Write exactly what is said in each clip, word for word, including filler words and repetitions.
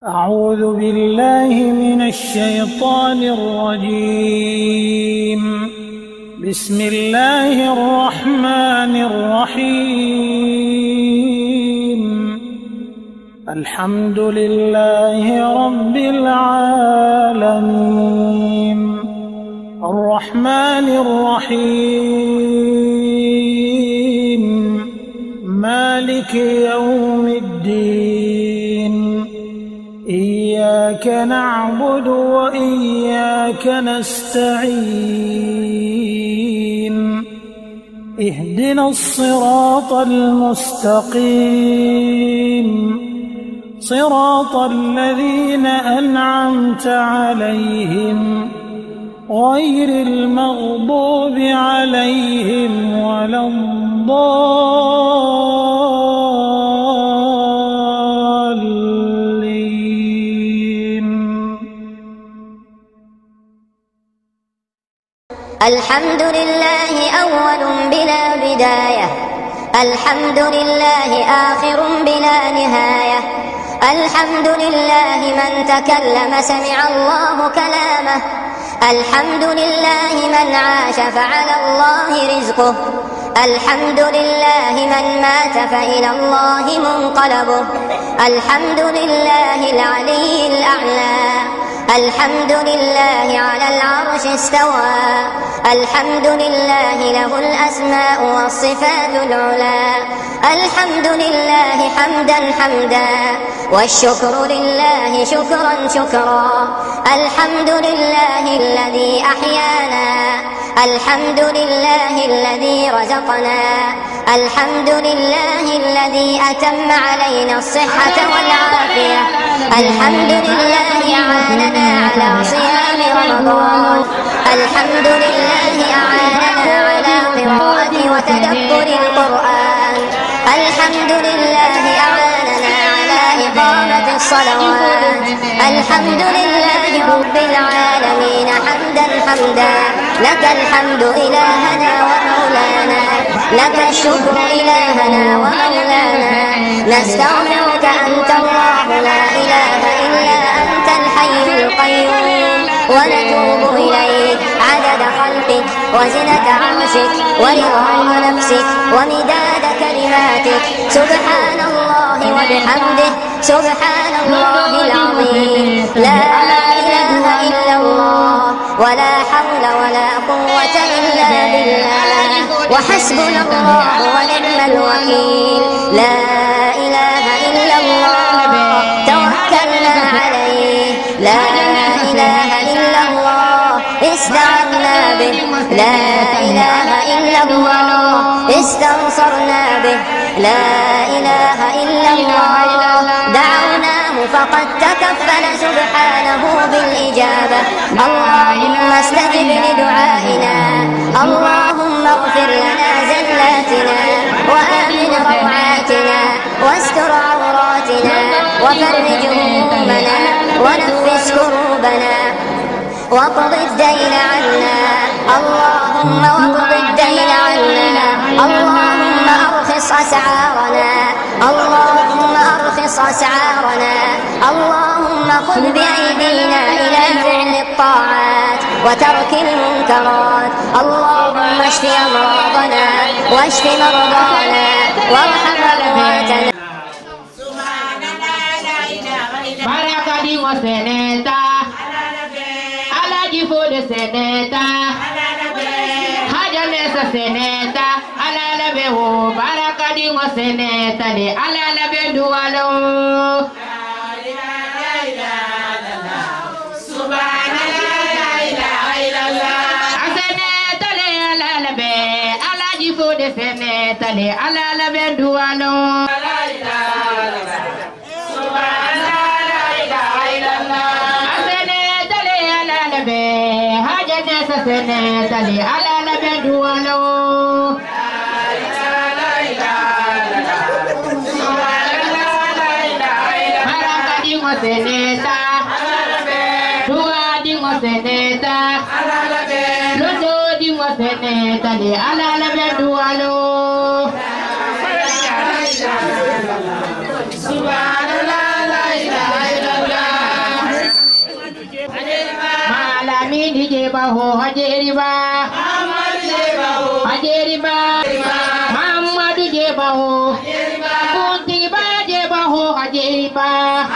أعوذ بالله من الشيطان الرجيم. بسم الله الرحمن الرحيم. الحمد لله رب العالمين الرحمن الرحيم مالك يوم الدين. إياك نعبد وإياك نستعين. اهدنا الصراط المستقيم صراط الذين أنعمت عليهم غير المغضوب عليهم ولا الضالين. الحمد لله أول بلا بداية، الحمد لله آخر بلا نهاية، الحمد لله من تكلم سمع الله كلامه، الحمد لله من عاش فعلى الله رزقه، الحمد لله من مات فإلى الله منقلبه، الحمد لله العلي الأعلى، الحمد لله على العرش استوى، الحمد لله له الأسماء والصفات العلى، الحمد لله حمدا حمدا والشكر لله شكرا شكرا، الحمد لله الذي أحيانا، الحمد لله الذي رزقنا، الحمد لله الذي أتم علينا الصحة والعافية، الحمد لله أعاننا على صيام رمضان، الحمد لله أعاننا على قراءة وتدبر القرآن، الحمد لله أعاننا على إقامة الصلوات، الحمد لله رب العالمين حمدا حمدا، لك الحمد إلهنا ومولانا، لك الشكر إلهنا ومولانا، نستغفرك أنت الله لا إله إلا أنت الحي القيوم، ونتوب إليك عدد خلقك وزنة عرشك ورضا نفسك ومداد كلماتك، سبحان الله وبحمده سبحان الله العظيم، لا إله إلا الله ولا حول ولا قوة إلا بالله، وحسبنا الله ونعم الوكيل، لا إله إلا الله توكلنا عليه، لا إله إلا الله استعنا به، لا إله إلا الله استنصرنا به، لا إله إلا الله دعوناه فقد تكفل سبحانه بالإجابة، اللهم استجب لدعائنا، اللهم اغفر لنا زلاتنا وآمن روعاتنا واستر عوراتنا وفرج همومنا ونفس كروبنا واقض الدين عنا، اللهم واقض الدين عنا، اللهم أرخص أسعارنا، اللهم أرخص أسعارنا، اللهم خذ بأيدينا إلى فعل الطاعات وترك المنكرات، اللهم اشف أمراضنا واشف مرضانا وارحم أمواتنا. Baraka di mo seneta, alaji fode seneta, hajame sa seneta, alala be ho. Baraka di mo seneta de alala be dualo. Subhanallah, ilaha illallah. Seneta de alala be, alaji fode seneta de alala be dualo. Senetali ala la bedualo, baraka di mo seneta, dua di mo seneta, lodo di mo senetali ala la bedualo. Subhanallah, la ilaha illallah. Jebaho Hajeriba Hajeriba Muhammadu Jebaho Kuntiba Jebaho Hajeriba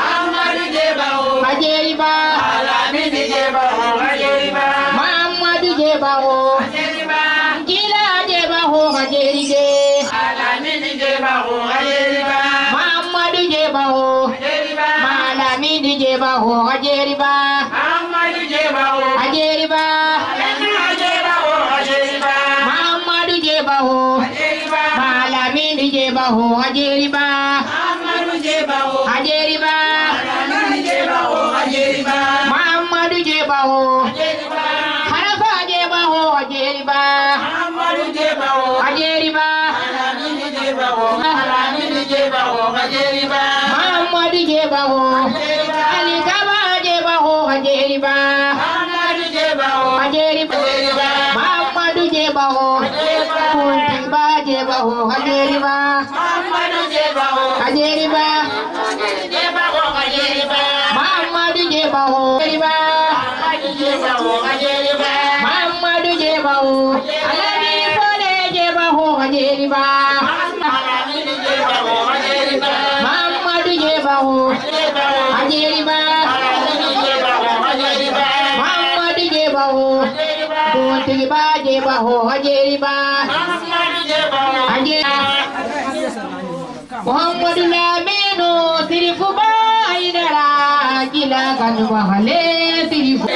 Hajeriba Alamidi Jebaho Hajeriba Muhammadu Jebaho Gila Jebaho Hajerige Alamidi Jebaho Hajeriba Muhammadu Jebaho Malamidi Jebaho Hajeriba Muhammadu Jebaho Hajeriba Jebaho Hajeriba Muhammadu Jebaho Malamidi Jebaho Hajeriba Muhammadu Jebaho Hajeriba Jebaho Hajeriba Muhammadu Jebaho Harafa Jebaho Hajeriba Muhammadu Jebaho Hajeriba Alamidi Jebaho Alamidi Jebaho Hajeriba Muhammadu Jebaho Ali Kaba Jebaho Hajeriba Muhammadu Jebaho Hajeriba Muhammadu Jebaho Kuntiba Jebaho Hajeriba Muhammadu Jebaho Hajeriba Jebaho Hajeriba Muhammadu Jebaho Hajeriba Jebaho Hajeriba Muhammadu Jebaho Alani Fole Jebaho Hajeriba Alamidi Jebaho Hajeriba Muhammadu Jebaho Hajeriba Jebaho Hajeriba Muhammadu Jebaho Kuntiba Jebaho Hajeriba Muhammadu Jebaho Hajeriba Muhammadu Lamino Sirifuba Idara Gila Kanwa Hale Sirifu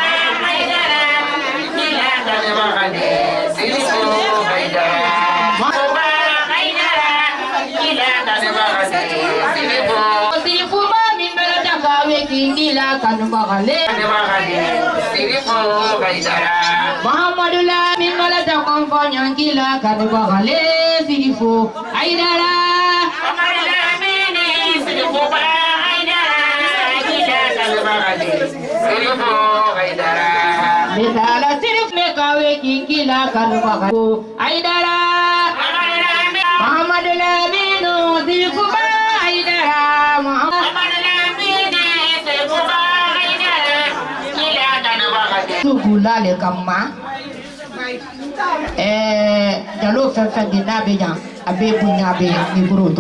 Sirifuba min bela takawe Gila Kanwa Hale Muhammadu Lamin bela takwa Gila Kanwa Hale Sirifu Aidara Misala sirif mekawe Gila Kanwa Hale Aidara Muhammadu Laminu Sirifuba Aidara Muhammadu Sugula le kama eh jalo fɛn de n'a bɛ yan a bɛ bonya bɛ ni buruto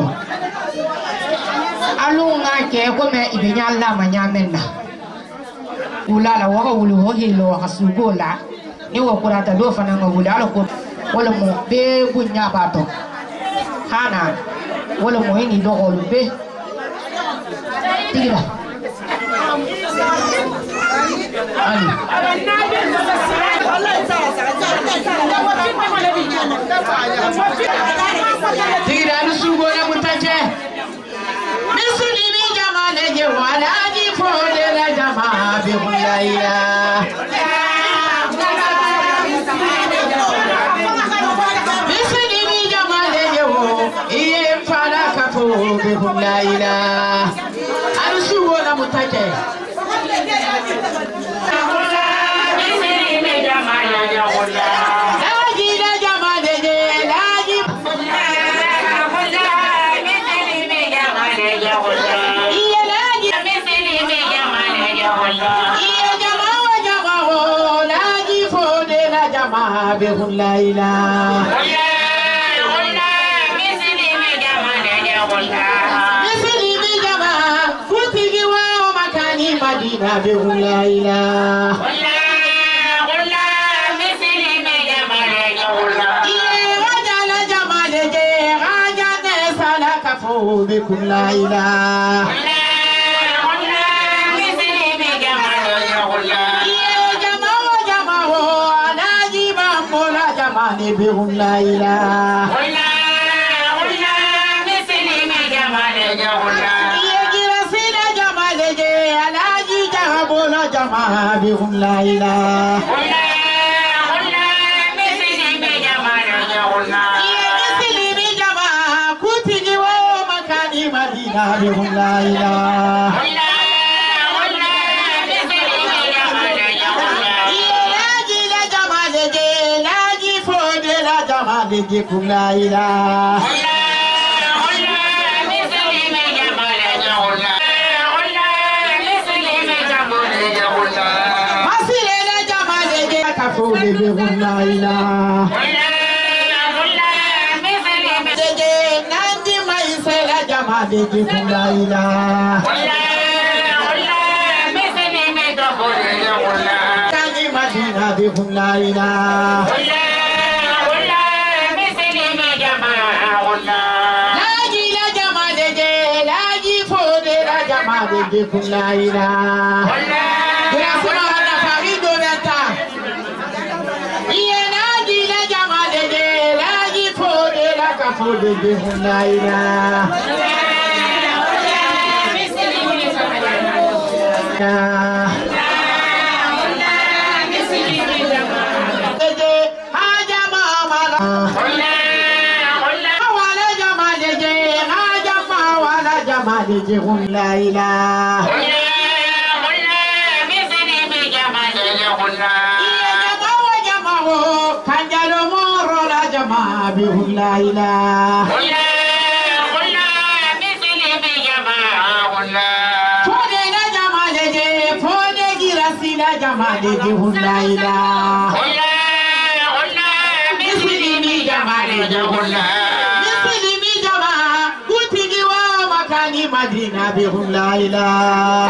alu ŋa kɛ komi i bɛ ɲa lama ɲamɛ na wula la waga wuli ho hilo waga sugo la ni wa kurata do fana ŋa wuli ala ko wala mo bɛ bonya ba tɔ hana wala mo ni dɔgɔlu bɛ tigi la ali Tira no sugo na mutache Misulimi jamale je wala ji fode la jama bi hulayya Misulimi jamale je wo iye fara ka fo bi hulayya Anu sugo na mutache Behun Laila Misli mi jama Kutigi wa makani Madina Behun Laila Iye wajala jama leje Raja nesala kafu Behun Laila Behun Laila Iye gira sila jamale je alaji jahabola jama Behun Laila Iye misili mi jama kutigi wa makani Madina Behun Laila Deje Laila Masile la jama deje fode be la ilaha deje nandi mai sela jama deje la ilaha kani madina be la ilaha de la ilaha grâce à la famille Donata yena di la jama de la yi fo de la ka fo de la ilaha de la ilaha kanjalo moro la jama bi la ilaha fode la jama de fode girasi la jama de la ilaha mislimi jama de mislimi jama kutigi wa makani madina bi la ilaha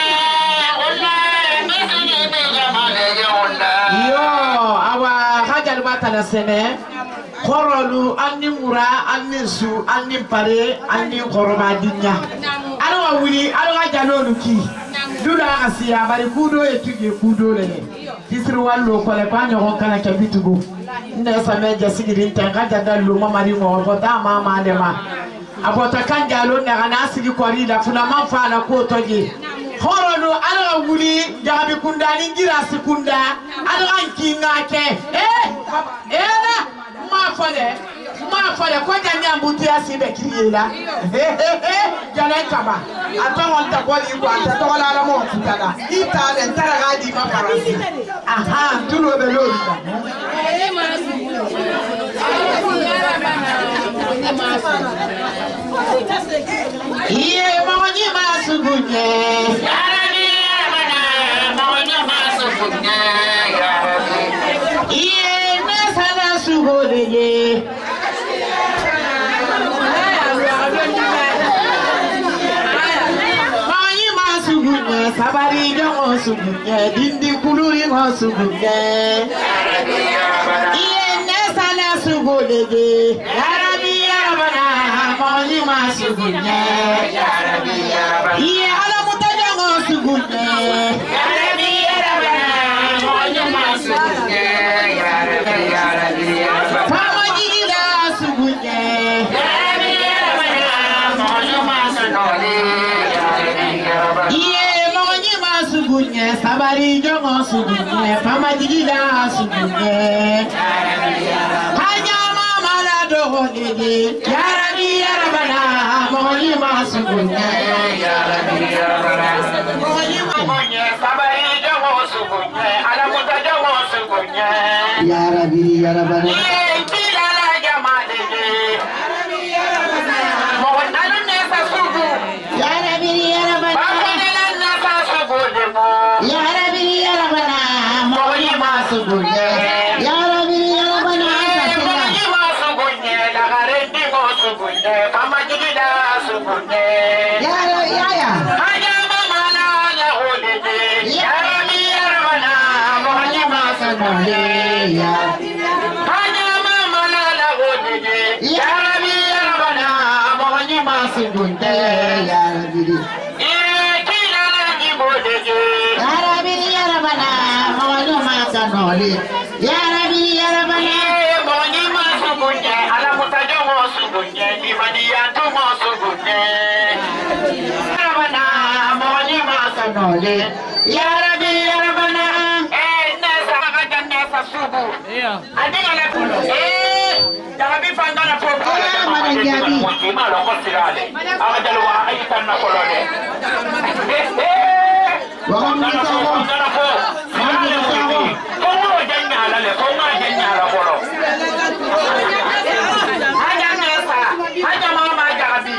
tala sene khorolu anni mura anni su anni pare anni khoroba dinya alwa wuli alwa jalolu ki dula asiya bari kudo e tuge kudo le tisri wallo ko le panyo ko kana ke bitugo nda same jasigirin tan ka jadallu mamari mo ko da mama de ma abota kan jalo ne kana sigi kori da fulama fala ko toje khorolu alwa wuli jabi kundani gira sikunda alwa kinga ke eh ena ma fole ma fole ko janya mbuti asibe kiriyela eh eh jana kaba atongo takoli ko atatola la mo tutala itale taraga di ma parasi aha tulo belo iye mawani masugunye yarani yarabana mawani masugunye yarani iye nasana sugoleye mawani masugunye sabari jongo sugunye dindi kuluri ngo sugunye iye nasana sugoleye yarani yarabana mawani masugunye iye ala mutajongo sugunye yarani yarabana mawani masugunye Fama jigila sugunye iye mawani masugunye sabari jongo sugunye fama jigila sugunye haja mama la dogo dede yarabi yarabana mawani masugunye yarabi yarabana mawani masugunye sabari jongo sugunye ala muta jongo sugunye yarabi yarabana iye kila la jama dede mawani ne sasugu yarabi yarabana bakone la na sasugu demo yarabi yarabana mawani masugunye yarabi yarabana mawani masugunye la garendi masugunye kama jigida sugunye yara yaya haja mama la la odede yarabi yarabana mawani masugunye haja mama la la odede yarabi yarabana mawani masugunye yarabi kila la jibodede yarabi yarabana mawani masugunye yarabi yarabana mawani masugunye ala mutajongo sugunye imani yantu masugunye yarabana mawani masugunye yarabi yarabana eh nesa maganne sasugu adinga la eh jarabi fangana popo Mananjabi ma lo ko sirale awajal wa ayitan na kolode eh eh wa ngam ni sawo fangana po sirale ko mo janya la le ko ma janya la kolo haja nesa haja mama jarabi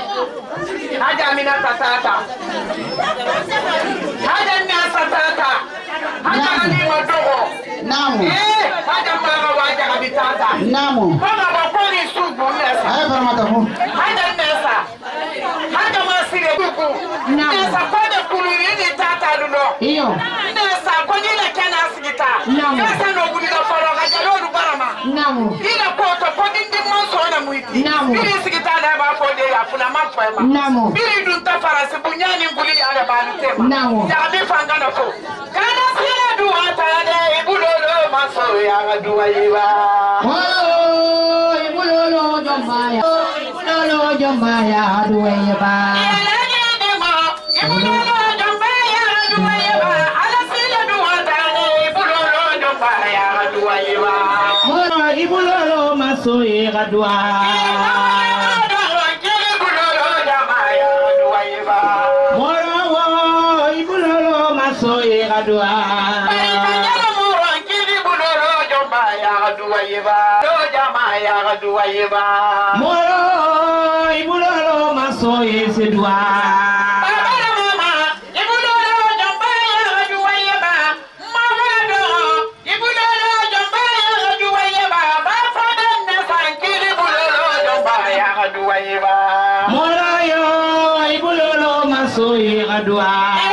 haja mina tatata haja nesa tatata Hata ni wadogo. Naam. Eh, hata mama waja kabitata. Naam. Mama wakoni sugu nesa. Haya paramata ko. Hata nesa. Hata masire kuku. Nesa kwenda kulini tata lulo. Iyo. Nesa kwenye ile kana asigita. Nesa no bulika foroga jalo barama. Naam. Ila poto podi ndi monso na mwiti. Naam. Bili sigita na ba fode ya kuna mafema. Naam. Bili dunta farasi bunyani nguli ala balu tema. Naam. Ya bi fangana ko. Kana sira duwa ta de ibulolo maso ya duwa yiwa. Oh, ibulolo jombaya. Ibulolo jombaya duwe ba. Ila nyade mo ibulolo jombaya duwa yiwa. Ala sira duwa ta de ibulolo jombaya duwa yiwa. Moro ibulolo maso ya duwa. Moro ibulolo maso ya duwa. Moro ibulolo maso ya duwa. Moro yo ibulolo maso ya duwa.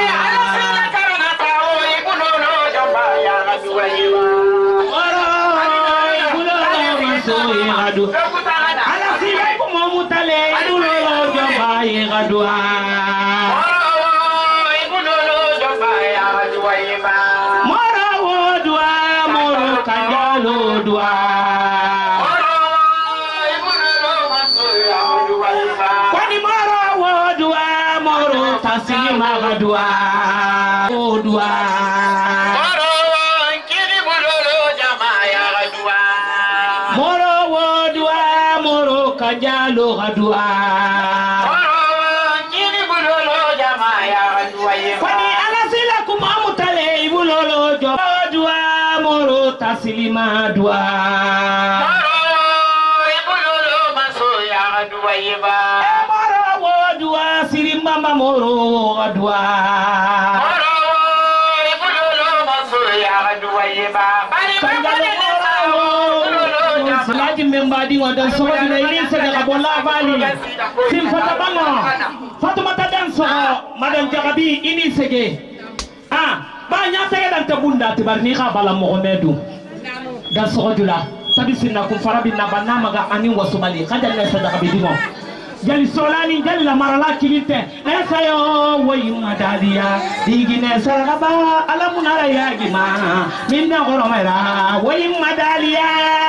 Ala sila ko momutale ibulolo jombaya gadua. Moro wo dua moro kanjalo dua. Kwani moro wo dua moro tasima gadua. O dua. Moro wo dua moro kanjalo gadua. Kwani ala sila ko momutale ibulolo jombaya moro tasilima dua. Moro wo dua sirimama moro gadua. Laji membadi wadan soho dina ini sedeka bola bali. Sim fata bango. Fatuma tadan soho madan jagabi ini sege. Ah, banyak tege dan tebunda tibarni ka bala Muhammadu. Dan soho jula. Tapi sinna kum farabi nabana maga ani wasumali. Kajan ne sedeka bidimo. Jali solani jali la marala kilite. Esayo woyi madalia. Digine saraba alamunara yagima. Minna goromera woyi madalia.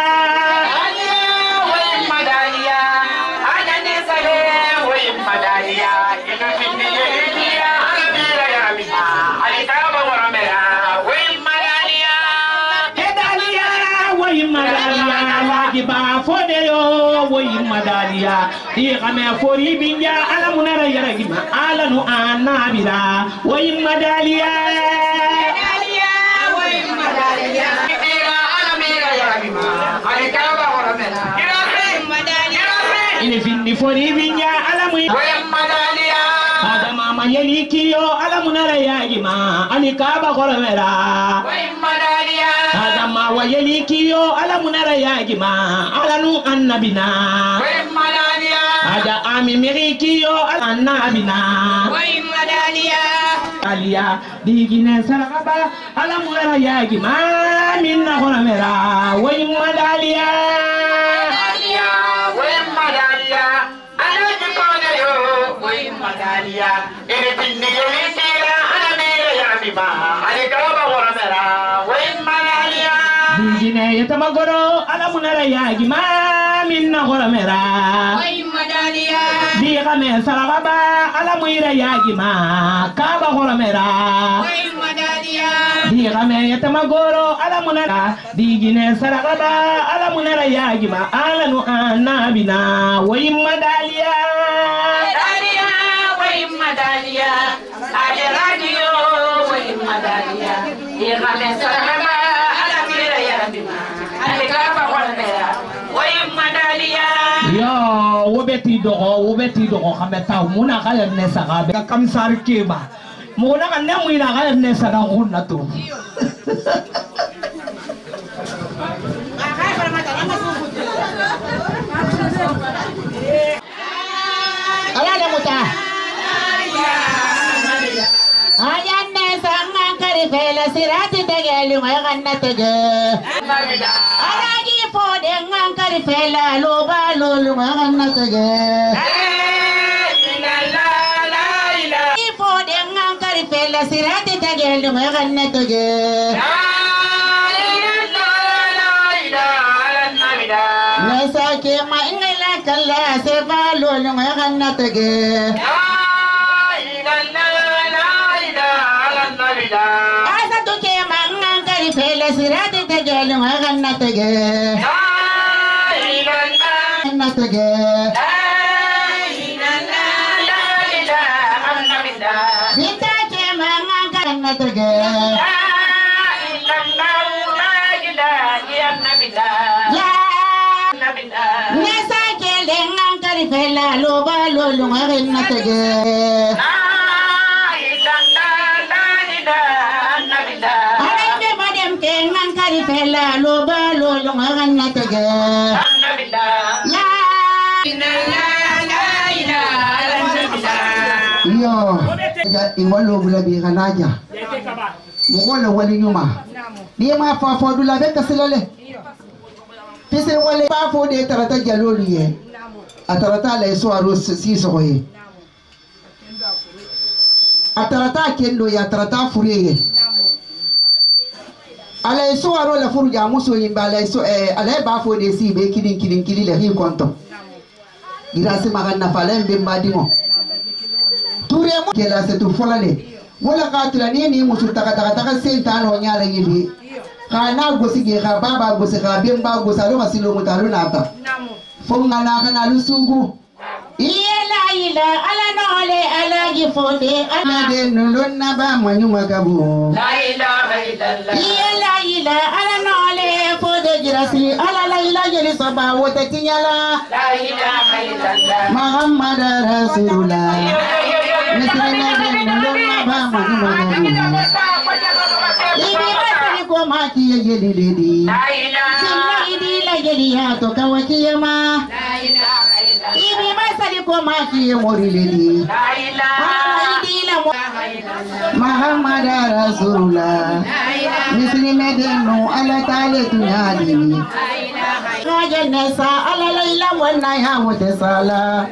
Ba fode yo woyi madalia di kame fori binja ala munara yaragima ala nu anabira woyi madalia madalia woyi madalia dira ala mira yaragima ala kaba waramela kirase madalia ini findi fori binja ala mu woyi madalia ada mama yeli kiyo ala munara yaragima ala kaba waramela woyi madalia ada ma wayeli kiyo ala munara yaragima ala nu annabina woyi madalia ada ami miri kiyo ala annabina woyi madalia alia digine saraba ala munara yaragima minna waramela woyi madalia madalia woyi madalia ala jikone yo woyi madalia ini binni yeli tira ala mira yaragima ala kaba waramela woyi madalia digine yetamagoro ala munara yaragima minna waramela woyi madalia digame saraba ala muira yaragima kaba waramela woyi madalia digame yetamagoro ala munara digine saraba ala munara yaragima ala nu anabina woyi madalia madalia woyi madalia ala radio woyi madalia digame saraba ala muira yaragima ala kaba waramela woyi madalia yo wobeti dogo wobeti dogo kameta muna kala nesa kabe kamsar keba muna kan ne muina kala nesa na hunna tu Ala da muta. Ayan na sangang karifela sirati tegelu ngayon tege. Aragi po dengan karifela loba lulu ngayon tege. Ipo dengan karifela sirati tegelu ngayon tege. Nasa ke maingala kala se balulu ngayon tege. Asa tu ke mangang karifela sirati tegelu ngayon tege. Ngayon tege. Bita ke mangang ngayon tege. Nasa ke dengan karifela loba lulu ngayon tege. Arang ke badem ke ngang karifela loba lulu ngayon tege. La iyo ja ingolo bulabi kanaja mugolo wali nyuma dia ma fa fa dula be kasilale pese wale pa fo de tarata jaloli ye atarata la so aro si so ye atarata kendo ya tarata furiye ye ala so aro la furu ja muso yimba la so eh ala ba fo de si be kidin kidin kidin le hi konto ira se magana falen be madimo ture mo kela se tu folale wala ka tulani ni musu taka taka taka sentan ho nyala yibi kana gosi ge ka baba gosi ka bemba gosalo masilo mutalu nata fonga na kana lusugu ila ila ala no ale ala gifode ana de nulun na ba manyu magabu La ilaha illallah. ila ila ala no ale fode girasi ala la ila jeli saba wote tinyala La ilaha illallah. Muhammad Rasulullah misalnya de nulun na ba manyu magabu ibi basari ko maki yeli ledi La ilaha. sinna idi la jeli ya to kawakiyama La ilaha illallah. ibi basari ko maki mori ledi La ilaha. idi la mo Muhammad Rasulullah misalnya de no ala tale tunyali Rajanesa ala laila wana ya wote sala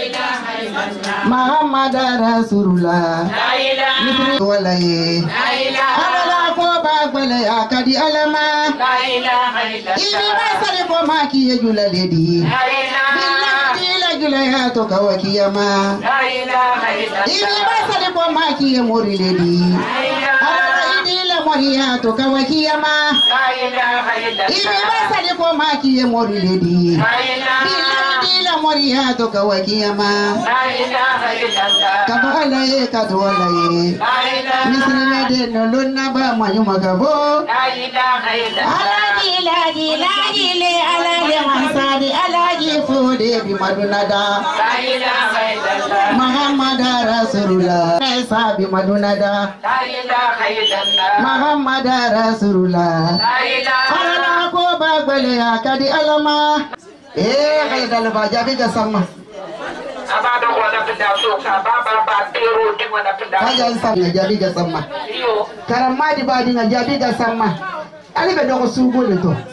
Muhammad Rasulullah La ilaha. mitri wala ye La ilaha. ala ko ba gbele akadi alama La ilaha ibi illallah. basari ko maki ye jula ledi La ilaha. billahi la jula ya to kawakiyama La ilaha ibi illallah. basari ko maki ye mori ledi La ilaha. ala idi la mori ya to kawakiyama La ilaha ibi illallah. basari ko maki ye mori ledi La ilaha. billahi la mori ya to kawakiyama La ilaha illallah. kaba alaye kadwala ye La ilaha. misri mede no lonna ba manyu magabo La ilaha illallah. alaji laji laji le alaji mansadi alaji fude bi madunada La ilaha illallah. Muhammad Rasulullah Isa bi madunada La ilaha illallah. Muhammad Rasulullah La ilaha. ala ko ba gbele akadi alama eh kala dal ba jabi ga sama Abada wala penda soka baba ba tero di wala penda. kaja sama jabi ga sama Iyo. karamadi ba dinga jabi ga sama ali be dogo sugo le to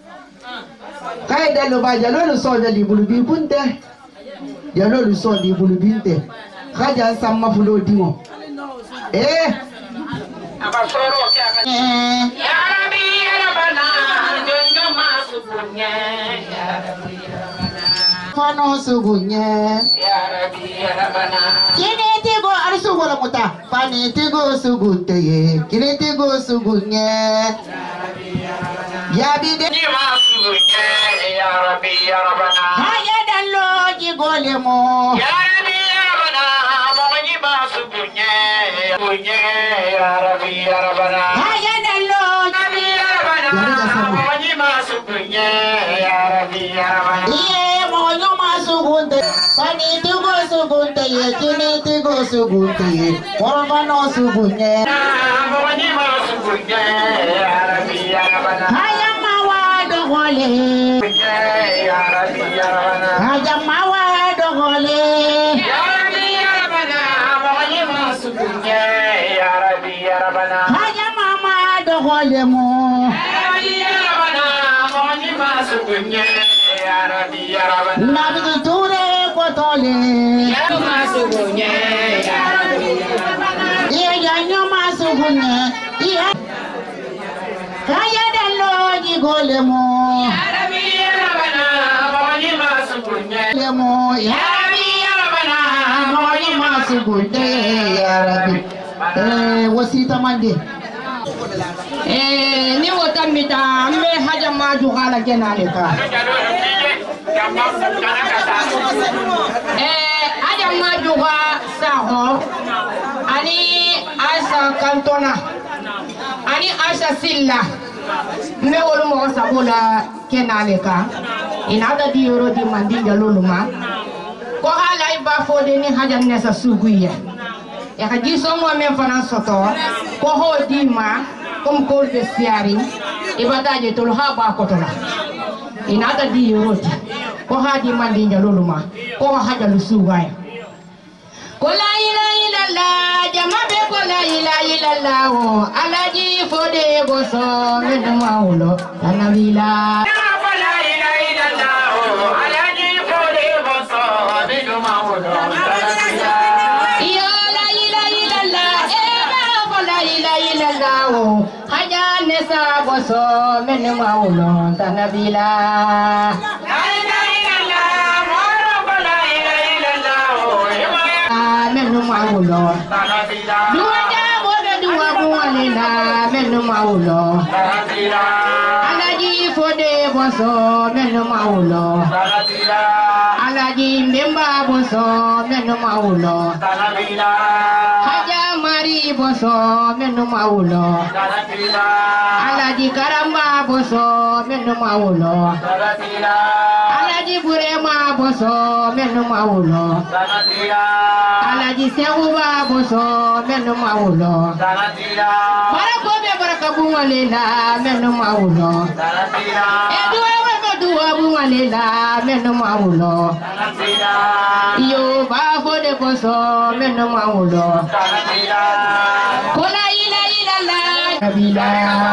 kay dalo ba jalo lo so dali bulubi punte jalo lo so di bulubi te kaja sama fulo dimo eh Abasoro kya. eh Ya Rabbi ya Rabbana jonyo masukunye. Ya Rabbi ya Rabbana. fano sugunye Ya Rabbi ya Rabbana. kini tigo arsugo la muta fani tigo sugunte ye kini tigo sugunye ya bi de Ni masukunye. Ya Rabbi ya Rabbana. haya dalo jigole mo Ya Rabbi ya Rabbana. Mawani masukunye. Kunye. Ya Rabbi ya Rabbana. haya dalo Rabbi ya Rabbana. Mawani masukunye. Ya Rabbi ya Rabbana. iye mo yo masugunte fani tigo sugunte ye kini tigo sugunye koroma no sugunye haya mawa dogole haya mawa dogole haya mama dogole mo nabi ture kotole masugunye iya yanyo masugunye iya kaya dalo jigole mo arabi rabana moni masugunye lemo ya arabi rabana moni masugunye ya rabbi eh wasita mande eh ni wotamita me haja maju kala kenale ka eh aja majuga saho ani asa kantona ani asa silla me wolu mo sabula kenale ka inada di yoro di mandinga loluma ko hala iba fode ni haja nesa suguye ya ka giso mo men fana soto ko ho di ma kom ko be siari ibada je tol ha ba ko tola inada di yoro ko haji mandinga loluma ko haja lusugaya ko la ila ila la jamabe ko la ila ila la o alaji fode boso men maulo tanabila ko la ila ila la o alaji fode boso men maulo tanabila yo la ila ila la e ba ko la ila ila la o haja nesa boso men maulo tanabila menu maulo dua jabo be dua bualela menu maulo alaji fode boso menu maulo alaji memba boso menu maulo haja mari boso menu maulo alaji karamba boso menu maulo alaji burema boso menu maulo alaji sewuba boso menu maulo barako be baraka bungalela menu maulo eduwe we duwa bungalela menu maulo yo ba fode boso menu maulo kola ila ila la kabila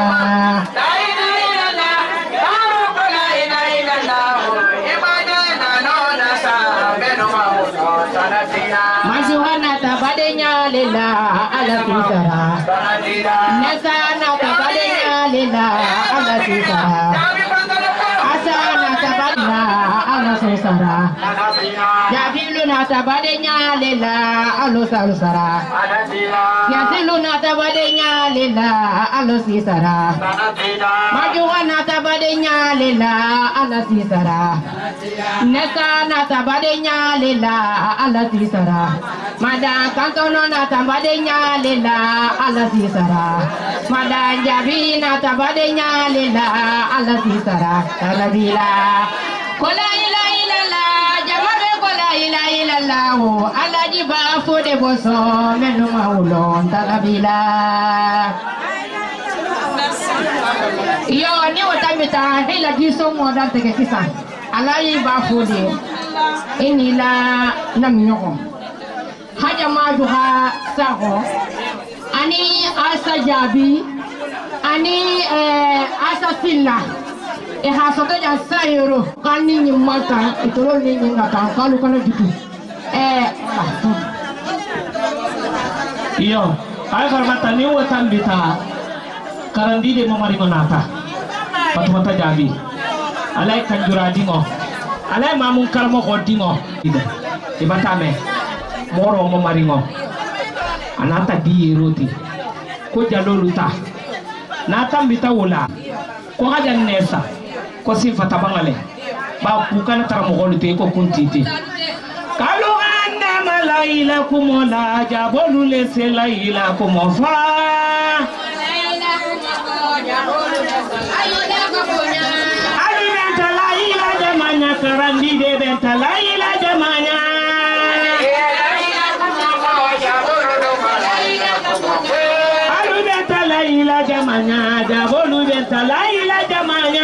Mazuhana tabadenya lela ala tisara Nesana tabadenya lela ala tisara Asana tabadna ala susara Jabiluna tabadenya lela ala salusara Yasiluna tabadenya lela ala sisara Majuhana tabadenya lela ala sisara Nesana tabadenya lela ala sisara Mada kantono na tabadenya lela ala sisara Mada jabi na tabadenya lela ala sisara Talabila Kola ila ila la jamabe kola ila ila la ho ala jiba fode boso menu maulo talabila Yo ni watamita hila jiso mo dante ke kisa ala jiba fode inila namnyoko haja majuha saho ani asa jabi ani eh, asa silla e ha soto ja sayoro kan ni ni mata itoro ni ni ngaka kalu kana gitu eh iyo ay farmata ni watan bita karandi de mamari ngonata patu mata jabi alai kanjura dingo alai mamun karmo godingo ide ibatame moro mamari ngo anata di roti ko jaloluta nata bita wala ko haja nesa ko sifata bangale ba bukana taramogolu te ko kuntiti kalu anda malaila kumola jabolu lese laila kumofa laila kumofa jabolu lese laila kumonya alina talaila jamanya karandi de benta laila jamanya laila kumofa ila jamanya jabolu benta la ila jamanya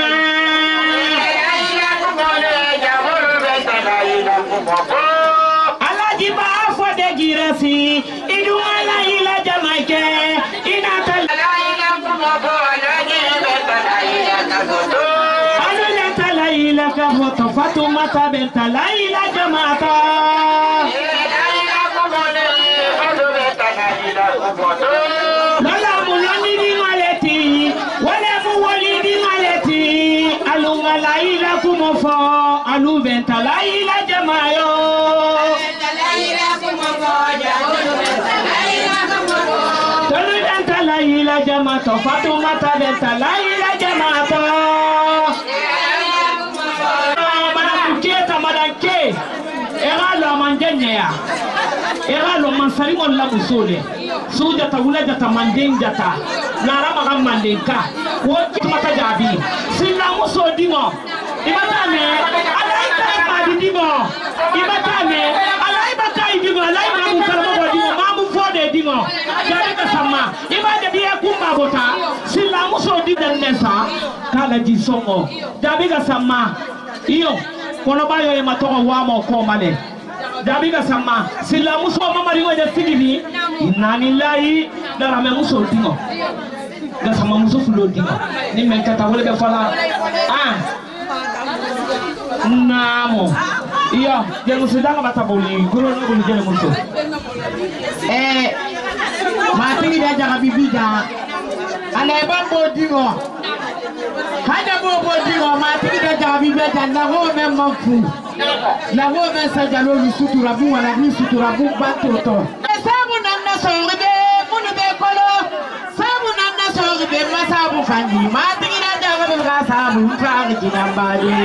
alaji ba fo de girasi idu ala ila jamaike inata la ila kumobo alaji benta la ila kagodo anu benta la ila kagodo Fatumata benta la ila jamata la ila kumole anu benta la ila kagodo lala mulani di maleti wala mu wali di maleti alunga la ila kumofo anu benta la ila jamayo la ila kumofo anu benta la ila kumofo tolu benta la ila jamato Fatumata benta la ila jamato madam keta madam ke era lo manjenya era lo mansari mon la musole suja ta wula jata mandenja ta lara maga mandenka wo mata jabi silla muso dimo ibatane alai ta ma dimo ibatane alai bakai dimo alai mamu kalmo dimo mamu fode dimo jabi ka sama ibade biya kumba bota silla muso dimo nesa kala jisongo jabi ka sama iyo kono bayo e matoko wamo ko male jabi ka sama silla muso mama riwo de sigini inani lai dara me muso dimo ga sama muso fulo dimo ni men kata wala be fala ah namo iyo je muso danga batabuli goro no bulu jele muso eh ma tigi da jaga bibida ala bambo dimo hada bobo dimo ma tigi da jaga bibida na ho me mafu la ho me sa jalo ni sutura bu wala ni sutura bu bantoto sabu nanna sorbe munu be kolo sabu nanna sorbe masabu fandi ma tigi da jaga bibida sabu faari jinambali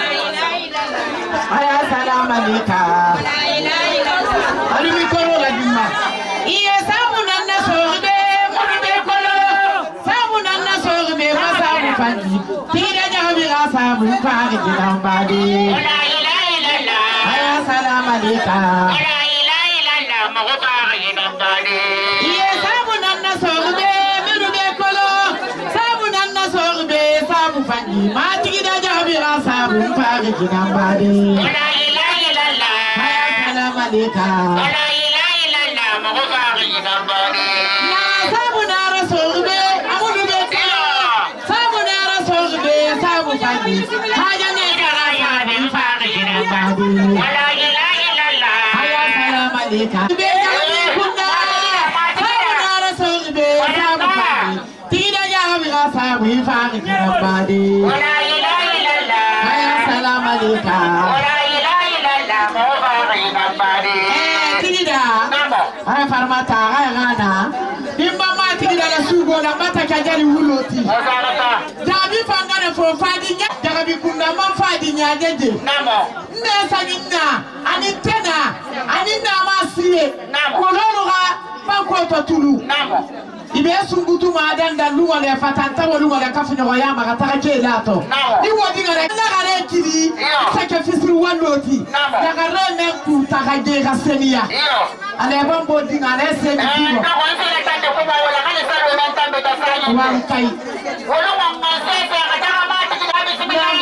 aya salam alika la ilaha illallah ali mi kolo la dimma iye sabu nanna sorbe munu be kolo sabu nanna sorbe masabu fandi tigi da jaga bibida sabu faari jinambali la ilaha illallah aya salam alika la ilaha illallah ma faari jinambali iye sabu nanna sorbe munu be kolo sabu nanna sorbe sabu fandi ma tigi da jaga bibida sabu faari jinambali la ilaha illallah aya salam alika la ilaha illallah ma faari jinambali na sabu na rasulbe amudu be kolo sabu na rasulbe sabu fandi haja ne gara sabu faari jinambali la ilaha illallah aya salam alika be jabi kunda sabu na rasulbe sabu fandi tigi da jaga bibida sabu faari jinambali la ilaha illallah aya salam alika la ilaha illallah ma faari jinambali eh tigida namo ay farmata ay gana dimba ma tigida la sugo la mata kajali wuloti ozarata jabi fangane fo fadi nya daga bi kunda ma fadi nya jeje namo ne saninna ani tena ani na ma siye namo kololo ga banko to tulu namo ibe sungutu ma danda luwa le fatanta luwa le kafunyo ya ma kataka ke lato ni wodi ngare ngare kiri sake fisri waloti daga reme ku takaje ga senia ale bambo dingare seni ko na wonse le tante ko ba wala kale saro men tambe ta sani wa kai wala wa ma se se ga daga ma ti ga bi sibini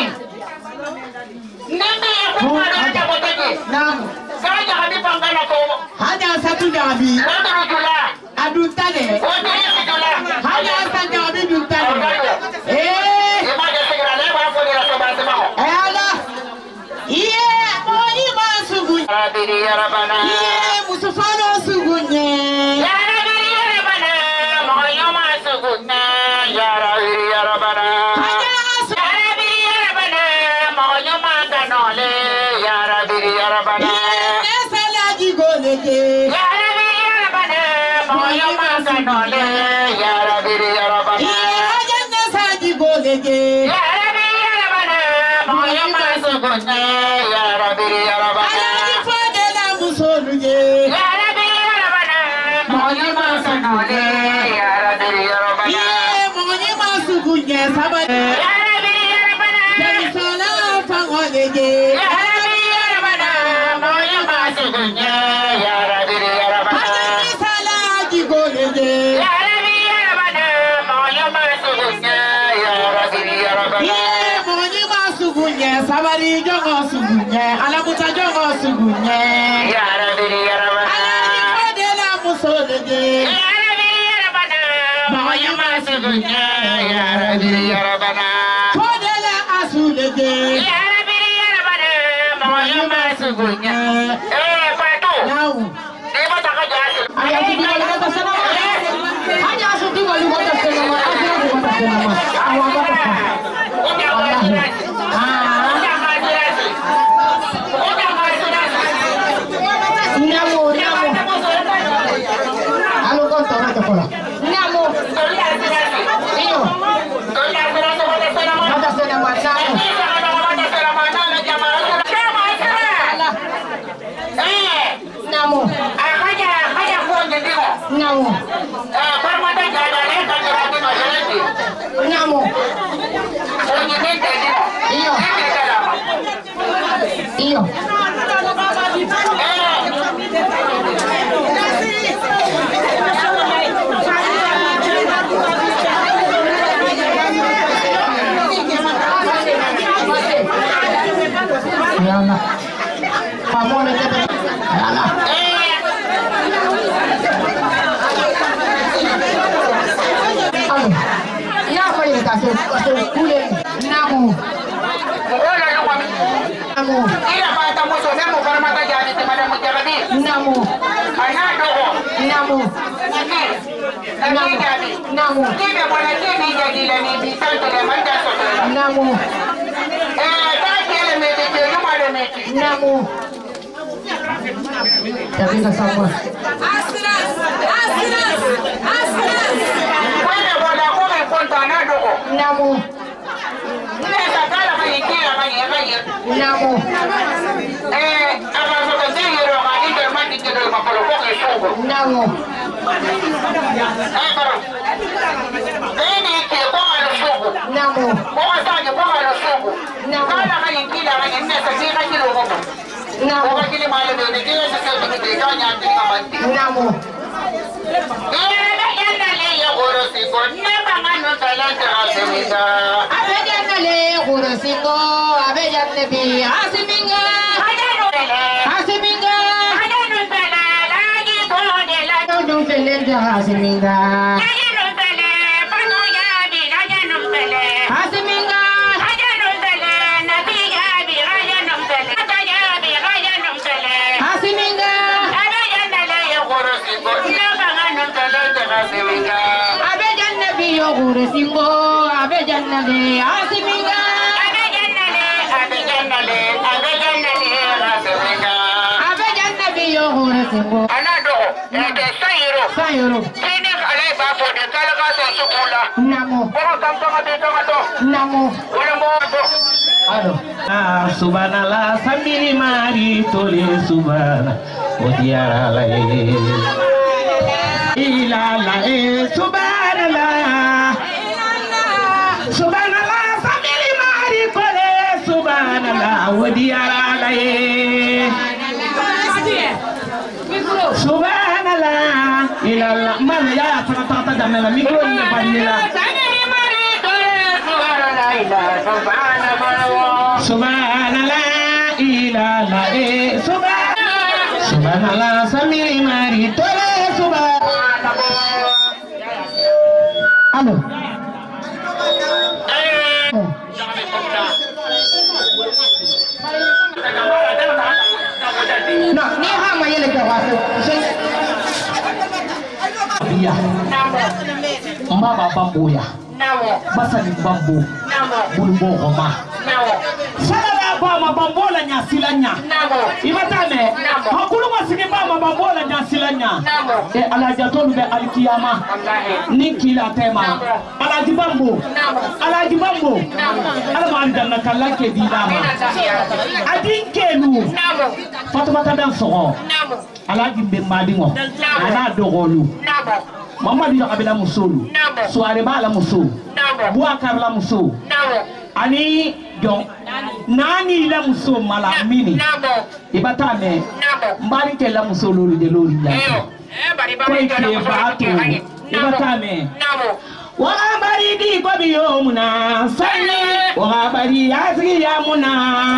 nende ko ma do ta boteje nam sa ja habi pangana ko haja satu jabi nando jula adun tale o de jula haja satu jabi dun tale eh e ma de segra le ba fo de la soba se ma eh ala iye mo ni ma sugu rabbi ya rabana iye musufano sugunye ya rabbi ya rabana mo yo ma sugunye ya rabbi ya rabana haja ya rabbi ya rabana mo yo ma danole ya rabbi ya rabana e salaji goleke ya rabbi ya rabana mo yo ma danole ya rabbi ya rabana iye haja na saji goleke ya rabbi ya rabana mo yo ma sugunye ya rabbi ya rabana alaji fode la musoluje ya rabbi ya rabana mo yo ma sugunye ya rabbi ya rabana iye mo yo ma sugunye sabane ya rabbi ya rabana ya sola fangoleje ya rabbi ya rabana mo yo ma sugunye ya rabbi ya rabana haja ni salaji goleje ya rabbi ya rabana mo sugunye sabari jongo sugunye alamuta jongo sugunye ya rabbi ya rabbana alani kodela musodege ya rabbi ya rabbana mawayama sugunye ya rabbi ya rabbana kodela asulege ya rabbi ya rabbana mawayama sugunye eh patu now ni mata ka jasu Aya di wala kata sana. Hanya asudi wali kata sana. Asudi kata sana. Awak kata. Namo, namo. Halo kau tahu tak pola? Namo. Iyo. Kata sana macam. Namo. Namo. Namo. Iyo. Iyo. Ya Allah. Kamu ni kata. Ya Allah. Ya apa ini kasih kasih kulit namu. Namu. Ila mata muso nemo para mata jadi temada mujabadi. Namu. Ana dogo. Namu. Namu jadi. Namu. Kime bwana kime jadi lani bisanto le manda soto. Namu. Eh, ta kele me de de no male me. Namu. Tapi tak sama. Asiras, asiras, asiras. Wale bwana ko me konta na dogo. Namu. Ne ta kala me kila me ye. Namu. Eh, aba so te yero ma ni de mandi ke do ma polo ko ke sugo. Namu. Eh, pero. Ini ke ko ma sugo. Namu. Ko ma sa ke ko ma sugo. Kala me kila me ne sa ni ka kilo ko. Namu. Ko kili male de de ke sa se de de ka nya de ma mandi. Namu. Eh, yana le ya goro si ko ne ba ngano talante asemida. Abejan le kurusingo, abejan nabi asiminga. Asiminga. Dong pelenda asiminga. Asiminga. Asiminga. Abejan nabi yo kurusingo, abejan nabi asiminga. Abejan nabi yo kurusingo. Anado, ete sayiro. Sayoro. Kini alai ba fo de kala ka so sukula. Namo. Ko tam to ma de to ma to. Namo. Wala mo to. Alo. Ah, subhanallah sambil mari tole subhana odiara la ila la subhanallah subhanallah sambil mari tole subhanallah odiara la subhanallah ila la man ya tata tata damela mikro ni panila subhanallah ila la e subhanallah samiri mari tole subhanallah. Alo. Nah, ni hama yele ka wasu. Iya. Mbaba bambu ya. Basa ni bambu. Bulbo oma. Sala ba ma bambola nya silanya. Ibatame. Hakulu masigi ba ma bambola nya silanya. E alaja tolu be alkiyama. Nikila tema. Alaji bambu. Alaji bambu. Ala ma andanna kalake dilama. Adinkelu. Fatuma tadan sogo. Alaji be madingo. Ana dogolu. Mamadu yakabila musolu. Suare bala muso. Buakar la muso. Ani jong nani la muso mala mini ibatame mbari ke la muso lolu de lolu ya ko ke bato ibatame wa bari di ko bi yomuna sani وغابري ياسري يا منى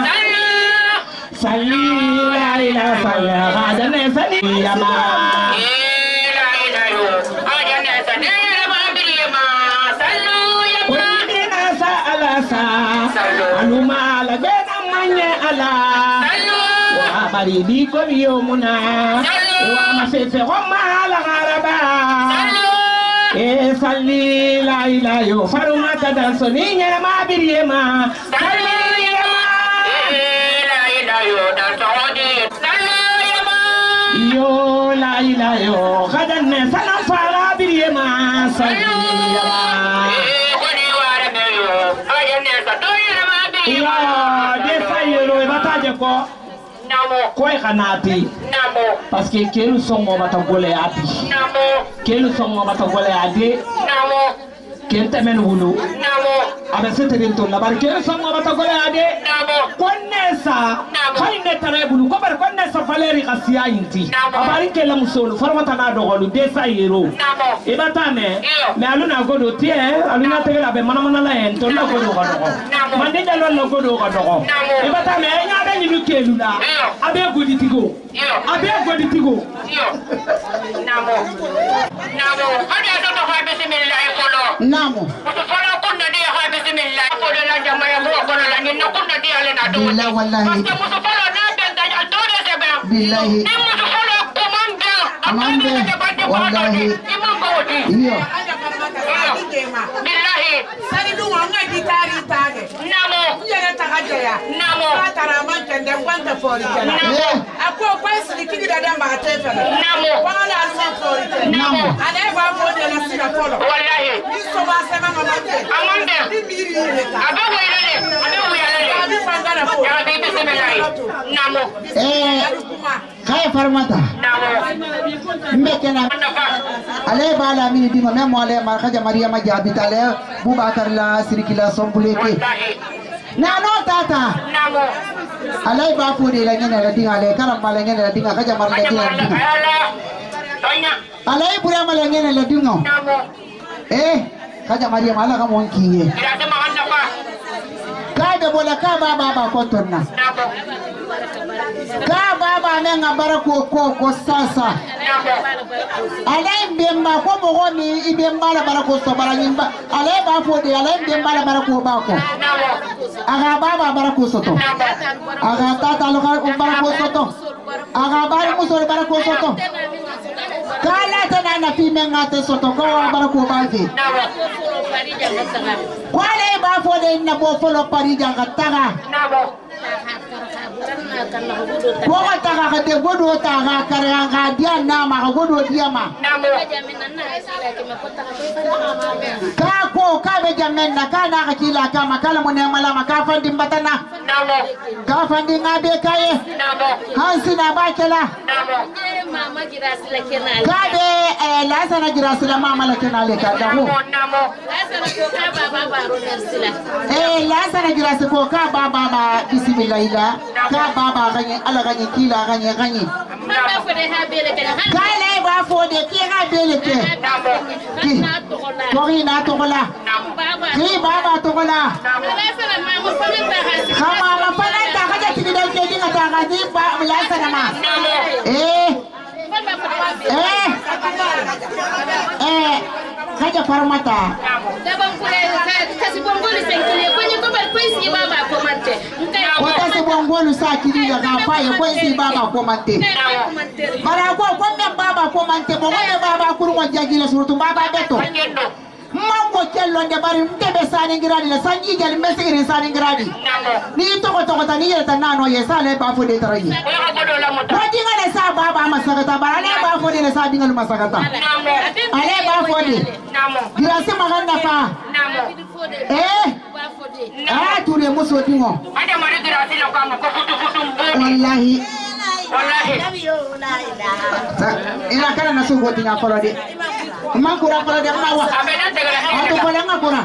صلي لا إله صلى هذا نسني يا ما لا إله هذا نسني يا ما بريما صلوا يا ما ودينا سألا سا أنو ما لبنا من يألا وغابري بيكم يومنا وما في في غما لغربا إيه صلي لا إله يو فرما تدرسني يا ما بريما صلي يا ما لا إله يو درسوني صلي يا ما يو لا إله يو غدن سلام فلا بريما صلي يا ما خدي وارد يو أجن سدوي يا ما بريما يا دسايرو بتاجكو namo koy khanati namo parce que kelu songo bata gole ati namo kelu songo bata gole ati namo kenta men wulu namo abe seterin to labar kelu songo bata gole ade namo konnesa kayne tare bulu ko bar konnesa valeri khasiya inti abari kela musolo farmata na dogolu desa yero namo e batane me aluna godo tie aluna tegela be manamana la en to la godo godo mande jalo la godo godo e batane nyaade nyu kelu la abe godi tigo abe godi tigo namo namo hadi ato fa bismillah kolo namo to fala kunna di ha bismillah ko de la jama ya mo ko la ni kunna di ale na do billahi wallahi to mo fala na ben da ya to de se be billahi ni mo to fala komanda amande wallahi imam bawdi iyo billahi sari du wanga di tari tage namo yere tagajaya namo tara man kende kwanta fori jala ako kwesi kidi dada ma tefa namo wala alfa fori namo ale ba mo de la sira polo wallahi ni so ba se ma amande amande ni miri ni ta abe wo yele abe wo yele abi fangara po ya be bismillah namo eh kay farmata namo mbekena ale bala mi di ma memo ale ma khaja maria ma jabitale bubakar la sirikila sombuleke nano tata namo alai ba fu de la ngene la dinga le karam mala ngene la dinga kaja mar la dinga alai pura mala ngene la dinga namo eh kaja maria mala ka mon kiye ka de bola ka baba ba ko torna namo ka baba ne ngabara ko ko ko sasa alai mbemba ko mogo mi ibemba la bara ko so bara nyimba alai ba fu de alai mbemba la bara ko ba ko aga baba bara ko soto aga tata lo ka bara ko soto aga bara ko so bara ko soto kala tana na fi men ngate soto ko bara ko ba fi kwale ba fo de na bo folo pari janga taga ko taga ka de godo taga kare ga dia na ma ga godo dia ma ka ko ka be jamen na kana ka kila ka makala mo ne mala maka fandi mbatana ka fandi ngabe kaye hansi na ba kala mama girasila kenale ka be la sana girasila mama la kenale ka da ho la sana ko ka baba ba ronersila eh la sana girasila ko ka baba ba bismillah ila ka baba ganye ala ganye kila ganye ganye mama fo de ha bele ke ka le ba fo de ki ha bele ke ko ri na to kola ki baba to kola la sana mama fo de ta ha mama fo de ta ha ti de ke dinga ta ga di ba la sana ma eh eh eh kaja farmata daban kule kasi bongolu senkele kwenye kobar kwesi baba komante ko kasi bongolu sa kidi ga fa ye kwesi baba komante bara ko ko me baba komante mo ne baba kurmo jagile surtu baba beto mango kello nde bari mtebe sani ngiradi la sanji jali mesigiri sani ngiradi ni toko toko tani yeta nano ye sale ba fo de tarayi ko dinga le sa baba masakata bara le ba fo de le sa dinga masakata ale ba fo de girase maganda fa eh ah tule muso dingo ade mari girase lo kama ko futu futu wallahi wallahi ina kana na sugo dinga folo de makura folo de mawa ato kola ngakura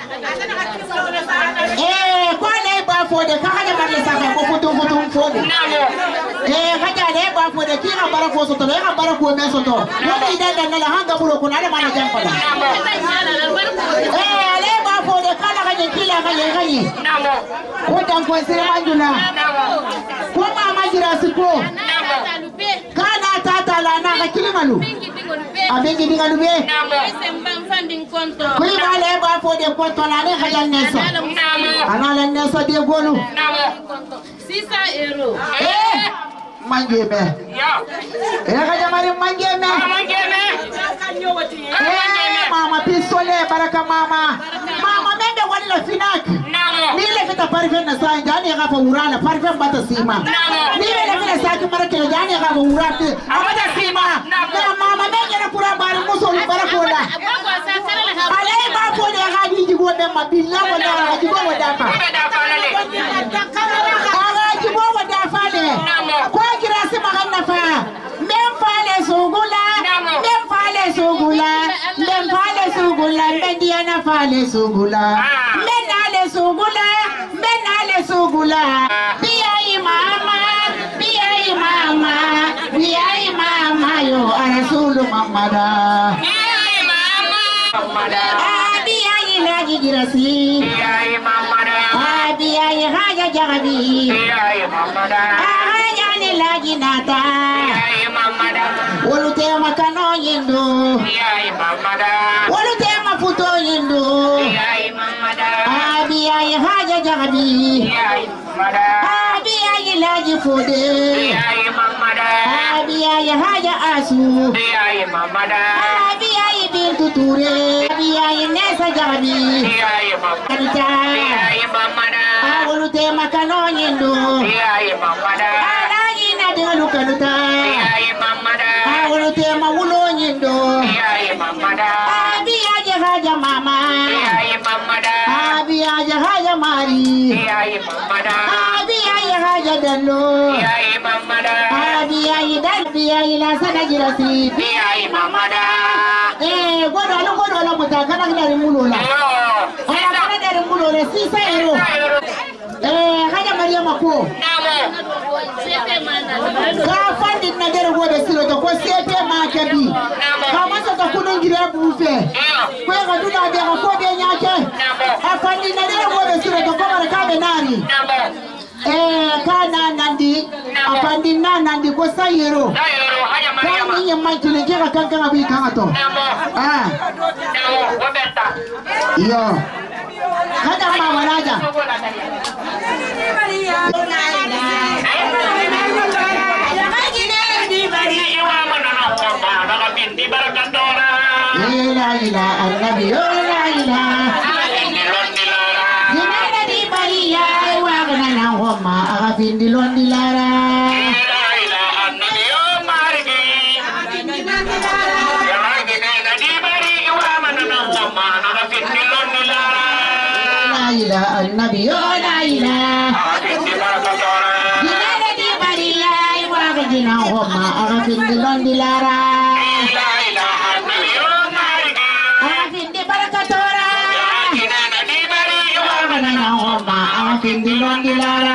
eh ko le ba fo de ka haja marle sa ko futu futu fo de eh haja le ba fo de ki bara ko soto le ka bara ko me soto no ni danda na hanga bulo ko na le mana jam fala eh le ba fo de kala kanye kila kanye kanye. Namo. Udan kwa sire manjula. Namo. Kwa mama jira sipo. Namo. Kana tata la na kili malu. Abengi dinga lube. Namo. Kui bale ba fo de konto la ne kaya nesa. Namo. Anala nesa de golu. Namo. Sisa euro. Eh. Mangeme. Ya. Eh kaya mari mangeme. Mangeme. Eh mama pisole baraka mama. Mama mende wali la finak. Namo. Nile kita parfum na sa jani ga fa urala parfum bata sima. Nile le fina sa ki marake jani ga fa urati. Abata sima. Na mama mende na pura bar muso li barakola. Ale ba ko de ga di jibo be mabilla wala ga jibo wada fa. Aga jibo wada fa de. Ko kira si maganna fa. Mem fa le sugula. Mem fa le sugula. Mem fa le sugula. Mediana fa le sugula. Menale sugula. Menale sugula. Biya mama. Biya mama. Biya mama yo rasulu mamada. Abi ayi lagi girasi. Biya mamada. Abi ayi haja jagabi. Biya mamada. Haja ni lagi nata. Biya mamada. Wolu tema kano yindu. Biya mamada. Wolu tema futo yindu. Biya mamada. Abi ayi haja jagabi. Biya mamada. Abi ayi lagi fude. Biya mamada. Abi ayi haja asu. Biya mamada. Abi ayi bintu ture. Abi ayi nesa jagabi. Biya mamada. Kanita. Biya mamada. Wolu tema kano yindu. Biya mamada. Alagi na delu kanuta. Biya mamada. Wolu tema wulo nyindo. Biya mamada. Abi ayi haja mama. Biya mamada. Abi ayi haja mari. Biya mamada. Abi ayi haja dano. Biya mamada. Abi ayi dan. Abi ayi la sana jirasi. Biya mamada. Eh, godo lo godo lo muta kana dari mulo la. Ana kana dari mulo le sisa ero. Eh, haja Mariama ko. Ka fandi na dere go be silo to ko sepe ma kebi. Ka ma so to kunun gire bufe. Ko ga duna be ko be nyake. Afandi na dere go be silo to ko mara ka be nani. Eh, kana nandi. Afandi na nandi ko sayero. Ka ni nyama tule ke ka kanka bi ka to. Ah. Yo. Kada ma walaja. La ilaha annabi la ilaha Jinana di Maria wa kana homa agafindi londi lara La ilaha annabi o marigi Jinana di Maria wa kana homa agafindi londi lara La ilaha annabi o la ilaha Jinana di Maria wa kana homa agafindi londi lara Afindi londi lara,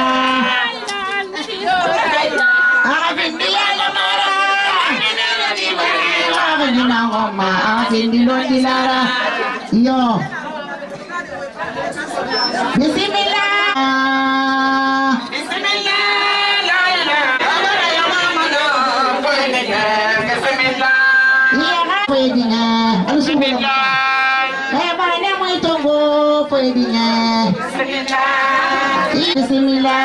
afindi ala mara, afindi na ngoma, afindi londi lara, yo. Bismillah, Bismillah, la ilaha, amara ya mama no, poedinga, Bismillah, iya poedinga, Bismillah, eh bane mo itongo poedinga. Bismillah. Bismillah.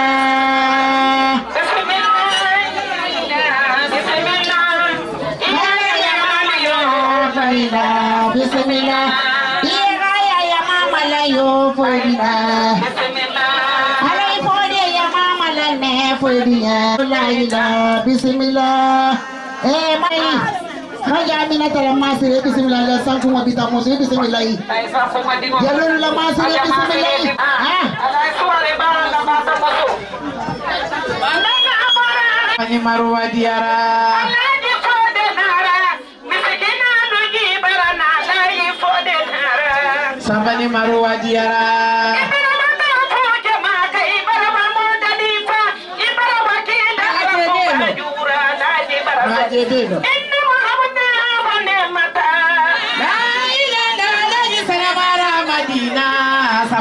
Bismillah. Bismillah. Iya ya mama la yo poedina. Bismillah. Alai pode ya mama la ne poedina. La ilaha. Bismillah. Eh mai. Raja Amina tala masire bismillah la sanku mabita mosire bismillah. Ya lo la masire bismillah. Ah. Ani marwa diara. Sambani marwa diara. Majebelo. La ilaha illallah Madina.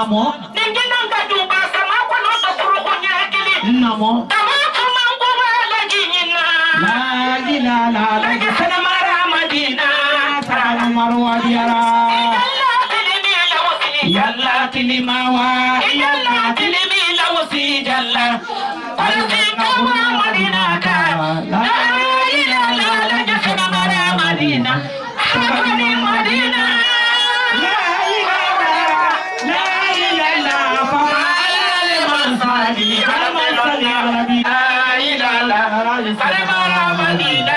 namo Ningina ngaduba sama kwa no sokuru kunyakili namo Tama kumangu wala jinyina la ilaha la la sana mara madina sana marwa diara yalla tilimawa yalla tilimi la wasi jalla alqa madina ka la ilaha la la sana mara madina sana madina la ilaha la ilaha fa ala man sali kama sali rabbi la ilaha sana mara madina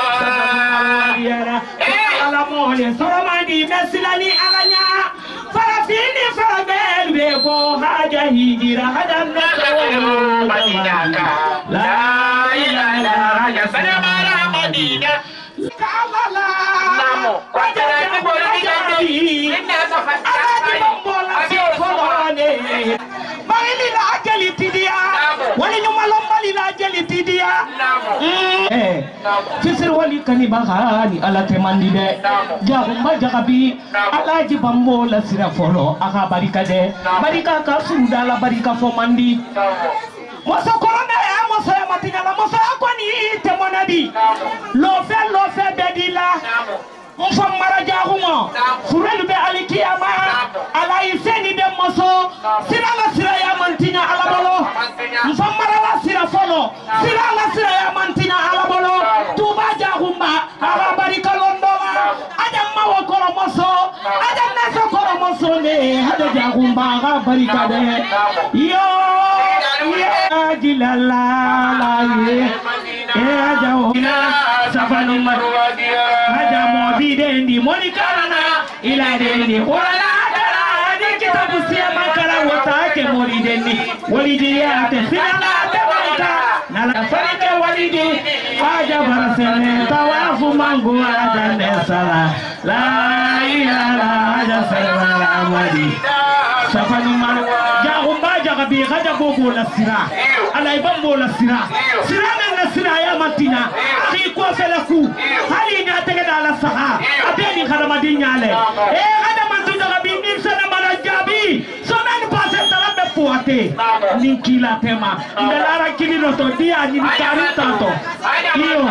ala mole soramandi mesilani alanya farafini farabel bego haja hijira hadan madina ka la ilaha illa sana mara madina kamala namo kwatara ni bori gadi inna safatati bombola sifolone bali la ajali tidia wali nyuma lombali la ajali tidia eh fisir wali kanibahani ala temandi de jago majakabi alaji bambola sira folo aka barika de barika ka suda la barika fo mandi moso korona ya moso ya matinya la moso akwani temonadi lo fe lo fe bedila mfam mara jagumo furelu be alikiyama ala iseni de moso sira la sira ya mantinya ala bolo mfam mara la sira folo sira la sira ya mantinya ala bolo tuba jagumba ala barika londola adam mawo koro moso adam naso koro moso ne hada jagumba ala barika de yo ya jilala la ye e ajawina safanu marwadiya haja mobidendi monikarana ila dendi wala dara de kitabu siya makara wotake moridendi walidiya te sinana te barika nala farike walidi haja barasene tawafu mangu adane sala la ilaha haja sala amadi safanu marwa jagumba jagabi haja bobo la sira ala ibambo la sira sira na sira ya matina ki ko felaku hali nya tege dala saha abeni khadama dinyale e hada mantu jagabi nim sana mala jabi so men passe talabe poate ninkila tema ndalara kilino to dia ni kari tanto iyo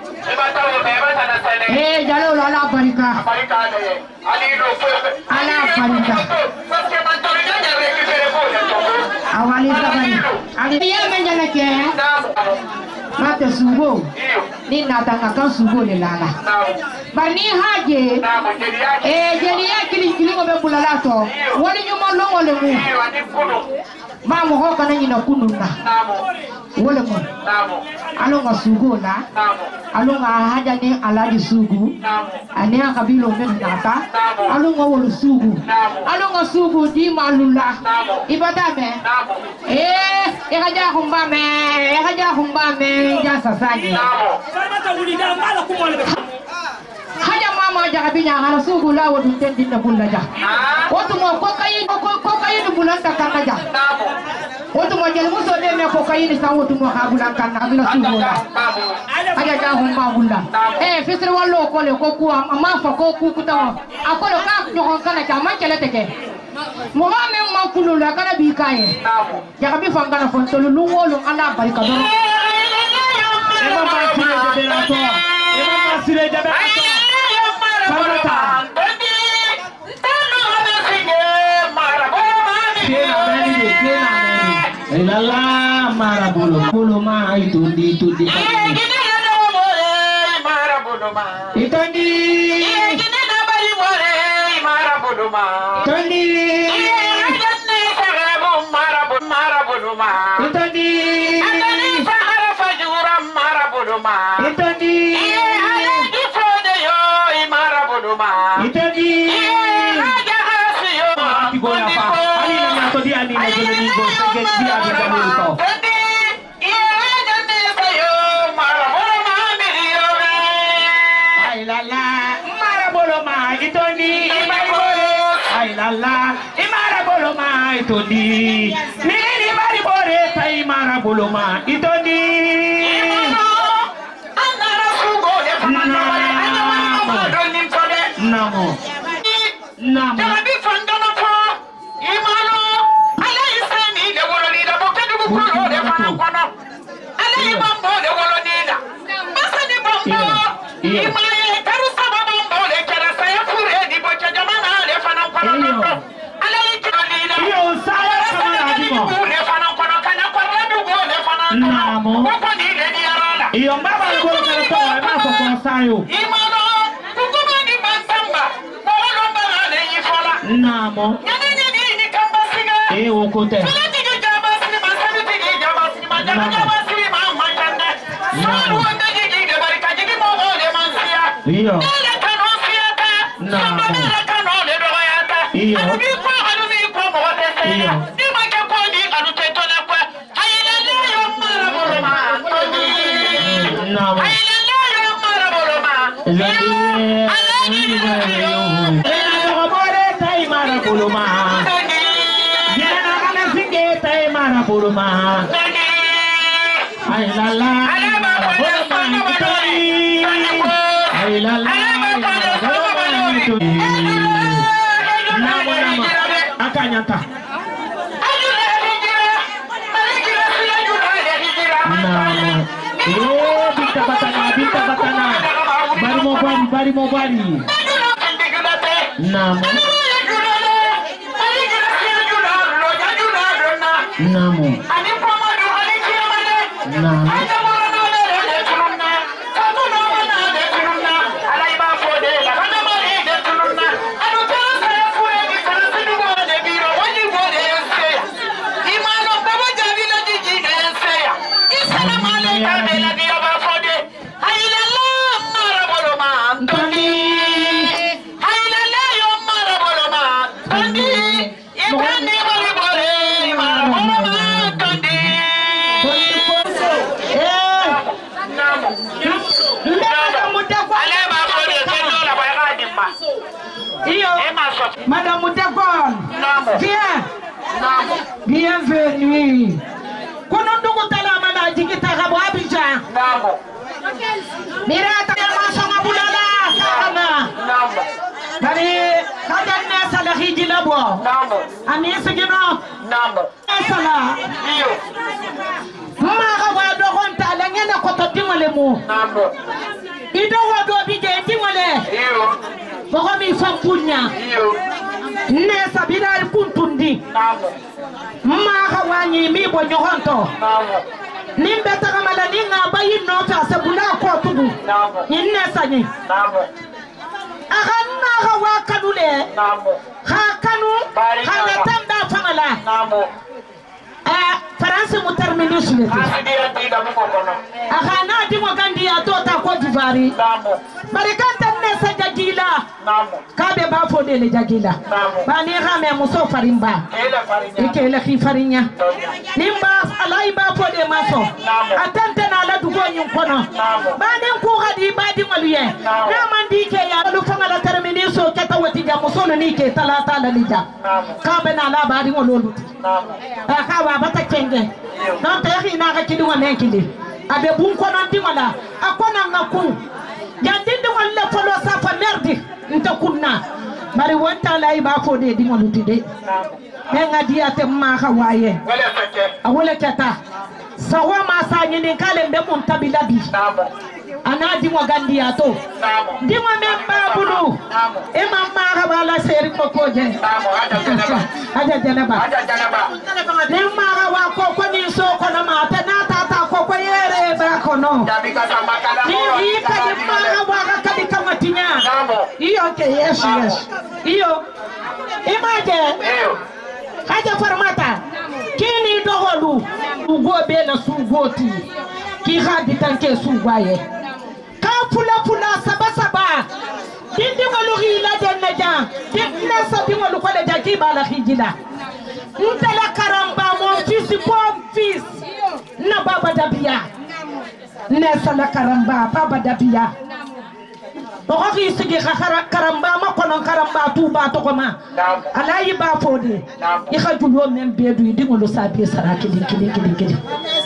eh jalo ala barika barika de ali no ala barika awali sabari ali ya menjala ke mate sugo ni natanga kan sugo le lala bani haje eh jeli akili kilingo be bulalato woni nyuma longo le mu mamu ho kana nyina kununa wole mo alonga sugo la alonga haja ni aladi sugu ani akabilo men nata alonga wolo sugu alonga sugu di malula ibada me eh e haja humba me e haja humba me ja sasaje haja mama jaga binya ngala sugu la wodu tendi na bulla ja wotu mo kokayi kokayi bulanta kana ja wotu mo jel muso de me kokayi sa wotu mo habula kana bila sugu la haja ja humba bulla eh fisri wallo ko le ko ku ma fa ko ku kutawo akolo ka nyogon kana ja man kele teke mo ma me ma kulu la kana bi kaye jaga bi fanga na fon tolu lu wolu ala barika do e ma ba sire de berato e ma ba sire de berato farata ilala mara bolo bolo ma itu di itu di mara bolo ma itandi gine na bari more mara bolo ma itandi janne sagabu mara bolo mara bolo ma itandi andani sahara fajura mara bolo ma itandi ala di fode yo mara bolo ma itandi haja hasiyo ati gola pa ali na nato di ani na jole ni go se get di abi da multo la imara boloma itondi nini mari bore tai mara boloma itondi andara sugo de famana wale anyama mo donin tode namo namo jabi fandana ko imano imaye karu sababa mbole kera saya fure di bocha jamana le fana kono ala ikiralila iyo saya kamara dimo le fana kono kana korredu go le fana namo ko ni le di arala iyo mbaba le bolo kana to ma ko ko sayo imano kukuma ni mansamba bolo mbala le yifola namo nyane nyane ni kamba siga e okote Iyo. Namo. Iyo. Iyo. Namo. Ay la la, ay la la, nama nama, akanyata. Nama, eh bita batana, bita batana, bari mo bari, bari mo bari. Nama, nama. Nah. Madame Moutagol, viens, bienvenue. Kono ndugu talama na jikita kabo Abidjan. Mirata ya masonga bulala kana. Bari kada nesa la hiji labo. Ani sigino. Sala. Mama wa do honta la ngena ko to dimale mu. Ido wa do bije dimale. Boko mi fampunya. Nesa bidal kuntundi. Mama wanyi mi bo nyohonto. Nimbe takamala ninga bayi nota sebula ko tubu. Nesa ni. Ahanna hawa kanule. Ha kanu ha tanda famala. Eh France mu terminus le. Ahana di mo gandi ya tota ko divari. Barikanta nesa jagila. Kabe ba fo de le jagila. Ba ni rame muso farimba. Ike le ki farinya. Nimba alai ba fo de maso. Atante na la dugo nyun kono. Ba ni ko hadi ba di maluye. Na mandi ke ya lu fanga la terminus so keta wati ja muso ni ke talata la lija. Kabe na la ba di ngololu. Akawa bata kenge. Non te hina ka kidu ngane kidi. Abe bun kono ndi wala. Akona ngaku. Yandinde wala folo sa fa merdi ntakunna bari wonta lay ba fo de di ngoluti de me ngadi ate ma ka waye awole kata sawa ma sa nyini kale mbe mun tabilabi ana di mo gandi ato di mo memba bulu e mamma ka bala seri ko koje aja janaba ne ma ka wa ko ko ni so ko na ma ta na ta ta ko ko yere ba ko no ni ka di ma ka wa ka di kamatinya iyo ke yes yes iyo imaje kaja farmata kini doholu ugo be na sugoti ki hadi tanke sugwaye ka fula fula saba saba dindi waluhi la janna jan dinna sabi walu ko le jaki bala hijila ntala karamba mon fils bon fils na baba dabia ne sala karamba baba dabia Boko sigi karamba ma kono karamba tu ba to koma alayi ba fode i khajulo men bedu di ngolo sabi saraki di kidi kidi kidi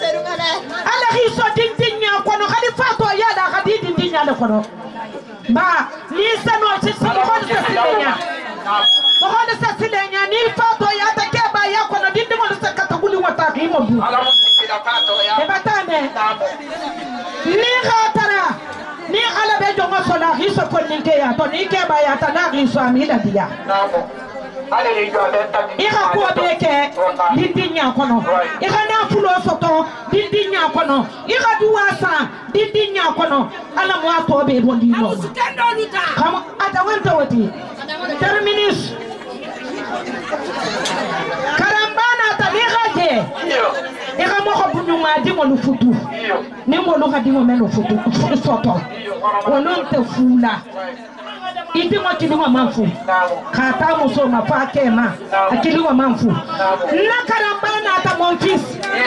ala hi so din dinya kono khalifa to ya da khadi din dinya le kono ba ni sano ci so ko sa silenya ko sa silenya ni fa to ya ta ke ba ya kono din ngolo sa kataguli wata ki mo bu e batane ni khatara ni ala be jongo hiso konninke ya to ni ke ba ya ta na hiso amila dia ika ko beke dindinya kono ika na fulo soto dindinya kono ika duwasa dindinya kono ala mo ato be bondi no kama ata wanta wati terminus karambana ta beke ika mo ko bunyu ma di mo lu futu ni mo lu ka di mo melo futu soto wonon te fula iti mo kili wa manfu kata muso mapake ma akili wa manfu na karambana ata monfis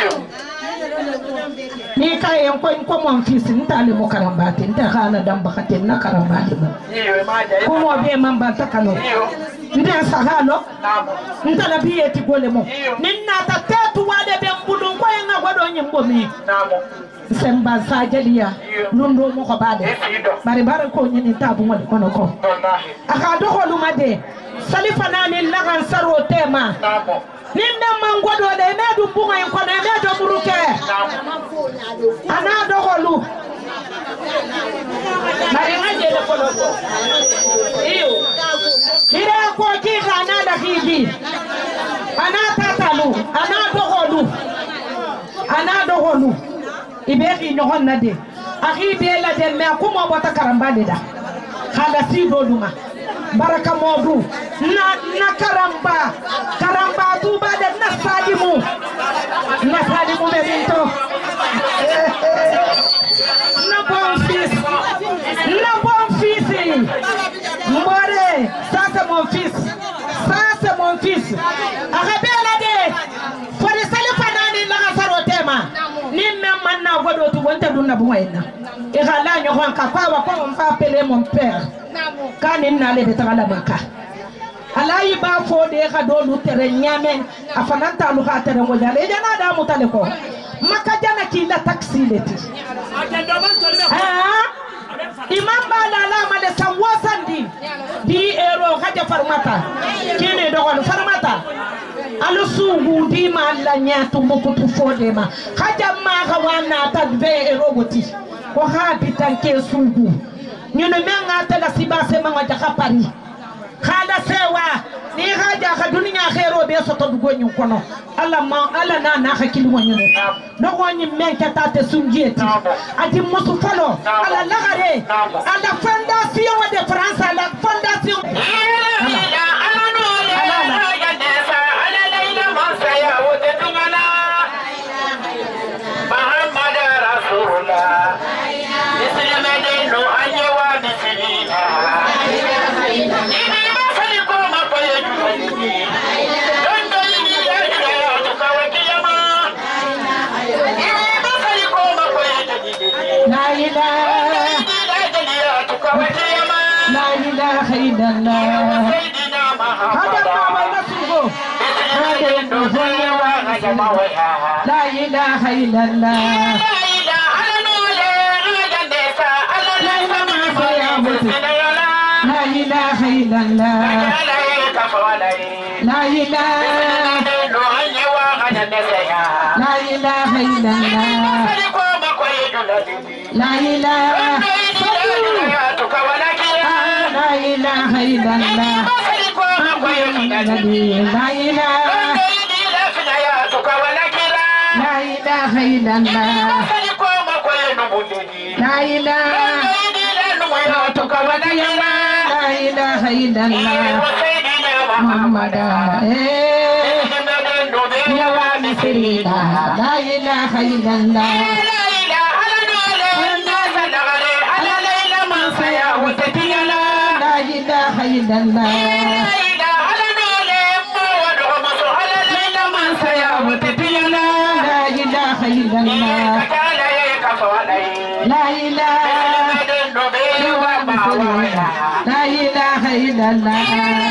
ni ka yen ko ko monfis ntale mo karambate nta kana damba kate na karambate mo ko mo be mamba takalo nda sahalo ntala biye ti gole mo ninna ta tetu wade be mbudun ko en ngodo nyimbo mi semba sajalia nundo mo ko bade bari bare ko nyini tabu mo kono ko aka do ko lumade salifana ni lagan saro tema nimbe mangodo de medu bunga en kono e medo buruke ana do ko lu bari ngaje de ko ko iyo dire ko ki kana da kiji ana tatalu ana do ko lu ana do ko lu ibeki nyohon nade akhi be la de me ko mo bota karambade da khala si do duma baraka modu na na karamba karamba tu bade na sadimu na sadimu be binto na bon fils na bon fils mbore ça c'est mon fils ça c'est mon fils akhi la de for sale fanani la sarotema ni même na godo tu wonte dunna bu wayna e xala ño xon ka fa wa ko on fa appeler mon père kanin na le betala maka alayi ba fo de xa do lu tere ñamen afananta lu xa tere mo jale jana da mutale ko maka jana ki la taxi leti ah imam ba la la ma de sawosandi di ero haja farmata kini do ko farmata alu sugu di ma la nyatu mokutu fode ma haja ma ga wana ta be erogoti ko ha bitanke sugu nyune menga ta la sibase ma ga kapari khala sewa ni haja ga dunya khairo be so to dugo nyu kono alla ma alla na na hakili wonyune do wonni menka ta te sunjeti ati musu falo alla lagare alla fondation de France la fondation La ilaha illallah hada ma nasugo hada nuzulwa la ilaha illallah la ilaha illallah la ilaha la ilaha illallah la ilaha la ilaha illallah la ilaha illallah la ilaha la ilaha illallah Muhammad eh ya wa misrina la ilaha illallah la ilaha illallah la ilaha illallah la ilaha la ilaha illallah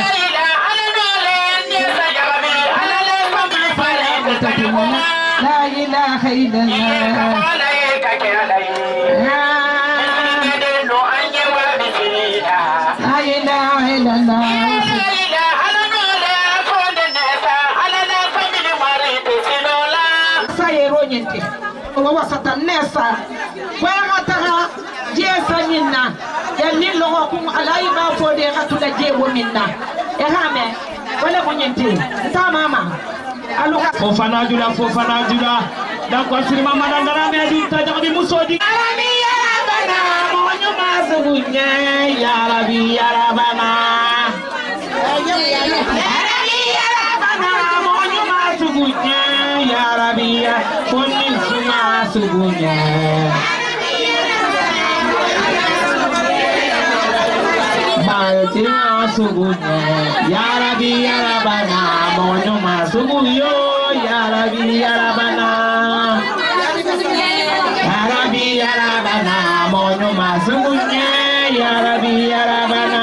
la ilaha illallah la ilaha illallah wa wasata nesa wa ngata jesa nyina ya ni logo kum alai ba fo de katula je wo minna e hame wala mo nyenti ta mama aluka fo fana jula fo fana jula da ko sirma madandara me di ta jabi musodi arami ya bana mo nyu masugunye ya rabi ya rabana arami ya bana mo nyu masugunye ya rabi ya konni suma sugunye Baltina sugunye ya rabi ya rabana mo nyu masugunyo ya rabi ya rabana ya rabi ya rabana mo nyu masugunye ya rabi ya rabana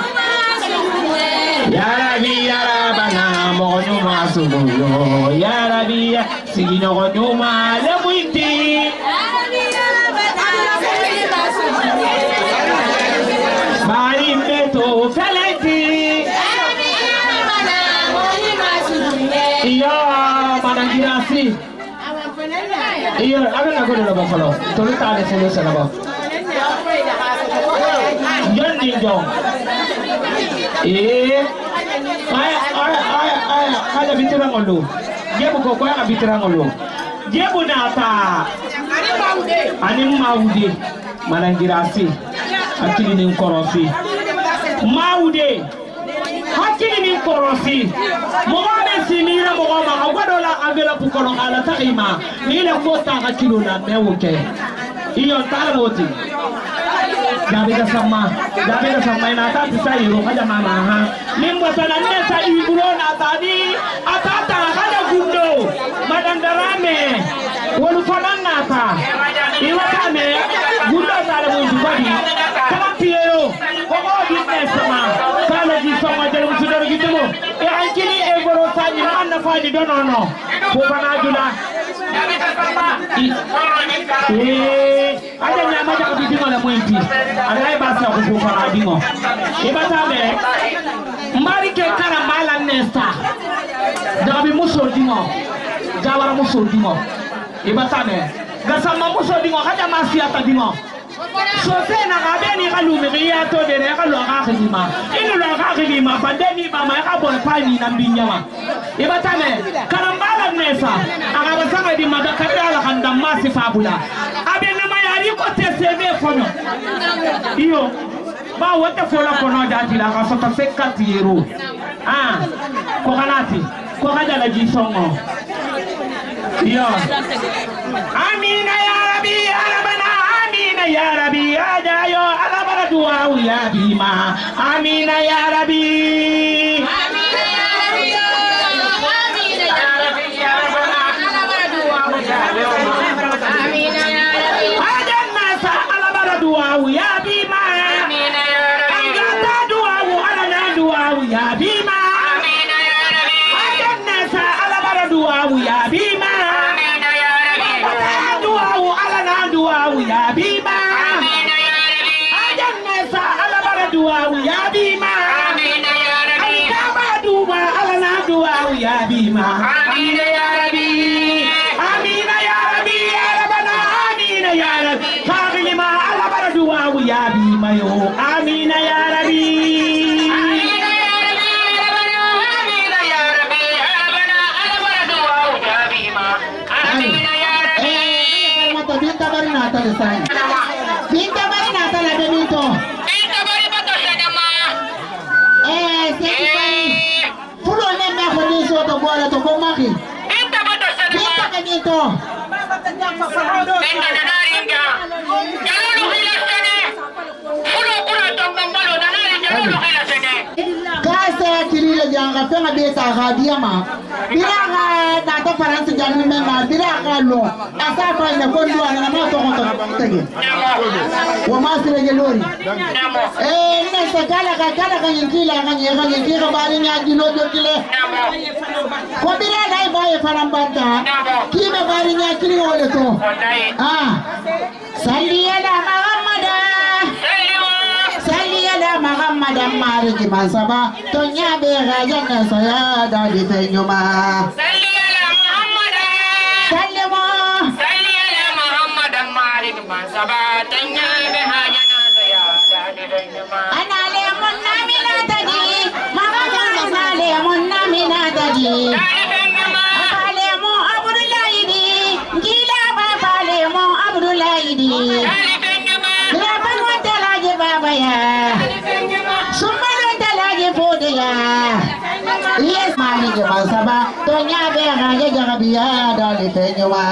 ya rabi ya rabana mo nyu masugunyo ya rabi ya sigino ko nyuma le muiti Mari meto felenti Iya manangirasi Iya ada lagu dulu bang kalau tulis tadi follow sana bang Yan ninjong Eh ay ay ay ay ada bicara ngolu dia bukan kau yang bicara ngolu dia bunata ani maude manangirasi hakili ni korofi maude hakili ni korofi mohamed simira mohama agodola avela pukolo ala taima ni ile kota hakilo na mewoke iyo talmoti Gabi sama, gabi sama ina tati sa iro kaja mama ha. Nimbo sana nesa iburo na tadi atata kada gundo madandarame wolu fanan nata iwa kame gundo tale mundu badi kala piero kogo business sama kala di sama jere musudoro gitemo e ankili e goro sani man na fadi donono ko bana jula eh ada nyama ja kabidingo la mwenti alai basa ko fara dingo e batabe mbari ke karambala nesta dabi muso dingo jawara muso dingo e batabe gasama muso dingo kaja masiata dingo so tena ngabeni kalume riya to de ne kalu ka khima inu la ka khima bandeni mama ka bon pani na binyama e batame karambala nesa aga basanga di maga kadala kanda masi fabula abena mayari ko T C V fono iyo ba wote fola kono dati la ka sota cinquante euros ah ko kanati ko kaja la jisongo iyo amina ya rabbi ya rabbana amina ya rabbi ya jayo ala bara dua ya bima amina ya rabbi amina ya rabbi amina ya rabbi ya rabbana ala bara dua ya amina ya rabbi ajan masa ala bara dua ya bima amina ya rabbi agata dua ala na dua ya bima amina ya rabbi ajan masa ala bara dua ya bima amina ya rabbi dua ala na dua ya bima amina ya rabbi ajan masa ala bara dua ya bima amina ya rabbi kaba dua ala na dua ya bima amina ya rabbi amina ya rabbi ya rabbana amina ya rabbi faqima ala bara dua ya bima yo amina ya rabbi amina ya rabbi rabbana amina ya rabbi rabbana ala bara dua ya bima amina ya rabbi mata binta bari na ta sai binta bari na ta la benito binta bari bato sedama eh seki bari fulo ne me ko ni so to bola to ko maki binta bato sedama binta benito binta na naringa jalulu hila sene fulo kura to ngambalo na naringa jalulu hila sene kase kirile janga fenga beta gadiama biraga na to faransi janni menga biraga lo asa fa ina kondo ana ma to konto tege wa masire gelori eh ne se kala kala ka yinkila ka nyega yinkira bali nya dilo jokile ko biraga ai baye farambanta kime bali nya kiri wole to ah salli ala muhammada salli ala muhammada mari ki mansaba to nya be ga janna saya da di fenyoma salli ala muhammada salli mo salli ala muhammada mari ki mansaba to nya be ga janna saya da di Anale monna minatadi, magama anale monna minatadi. Apale mo Abdulaidi, gila bapale mo Abdulaidi. Berapa monte lagi baba ya? Semua monte lagi pode ya. Yes, mali ke masaba, tonya be aja jangan biar dari tenyuma.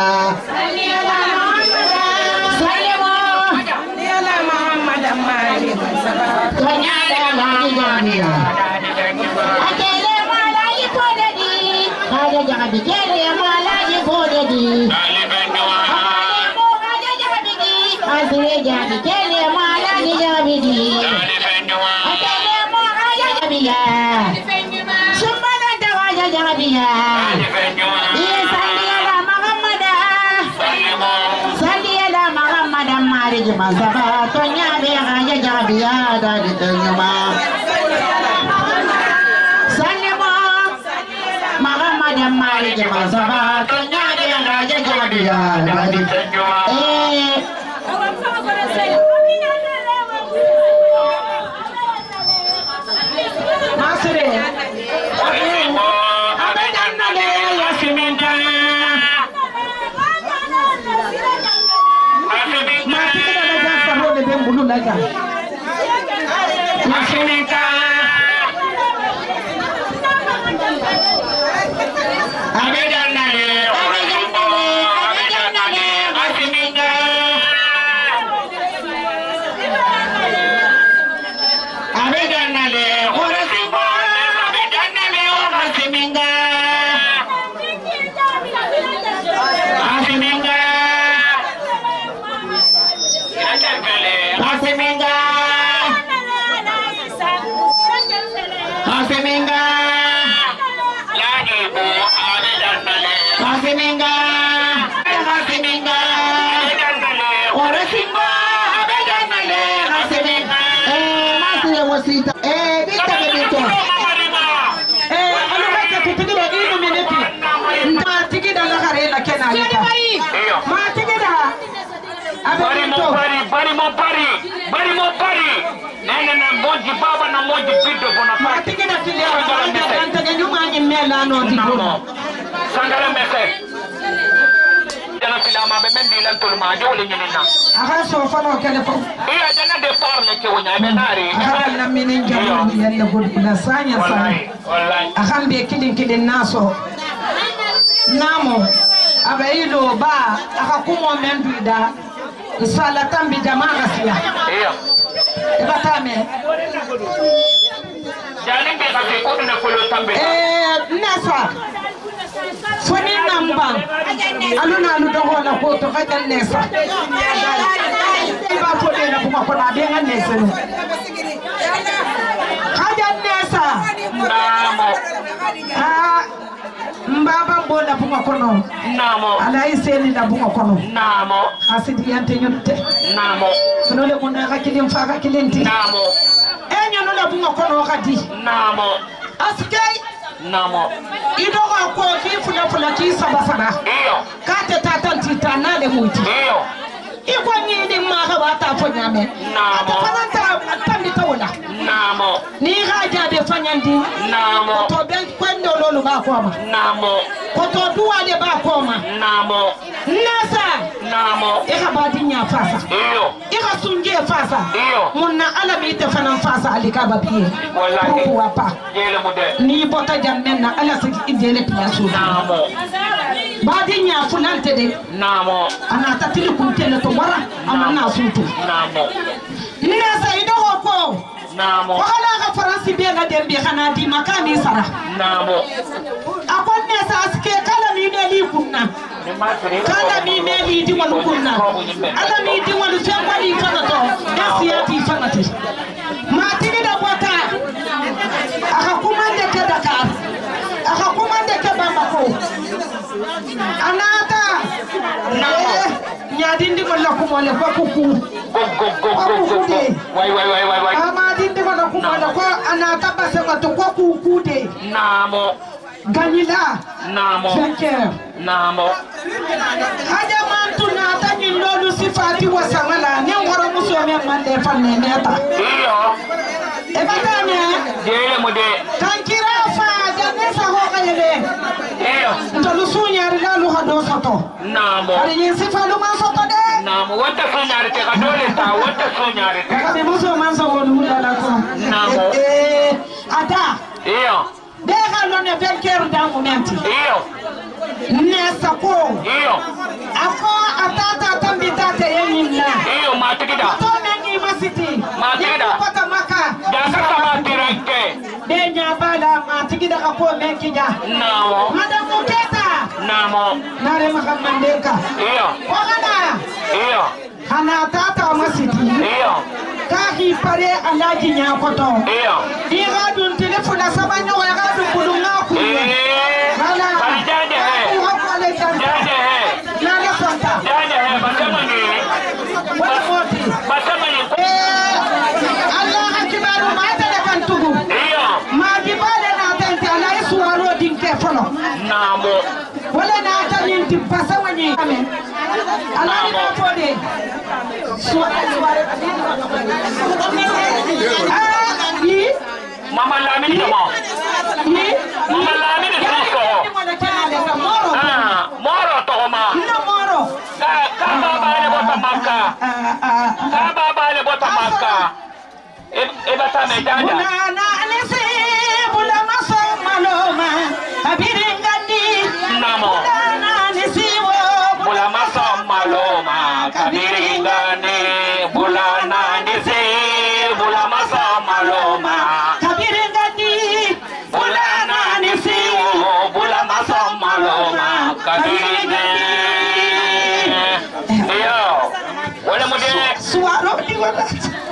Akele mala ipoda di, aja jangan dikele mala ipoda di. Akele mo aja jangan di, asire jangan dikele mala jangan di. Akele mo aja jangan dia, semua nanti aja jangan dia. Iya sandiala Muhammada, sandiala Muhammada mari jemaah sahabat, tonya be aja jangan dia dari tenyuma. Mari jemaah sahabat, ternyata yang raja jadi dia. Eh, masih deh. Apa dan nade ya siminta. Mati kita dah sabun deh bulu lagi. Masih minta. Eh, bisa begitu. Eh, alu baca tutigi dah ini miniti. Entah tigi dah nak hari nak kena kita. Ma tigi dah. Bari mo pari, bari mo pari, bari mo pari. Nene na moji baba na moji bido bona pari. Ma tigi dah tigi dah. Anta dah nyuma ni mela no tigo. Sangara mese. Jana filama be mendi lan tulma jole nyina. Aha sofa no kele fo. Iya jana de parle ke wonya menari. Aha na minin jamu yalla god na sanya sanya. Wallahi. Aha be kidin kidin naso. Namo abailo ba aka kumo menduida sala tambi jamaa gasia. Iya. Ibatame. Jani be ka ko na ko lo tambe. Eh nasa. Soni namba. Aluna alu dogo na ko to ka tan nesa. Ba ko de na kuma ko na be ngan nesa. Kaja nesa. Namo. Ah mbaba bola bunga kono. Namo. Ala iseni da bunga kono. Namo. Asidi yante nyotte. Namo. Kono le konna ka kilim fa ka kilenti. Namo. Enyo no la bunga kono kadi. Namo. Askai. Namo. Ido ko ki fula fula ki saba saba. Iyo. Kate tatan titana le muti. Iyo. Iko ni di ma ka bata fo nyame. Namo. Fananta tambi tawla. Namo. Ni ga jabe fanyandi. Namo. To ben kwendo lolu ba ko ma. Namo. Ko to duwa de ba ko ma. Namo. Nasa. Namo. E ka badi nya fasa. Iyo. E ka sunje fasa. Iyo. Munna ala mi te fanan fasa alika ba biye. Wallahi. Ko wa pa. Jele mu de. Ni bota jammen na ala saki idele piasu. Namo. Badi nya fulante de. Namo. Ana tatili kuntele to wara amana sutu. Namo. Nasa ido ko. Namo. Wala ka faransi be ga dembe kana di makani sara. Namo. Akon nesa aske kala mi ne li kunna. Kala mi ne li di wal kunna. Ala mi di wal fengwali kana to. Asiyati fanati. Ma tigi da bota. Aka kumande ke Dakar. Aka kumande ke Bamako. Anata. Namo. Nyadindi wala kumole kwa kuku. Go go go go go. Wai wai wai wai wai. Amadindi wala kumole kwa anata basema to kwa kukude. Namo. Ganila. Namo. Fenker. Namo. Haja mantu na ta nyindolu sifati wa sangala ne ngoro muso me mande fanne meta. Iyo. do soto Namo. ari ni sifalu man soto de Namo wata sonyare te ka dole ta wata sonyare te. ka be muso man so wonu la ko Namo. eh ata Iyo. de ga non ne venkeru da momenti Iyo. nessa ko Iyo. ako atata tambita te yenyina Iyo matikida. to mengi masiti Matikida. pata maka Jaka sama tireke. de nya bala matikida ka ko mengi nya Namo. madam muketa Namo. nare makamandeka Iyo. wagana Iyo. kana tata masiti Iyo. kahi pare alaji nya koto Iyo. ira dun telefona sabanyo ya ga dun bulunga ku Eh. Bari jaje he. Jaje he. nare santa Jaje he basema ni. wala moti Basema ni. Allah akibaru ma ta da kan tugu Iyo. ma di bale na tante ala isu waro din ke fono Namo. wala na ta nin ti pasawa ni amen ala ni na fode so ah yi Mama Lamine jama. yi Mama Lamine suso. Ah, moro to ma. no moro Ka ka baba le bota maka. ah ah Ka baba le bota maka. E e bata me dada. na alisi bula maso maloma abiringandi Namo. na alisi wo Bula masa maloma kabiringane. Bula na nisi. Bula masa maloma. kabiringandi Bula na nisi. Bula masa maloma kabiringane. Iyo. Wala mo de. suwaro di wala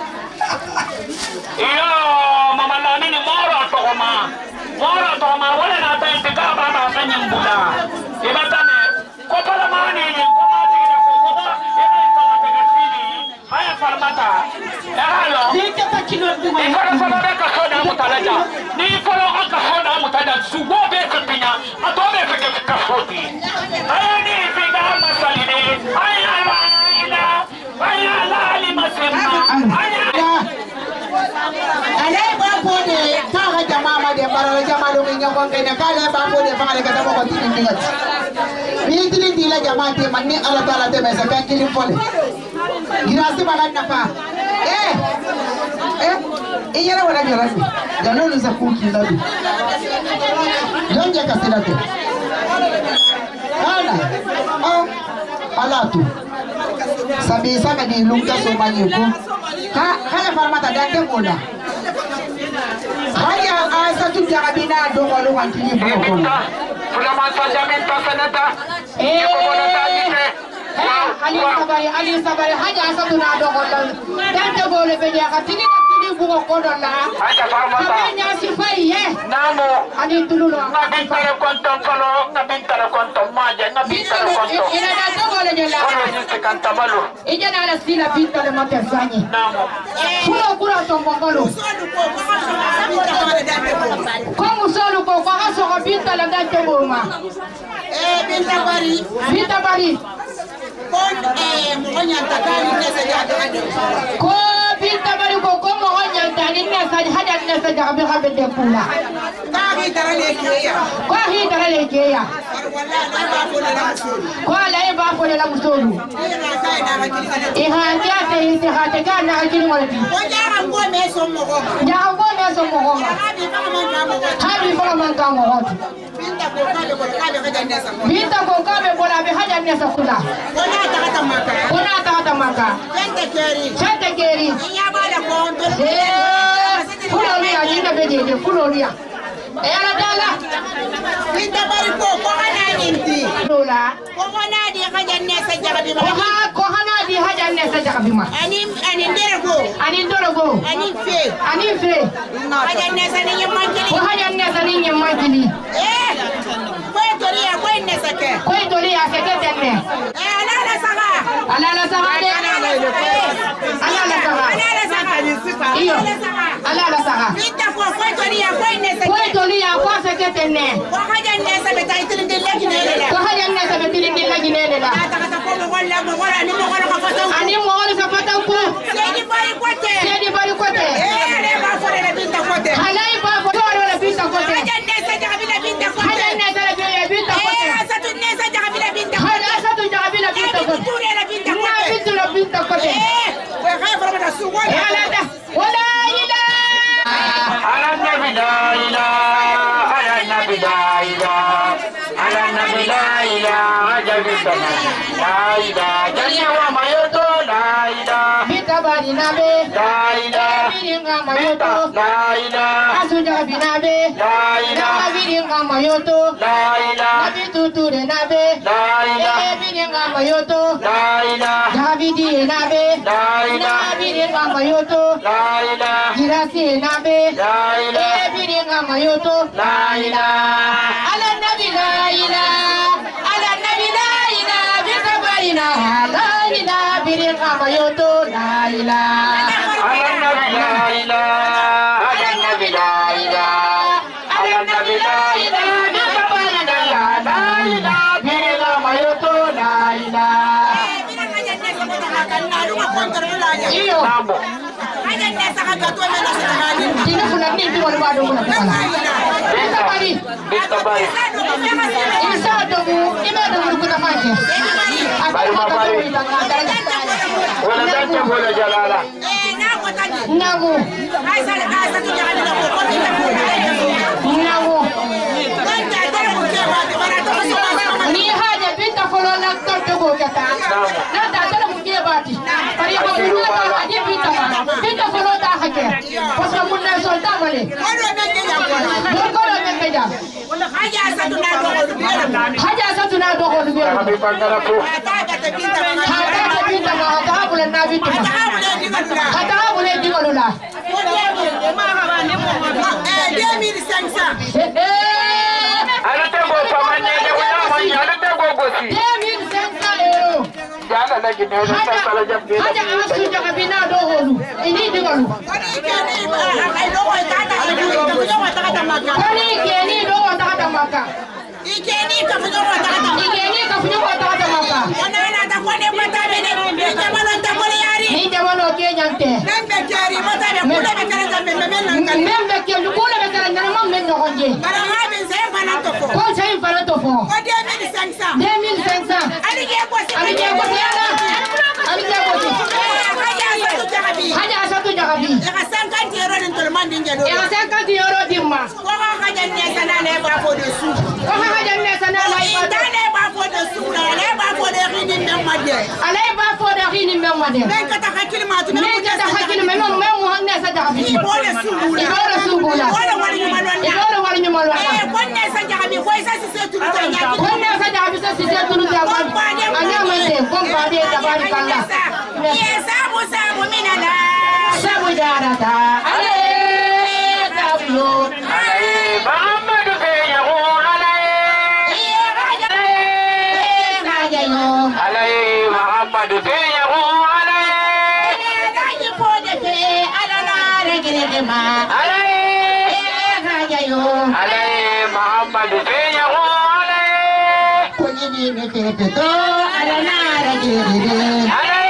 Iyo, Mama Lamine moro to ma. Moro to ma wala na ta intika baba kanyang bula. Iba tame. Ko pala mani ni ko ma tigina ko ko. Ina ito matagafili. Haya farmata. Ehalo. ni kata kilo di Ni fara fara be ka soda mutalaja. Ni fara ka soda mutalaja. Subo be ka pinya. Ato be ka ka foti. Aya ni figa masalini. Aya la ila. Aya la li masemma. Aya ale ba fode ka ga jama ma de barala jama do ngi ko ngene ka le ba fode fa le ka ta ko tin ni ngati ni tin di la jama te man ni ala taala te be sa kan kili fole girasi bala na fa eh eh e yara wala girasi da no za ku ki na du jonje ka sila te ala oh ala tu sabi sama di lungka so mani ko ha kala farmata da te bola haya asa tu jakabina do ko lo wanti ni ko ko Fulama sajaminta senata. eh Iko bona tajite. ali sabari ali sabari haja asa tu na do ko dan te bole be ya ka tini na tini bu ko do la Aja farmata. nya si fai ye Namo. ali tulu lo Ngabintare konton kalo. Ngabintare konton maja. Ngabintare konton. ina da to bole je la Kono jiste kanta malu. ija na la sila pinto le mote fani Namo. kulo kura to ngolo ko musolu ko ko aso ko pinto la dan te boma eh binta bari pinta bari kon eh mo nya takali ne se ja de ko pinta bari ko ko mo nya tani ne sa hada ne sa ja be habe de pula ka gi tarale ke ya ko hi dara le ke ya wala na ba ko le la musulu ko la e ba ko le la musolu ina sai na ga kili e ha ja te te ha te ga na kini wala bi ko ja ran go me so mo ko ja ko me so mo ko ma ha bi ka man ka mo ko ha bi ko man ka mo ko binta ko ka le ko ka le ka jande sa ko binta ko ka be bola be haja ne sa kula ko na ta ka ta maka ko na ta ta maka jande keri chete geri nya ba da ko on eh fulo ri a jinda be de fulo ri a e ala dala binta bari ko ko ana ninti dola ko ko na di ka jande sa jaga bi ko ha ko hana di haja ne sa jaga bima ani ani ndere go ani doro go ani fe ani fe ka jande sa ni mankili ko haja ne sa ni nyem majili eh ko to ri ko ne sa ke ko doli a se ke tenne eh ala la saga ala la sa de ala la sa ala la saga ni sifa iyo ala la sa binta ko ko to ri ko ne sa ko doli a ko se ke tenne ko ka jande sa be tay tilinde legi ne le ko haja ne sa be tilindi la ginene la ta ka ta ko mo wala mo wala ni mo wala ka fa ani mo wala sa fata ko Sedi bari kote. Sedi bari kote. Eh, ale ba fo le binta kote. Halai ba fo le binta kote. Haja ne sa jaga bila binta kote. Haja ne sa le binta kote. Eh, sa tu ne sa jaga bila binta Laila, Janyawa Mayoto, Laila, Bita bari nabe, Laila, Biringa Mayoto, Laila, Asuja binabe, Laila, Biringa Mayoto, Laila, Nabi tuture nabe, Laila, Biringa Mayoto, Laila, Javidi nabe, Laila, Biringa Mayoto, Laila, Girasi nabe, Laila, Biringa Mayoto, Laila, Ala nabi laila, Ala nabi laila, Bita bari na laila, Biringa Mayoto, laila. Ala Nabi Laila, Ala Nabi Laila, Ala Nabi Laila, Laila, Bila Mayoto, Laila. Iyo. Namo. Sino kuna nini wale bado kuna kala. Bita bari. Bita bari. Isa domu, ime domu kuna fake. Bari mabari. Wala dante wala jalala. Nago. Nago. Ni haja bita folo na toto go kata. Na dada mungkin bati. Pari ko kuna ka haja bita ma. Bita folo ta hake. Pasal munna solta bale. Bokoro mengeja. Haja satu na dogo. Haja satu na dogo dubi. Kami pangkara po. Haja bita ma haja bulan nabi tu. Haja bulan di malula. Ano tego pamanya ni wala manya ano tego gosi. David Sensa ero. Jala lagi ni ano sa pala jam ni. Haja asu jaga bina doholu. Ini dengalu. Kani keni dogo takata maka. Ikeni kafunyo wa takata. Ikeni kafunyo wa takata maka. Ona na takone mata bene. Jamano takole yari. Ni jamano kenyante. Nembe keri mata be kule be kala jambe memel nan. Membe keri kule be kala nan mam men ngonje. Bara habe se fana tofo. Ko se fana tofo. Ko deux mille cinq cents. deux mille cinq cents. Ali ge ko si. Ali ge ko si ala. Ali ge ko si. Haja satu jagabi. Ya cinquante euro nin tolman din jado. Ya cinquante euro dimma. Ko ha haja ne sana ne ba fo de su. Ko ha haja ne sana na ba de. Ne ba fo de su na ne ba fo de rini memade. Ale ba fo de rini memade. Men kata hakili ma tu. Men kata hakili men men mo hanne sa jagabi. Ibole subula. Ibole subula. Ibole wali ni malwa. Ibole wali ni malwa. Eh ko ne sa jagabi ko sa si se tulu ta nya. Ko ne sa jagabi sa si se tulu ta ba. Anya mande ko ba de tabarakallah. Yes, sabu sabu minala. Sabu darata. Ale sabu. Ale Muhammadu Kenya ale. Haja yo. Ale Muhammadu Kenya ale. Kaji pode pe alana regere ma. Ale haja yo. Ale Muhammadu Kenya ale. Kunyi ni ke to alana regere. Ale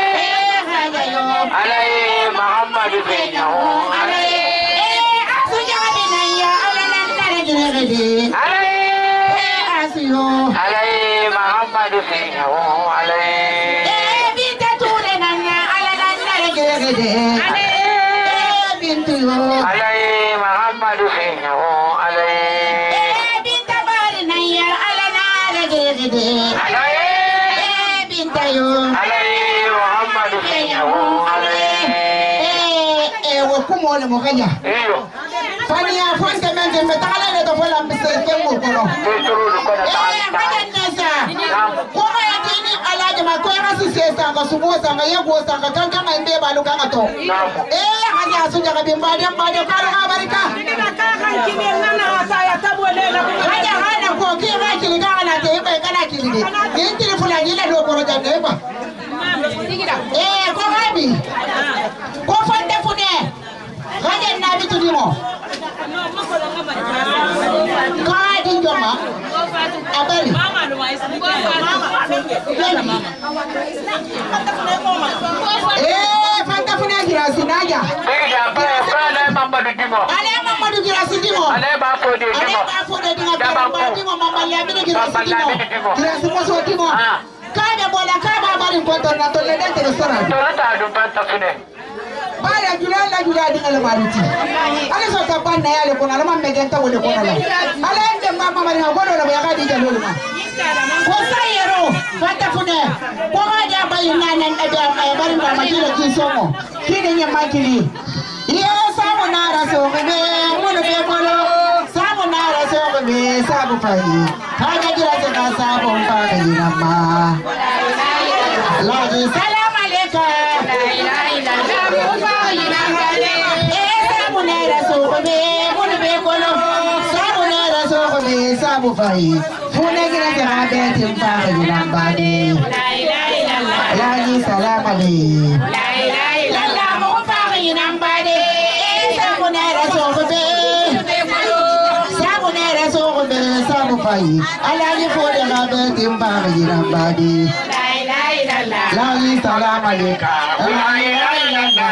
Ale Muhammadu Kenya ale. Asu jabi na ya alana regere. Ale asu yo. Ale Muhammadu Kenya ale. Binta ture na ya alana regere. Ale bintu yo. Ale Muhammadu Kenya ale. Binta bari na ya alana regere. Ale binta yo. Ale Muhammadu Kenya ale. Eh wo kumo le mo kanya. Iyo. Fani ya fonte menje metala le to fola mbise kemo kono. Petro ko na Eh ta. haja nesa. Ko ma yatini alaje ma ko ya sise sanga subo sanga yego sanga kanka ngende balu kanga to. Eh haja sunja ka bimba de mbade ka ro barika. Haja hana ko ki ma kili ga ala te ba kana kili de. Kin kili fulani le do koro jande ba. Eh ko habi. Ko fonte fude. Haja na bitu dimo. Kadi joma. Abali. Eh, fanta funa girasi naja. Deja pa sana Muhammadu Dimo. Ale Muhammadu girasi dimo. Ale ba ko de Ale Dimo. ba fo de dimo ba dimo mama ya mi girasi dimo. Girasi mo so dimo. Kada bola kada bari poto na to le dente restaurant. To ta du pa ta fune. Baya jula la jula di ngale maruti. Ale so ta panna yale ko na ma megenta wole ko na. Ale ende mama mari ha godo la ya ka di jalo ma. Ko sayero. Fata fune. Ko ma da bayyana nan da bari ba ma kira ki somo. Kini yin makili. Ye samu na raso be mun be bolo. Samu na raso be sabu fayi. Ka ga kira ta ka sabu fa ga yamma. Laji salam alaikum. La ilaha illallah mu fa yina gale. Eh samu na raso be mun be bolo. Samu na raso be sabu fayi. Fune kira ta be tim fa ga yamma de. La ilaha illallah. Laji salam alaikum. La ilaha illallah mu fa ga yamma de. Eh samu na raso be. Samu na raso be sabu fayi. Alaji fune ga be tim fa ga yamma de. La salam alaikum. La ilaha illallah.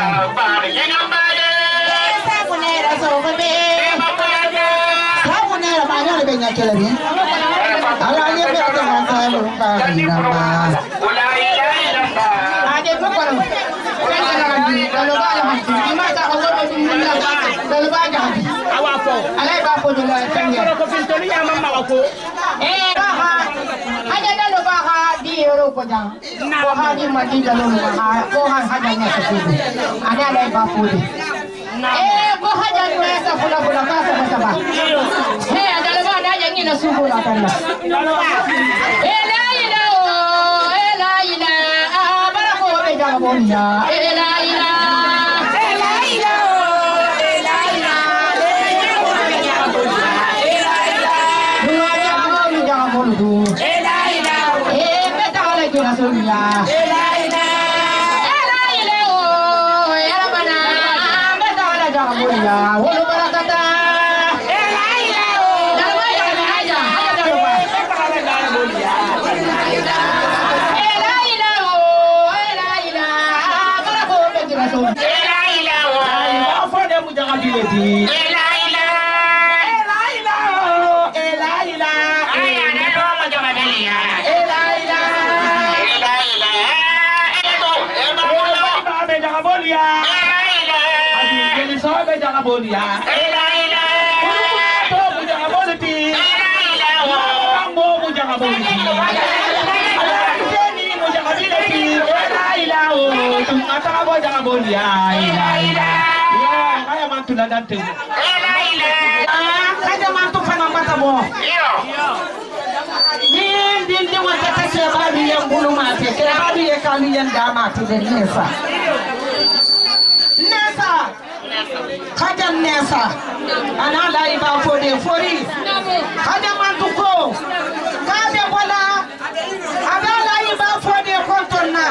Sabunera sobe. Sabunera banyak lebih nyakit lagi. Allah ye berada masa lupa dinama. La ilaha illallah. Ada pokok. Kalau baca hati, masa Allah berfirman kalau baca hati. Awak alai bapa dulu tanya. Kalau kau ni yang mama aku. Eh baha. Ada dalam baha di Eropa jang. Baha di mati dalam baha. Baha hanya sesuatu. Ada alai bapa dulu. Eh baha jangan rasa pula pula kasa kasa bah. Eh ada dalam ada yang ini subuh lah tanda. Eh la ilaha, eh la ilaha. Baraku jangan bonya. Eh la ilaha. Rasulullah. La ilaha illallah. Ya Rabbana, betala jamulya. Wala barakata. La ilaha. Dalam aja aja. Aja lupa. Betala jamulya. La ilaha. La ilaha. La ilaha. Baraku bagi Rasul. La ilaha. Apa dia mu jangan dileti. La ilaha. La ilaha. La ilaha. Ayah dia doa macam mana dia? Sobe jangan bolia. Ela ela. Tobu jangan boliti. Ela ela. Kambo mu jangan boliti. Ala sini mu jangan boliti. Ela ela. Tumata kabo jangan bolia. Ela ela. Ya, kaya mantu dan tu. Ela ela. Ah, kaya mantu fana mata mo. Iyo. Nin din din wata ta ce babu yan bulu mate. Kira babu ya kali yan dama ti da nesa. Nesa. Kajan nesa, anak lagi bawa fori fori. Kajan mantuko, kajan bola, ada lagi bawa fori kontona.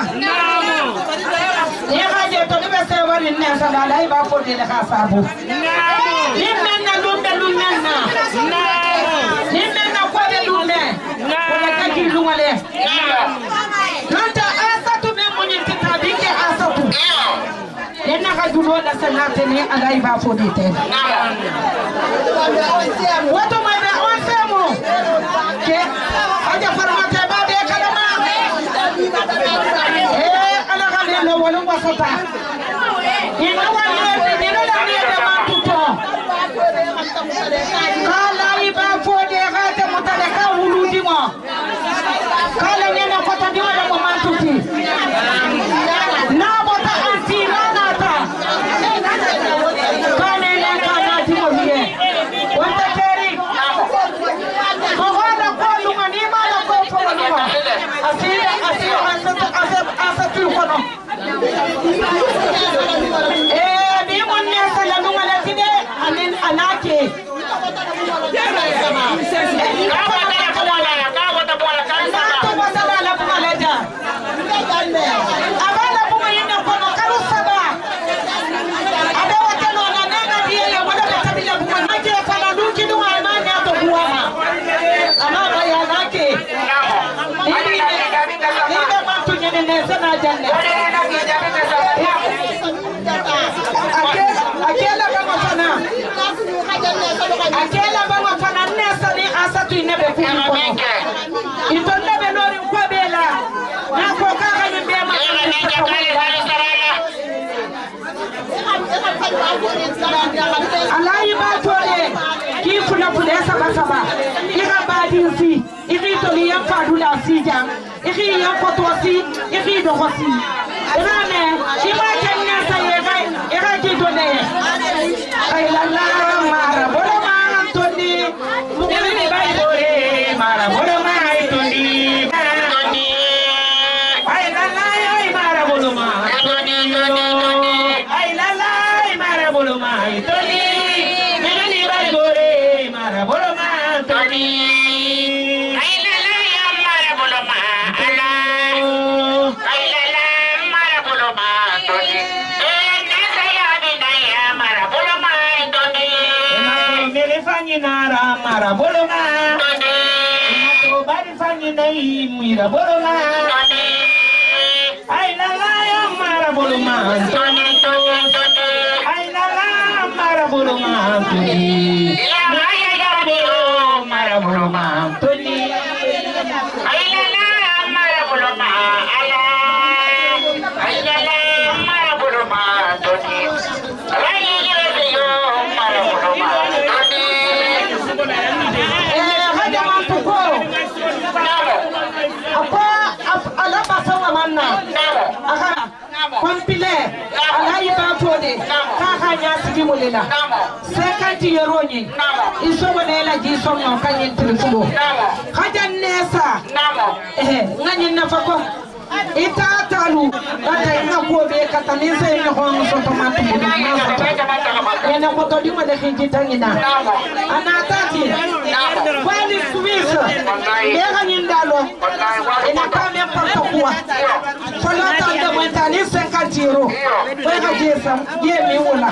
Ia kajan tu ni biasa fori nesa, ada lagi bawa fori lekas sabu. Limena lumbe lumena, limena kuade lumbe, kuade kaki lumale. Nanti asa tu mempunyai kita dike asa tu. Ena ka dulo na sanate ni alai ba fodite. Wato mai ba on semo. Ke aja farmate ba be kalama. Eh ala ka le lo wala wasata. Ina wa ni ni no da ni da ma tuto. Kala iba fode ga ta mutale ka wuludi mo. Kala ni na kota di wala mo mantuti. Na bota anti na eh bi mon ne sala no wala tide anin anake abala kuma yinna kono karu saba ada watano na nana dia ya wala tabila kuma nake fala duki du ma ma ya to buama ama ba ya nake ni da ma tu nyene ne sana janne akela bangwa fana akela bangwa fana nesa ni asatu inebe kuni kono itonne be lori kwa bela na ko kaka ni be ma alai ba tole ki funa funa saba saba ira ba dinsi iri to ni yan fadula sija ikhi ya fotosi ikhi do khosi rame ima kenya sa yega ega ki done ay la la mara bolo ma toni mugere ni bai bore mara bolo ma toni toni ay la la ay mara bolo ma toni toni ay la la ay mara bolo ma toni mugere ni bai bore mara bolo ma toni nara mara bolonga mato bari fanyi nai muira bolonga ay la la ya mara bolonga toni toni toni ay la la mara bolonga toni ya ya ya mara bolonga toni ay la la mara bolonga ala ay la la mara bolonga toni ay la yo mara bolonga toni kompile alayi ba fode ka ka nya sigi molena cinquante euro ni iso wona la ji so no kanyin trifulo hajan nesa eh ngani na fa ko ita talu ata ina ko be katanisa ina ko so tomatu budu ina ko to dima de hinji tangina ana tati wali suwisa ya ganin dalo ina ka me porto kwa kola ta de mentani cinquante euro ko ga jesa ye mi wala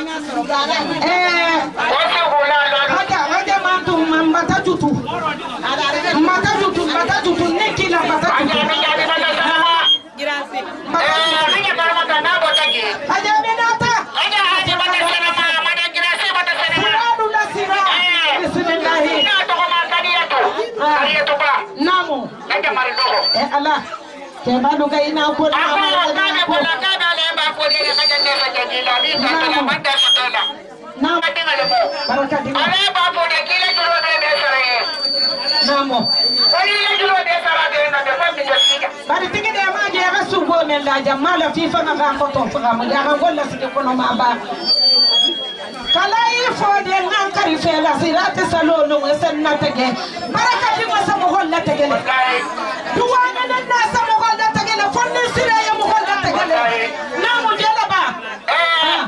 eh haja haja mantu mambata jutu mata jutu mata jutu nikila mata jutu gracias. Eh, niña para matar nada aquí. Allá viene otra. Allá hace mata sana mama, mata gracias mata sana. Fulano la sira. Bismillah. No to koma kadiya to. Kadiya to ba. Namo. Nake mari dogo. Eh Allah. Ke manu ga ina ko na ma. Kana ko na kana le ba ko de ka jande ka jande la bi ka na mata satala. Namo tinga le mo. Baraka dinga. Ale ba ko de kile juro de be sare. Namo. Kali le juro de sara de na de fammi de siga. Bari tinga de ma je ga sugo men la jamala fi fa na ga ko to fa ma ya ga golla sike ko no ma ba. Kala ifo de nan kari fe la sirati salolo wesen na tege. Baraka dinga sa mo golla tege. Duwana na na sa mo golla tege le fonni sire ya mo golla tege. Namo je la ba. Eh.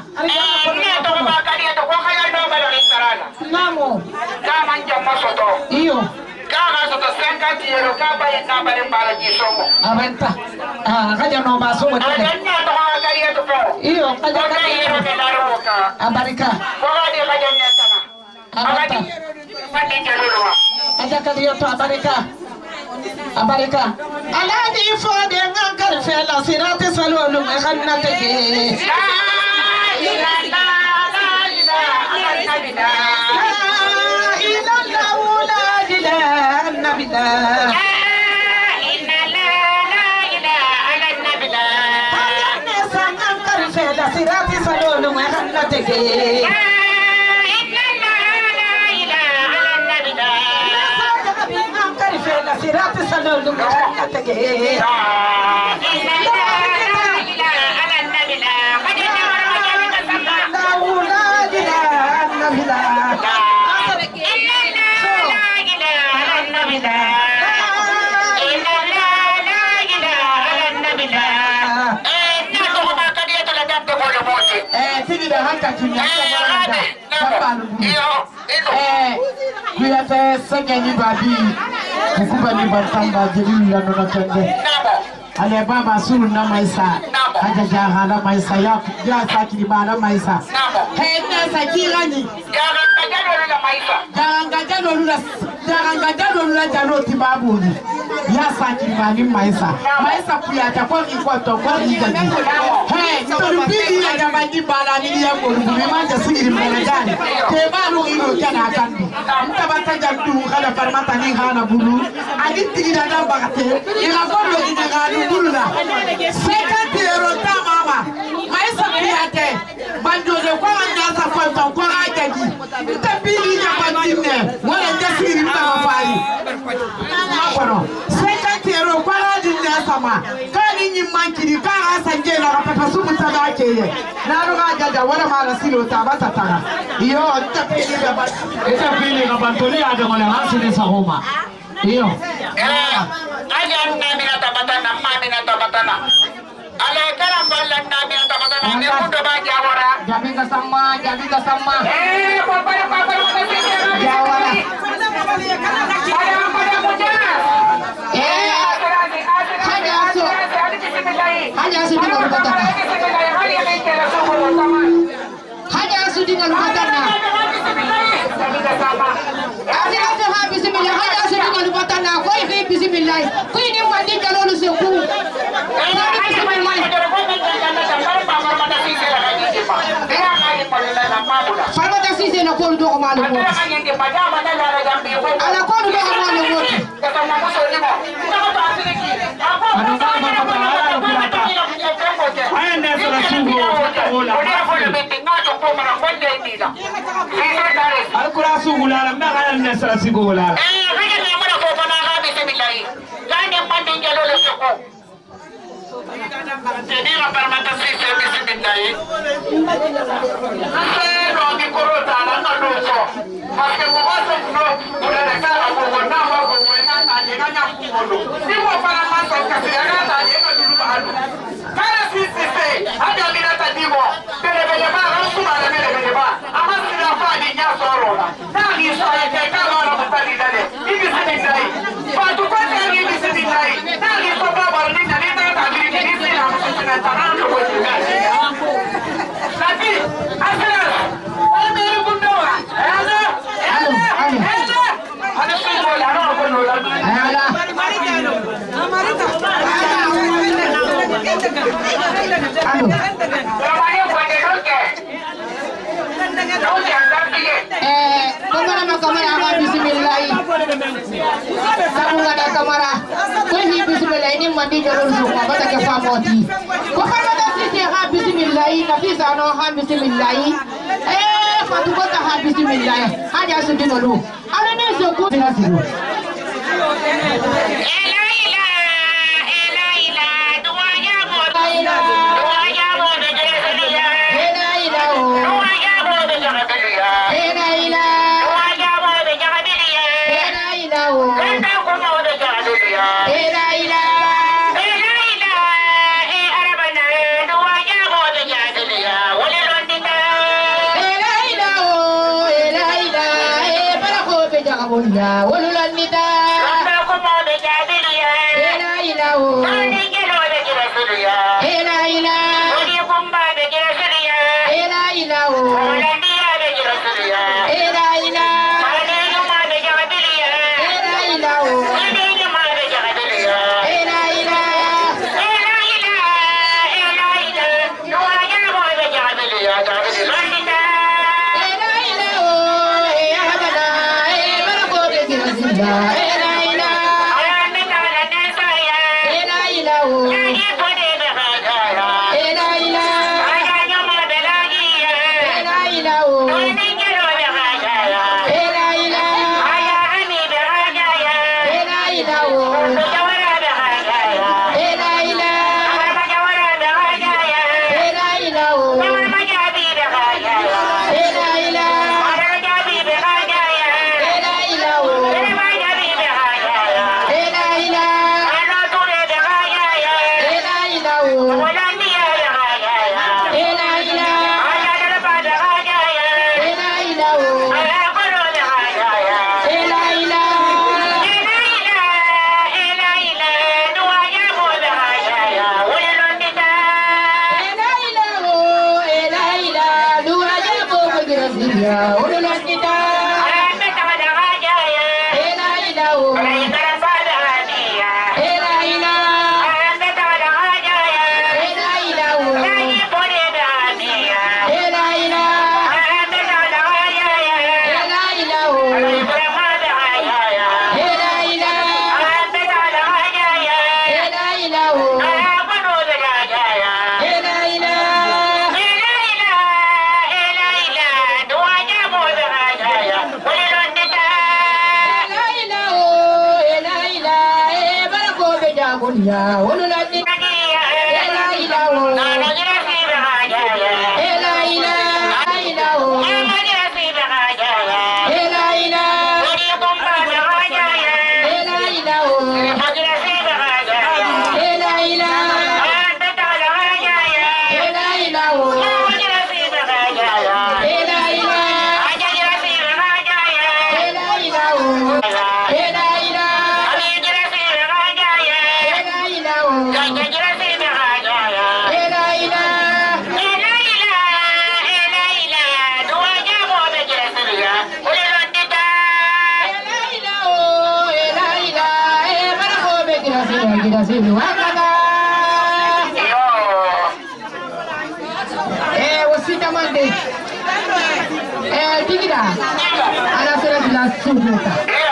Namo. Kama njama soto. Iyo. Kama soto cinquante euro kaba ya kaba ni mbala jisomo. Aventa. Ah, kaja no baso mo tele. Adanya to ha kari to ko. Iyo, kaja kari euro de daro ka. Abarika. Ko ga de kaja ne sana. Aventa. Pati jalurwa. Kaja kari to abarika. Abarika. Ala di fo de ngankar fe la sirate salo lu nganna tege. La la la la la sirati salolo ma hanna tege sirati salolo ma hanna tege eh tigi da haka tunya eh kuya te sege ni babi kukuba ni batamba jeli la no tende ale baba suru na maisa haja jahala maisa ya ya sakiri bana maisa eh na sakira ni ya ngajalo la maisa ya ngajalo la Jaranga jalo la jalo tibabu ni ya sakiri bani maisa maisa kuya ta kwa kwa to kwa ni gaji eh to bidi ya jamani bala ni ya ko ni manja sigiri mbele gani ke balu ino kana kandi mtabata jadu kala farmata ni hana bulu adi tigida da bagate ina gondo ni ngadu bulu na cinquante euro ta mama maisa kuya te banjo de kwa nyasa kwa to kwa ajaji mtabili ya bandine wala jasiri mtafari cinquante euro kwa sama kani nyi mankiri ka asanje na papa su mutaba ke ye na ro ga jaja wala mala silo ta bata tara iyo tapili ga ba tapili ga bantoli ada ngole hasile sahoma iyo eh aja na mina tabata na ma mina tabata na ale karam ballan na mina tabata na ne kudo ba jawara jabi ka sama jabi ka sama eh papa papa jawara hanya su dinga rubutana hanya su dinga rubutana hanya su ha bismillah hanya su dinga rubutana koi fi bismillah koi ni mandi jalolu se ku farma ta sise na ko do ko malu ko ala ko do ko malu ko Al-Qur'an sugula la ma kana nasra sugula eh hanya ni mana ko bana ga bismillah yani mandi jalolu se ku jadi la permata sise bismillah no di korota la no do so parce mo va so no pour le faire à mon na ma ko mo na ta je ga nya ku mo si mo para ma so ka se ga ta je ga du ba du kana si si se ada mi na ta di mo bele bele ba ran su ba bele bele ba ama si na fa di nya so ro na na ni so ye ke ka ro na ta di dale ni bi se di dai pa tu ko ta ni bi se di dai na ni so ba ba ni na ni ta ta di ni se na so se na ta na ko ti ga Lagi, asal, ada meri bunda, ada, ada, ada, ada semua orang orang pun orang. ala Ramai buat kerja, kerja eh kamera ma kamera aga bismillah sabu ada kamera ko hi bismillah ni mandi jalolu su ko bata ke famoti ko farma ta sise ha bismillah na fisa no ha bismillah eh fatu ko ta ha bismillah haja su dinolu ala ne so ko dinasiru ya wululan nida Lambe ko mo de jabiliya ila ila o Ani gelo de jabiliya ila ila Oni kumba de jabiliya ila ila o Olandiya de jabiliya ila ila Ani yuma de jabiliya ila ila o Ani yuma de jabiliya ila ila Ila ila ila ila Nuwa ya mo de jabiliya jabiliya Landita ila ila o e habana e barako de kirasida ila ila Alamita la nesaya ila ila o Ani pode de hajaya ila ila Aya yuma de lagiya ila ila o Ani gelo de hajaya ila ila Aya ani de hajaya ila ila o Jawara de hajaya ila ila Ama jawara de hajaya ila ila o Ama jabi de hajaya ila ila Ama jabi de hajaya ila ila o Ama jabi de hajaya ila ila Ana ture de hajaya ila ila o Wala niya de hajaya ila ila Aya de ba de hajaya ila ila o Aya kono de hajaya ila ila Ila ila ila ila Nuwa ya mo de hajaya Wala nita ila ila o ila ila dua jabo bagirasiya ululan kita Aya meta de hajaya ila ila o Aya tara ba de hajaya ila ila Aya meta de hajaya ila ila o Ani pode de hajaya ila ila Aya meta de hajaya ila ila o Aya tara ba de hajaya ila ila Aya meta de hajaya ila ila o Aya kono de hajaya ila ila Ila ila ila ila Nuwa ya mo de sita mande. Eh, digida. Ana sera bila subota.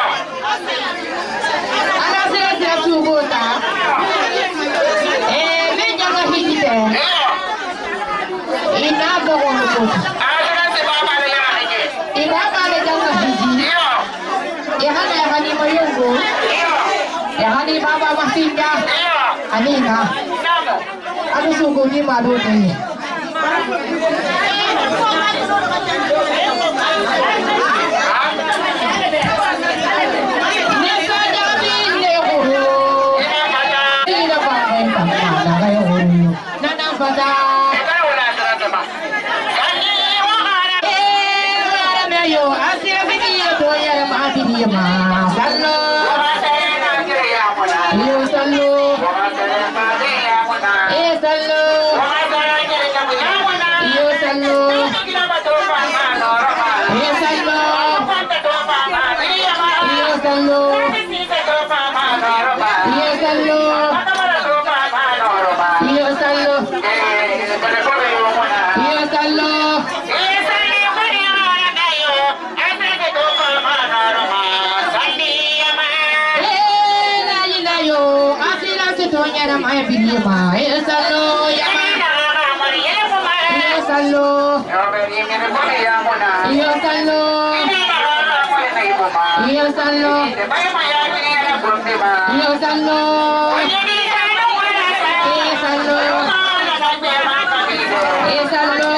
Ana sera bila subota. Eh, venga ma hijite. Ina go wono ko. Ana se baba le yana hije. Ina ba le janga hiji. Ya hana ya hani moyongo. Ya hani baba masinda. Anina. Aku sungguh ni malu ni. Maya bini ma, eh salo ya ma, eh salo, iya salo, iya salo, iya salo, eh salo, eh salo.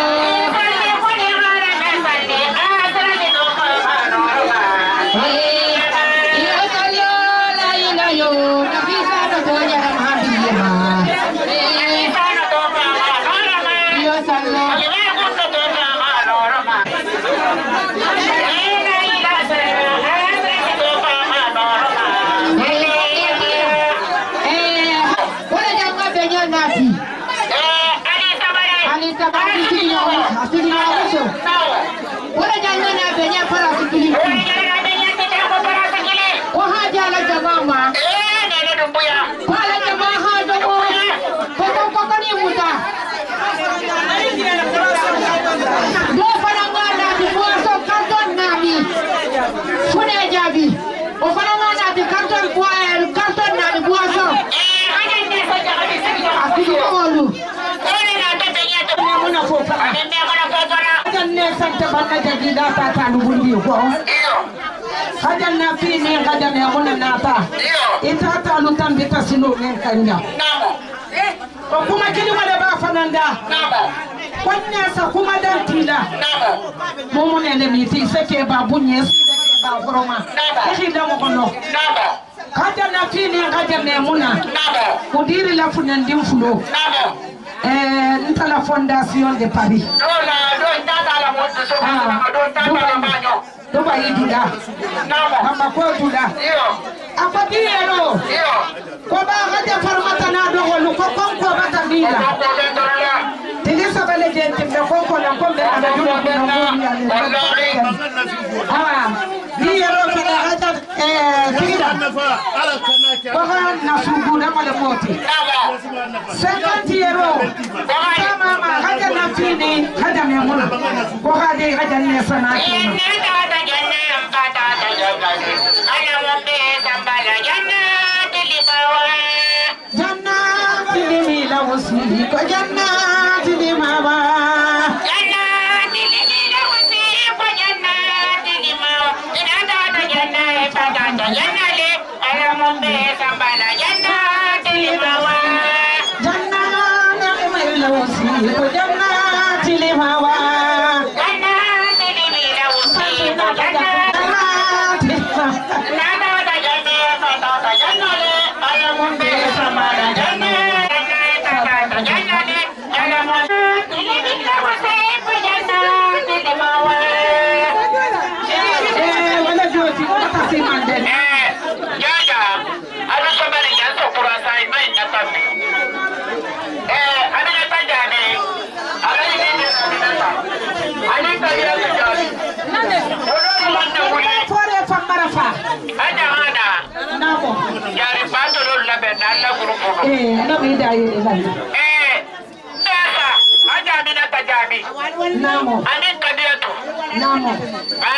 Hajan na fi ne hajan ya muna nata ita ta lutan bi ta sino ne kanya ko kuma kini wala ba fananda kwanya sa kuma dan tila mo mo ne ne mi ti seke ba bunye ba goroma e da mo kono hajan na fi ne hajan ne muna ko diri la funan dim fulo eh ntala fondation de Paris dona don tata la mo so don tata la manyo Doba yidida. Mama ko tuda. Apati ero. Ko ba gaja farmata na do holu ko kon ko bata bila. Tili sabale gente be ko ko na ko be ada juma be no ah ni ero kada gaja eh kida. Ko ga na sugu na male moti. cinquante ero. Sama ma gaja na fini gaja me mona. Ko ga de gaja ne sana. Janna ko jannati di mawa jannati di lawsi ko jannati di mawa ina da da janna e ta da da janna le ala mon be sambala jannati di mawa jannati di lawsi ko jannati di mawa jannati di lawsi ko jannati ina da da janna e ta da janna le ala mon be sambala janna Eh, no me da ahí. Eh, nasa, aja mina tajabi. Namo. Ani kadiyatu. Namo. Ha?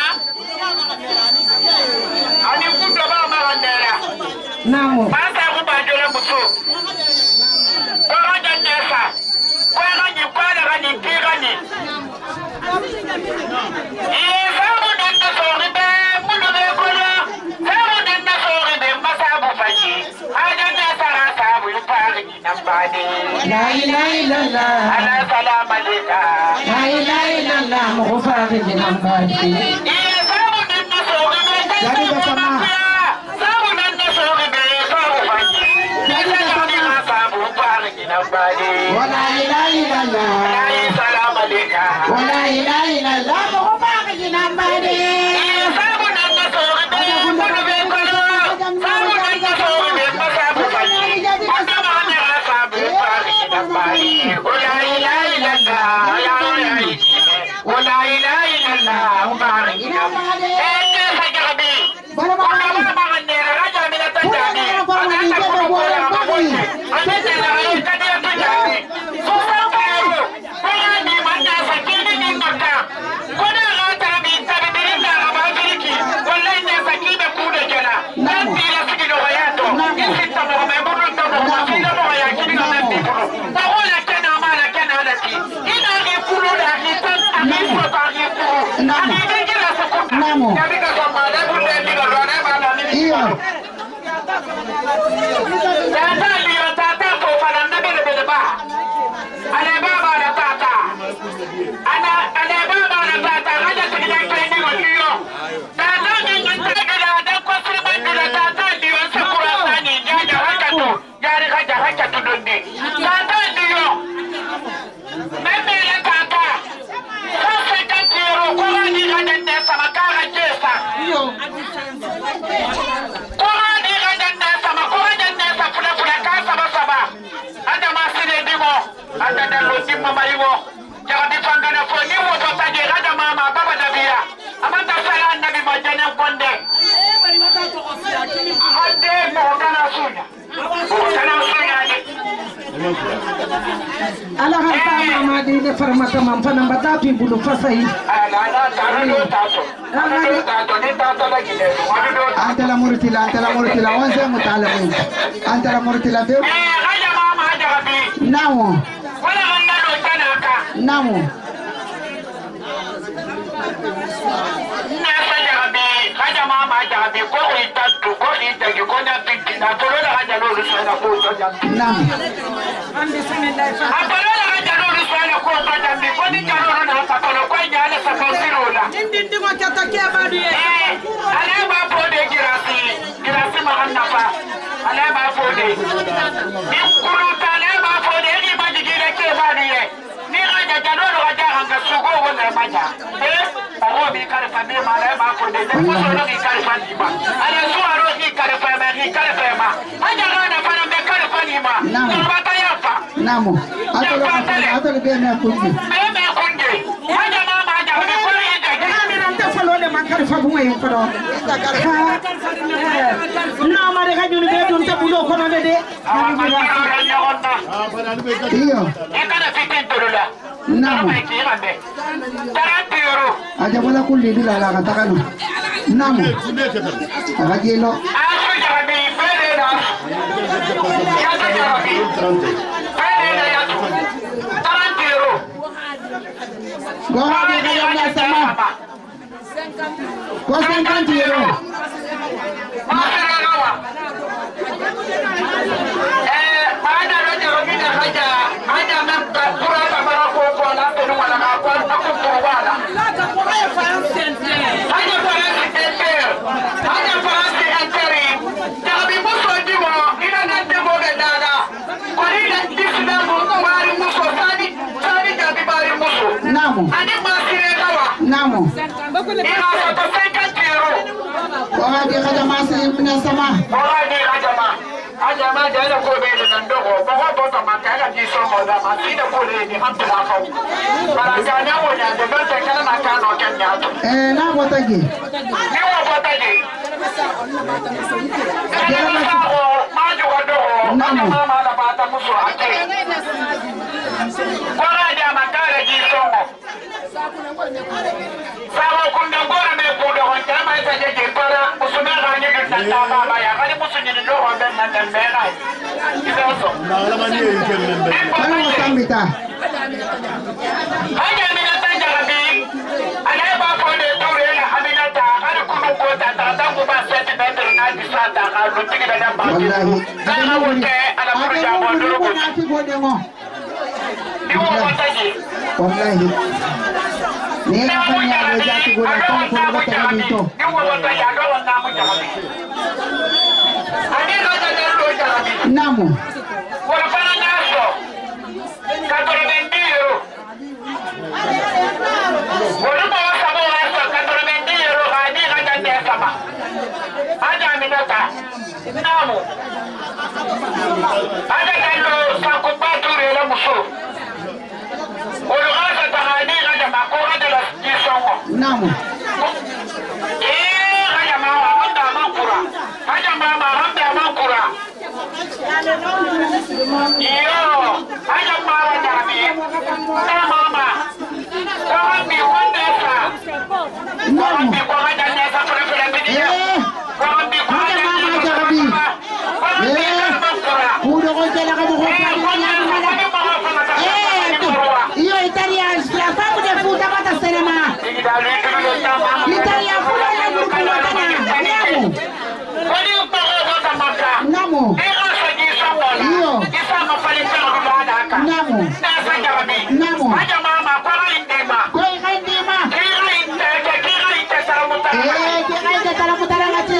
Ani kuto ba marandera. Namo. Masa ko ba jole muso. Ko ga jannesa. Ko ga ni ko ga ni tira ni. Eh, sabu danda sori be, mudu be kola. Sabu danda sori be masa bu faji. Aja na sara sabu pari ni nambade. La ilaha illallah. Ala salam alika. La ilaha illallah. Mughfari ni nambade. Eh, sabu danda sori be. Jadi bersama. Sabu danda sori be sabu faji. Jadi bersama. Sabu pari ni nambade. Wala ilaha illallah. Ala salam alika. Wala ilaha illallah. Mughfari ni nambade. Sabu danda sori be. Mudu be kola. Sabu danda sori be masa bu faji. ولا إله إلا الله يا ربي ولا إله إلا الله مبارك إنت سجربي ولا ما غنينا رجع من التجاري أنت تقول ولا ما قلت أنت لا تدير تجاري سوسن فيرو ولا دي من ناس كيني من مكة ولا غاتر من تبدين لا أبغيكي ولا الناس كيني كودا جنا نبي لا سجل وياتو إنت تبغى ما يقولون تبغى ما في تبغى يا كيني ما تبغى Namo. Iya. Tata liyo tata ko pananda bele bele ba. Ana baba na tata. Ana ana baba na tata raja tikida kwenye ngio. Tata ni ntakida da kwa sima bila tata liyo sakura sani jaja hakatu. Jari kaja hakatu donde. Tata liyo. Meme la tata. Sasa katiro kwa ni kaja nesa makara jesa. Iyo. Kwa ni kaja nesa makara nesa pula pula kasa basaba. Ada masih dimo. Ada dalu dimo mariwo. Jangan dipangana foni wo tadi ada mama baba dabia. Amata sala nabi majana konde. Ande mo kana sunya. Kana sunya ni. Ala harta mama di le farmata mampana mbatapi bulu fasai. Ala ala tarado tato. Tarado tato ni tato lagi deh. Anta la murtila, anta la murtila, wanse mutalamin. Anta la murtila beu. Eh, aja mama aja rabi. Namo. Wala anda do tanaka. Namo. Na saja rabi. Aja mama aja rabi. Ko ita tu, ko ita ki ko na pinti. Na tolo la aja lo rusa na ko to jam. Namo. Apolo la aja lo rusa na ko to jam. Ko ni jalo na sa tolo ko nya la sa ko sirola. Ndindi ngo katake abadu ye. Eh, ala ba po de girasi. Girasi ma annafa. Ala ba po de. Ni kuru ta ala ba po de ni ba jigire ke ba ni ye. Ni aja jalo lo aja hanga sugo wala maja. Eh, bawo bi kare fa me ma ala ba po de. Ko so no ki kare fa ni ba. Ala su aro ki kare fa me ki kare fa ma. Aja na fa na me kare fa ni ma. Ko ba ta ya fa. Namo. Ata la ata la beu me kunji. Me me kunje. Aja mama aja me ko ni de. Anta falo le makar fa bunga yo kodo. Na ma de kaju ni be dun ta bulo kono de de. Ah, ma ni ro nya onna. Iyo. E kana fitin turula. Namo. Tarati yoro. Aja bola kulli bila la kata kanu. Namo. Agajelo. Aso jarabi fere na. Ya jarabi. Fere na ya. Tarati yoro. Go hadi kaya na sama. Ko cinquante euro. Masara gawa. Eh, pada ro jarabi na haja. Haja na pura ta bara ko ko na tenu wala ka ko ko ko wala. La ta ko ay fa sente. Haja para sente. Haja para sente. Jarabi muso diwo ina na demo be dada. Ko ina disna mo mari muso sadi. Sadi jabi bari muso. Namo. Ani masire gawa. Namo. Ina so to cinquante euro. Ko hadi kaya masi mina sama. Moradi ajama. Ajama jana ko be le ndogo. Bogo boto makala ji so mo da masida ko le ni hamdu la fa. Para jana wo ya de be te kala makano kenya to. Eh na botaji. Ni wo botaji. Jana ko majo ko do. Namo mama la bata muso ake. Kora ja makala ji so mo. tembera. Iboso. Ano mo tambita? Hanya minata jarabi. Ana ba ko de tore la aminata kana kunu ko ta ta ta ko ba sete meter na disata ka lutti da da ba. Wallahi. Kana wote ala ko ja bo duro ko. Na ti gode mo. Diwo ko taji. Wallahi. Ni na pa niya ko ja ti gode ko ko ba ta dito. Diwo ko taji ado na mo jarabi. Ani ro da do jarabi. Namo. Wala pa na naso. Katoro bendiro. Wala pa sa mo naso katoro bendiro kadi kada de sama. Aja minata. Namo. Ada kalau sangkut batu rela musuh. Kalau ada tahani ada makor ada di songo. Namo. Eh, ada mama anda makura. Ada mama anda makura. Iyo, ada mama dami. Ada mama. Kawan di Wandesa. Kawan di Wandesa desa perempuan dia. Kawan di Wandesa desa. Udah kau jalan kamu kau iyo Italia strapa udah putar mata cinema. Italia pulau yang berkuatana. Namo. Namo. Iyo. Namo. Namo. Kau ingin dima. Eh, kira itu cara putaran ngaji.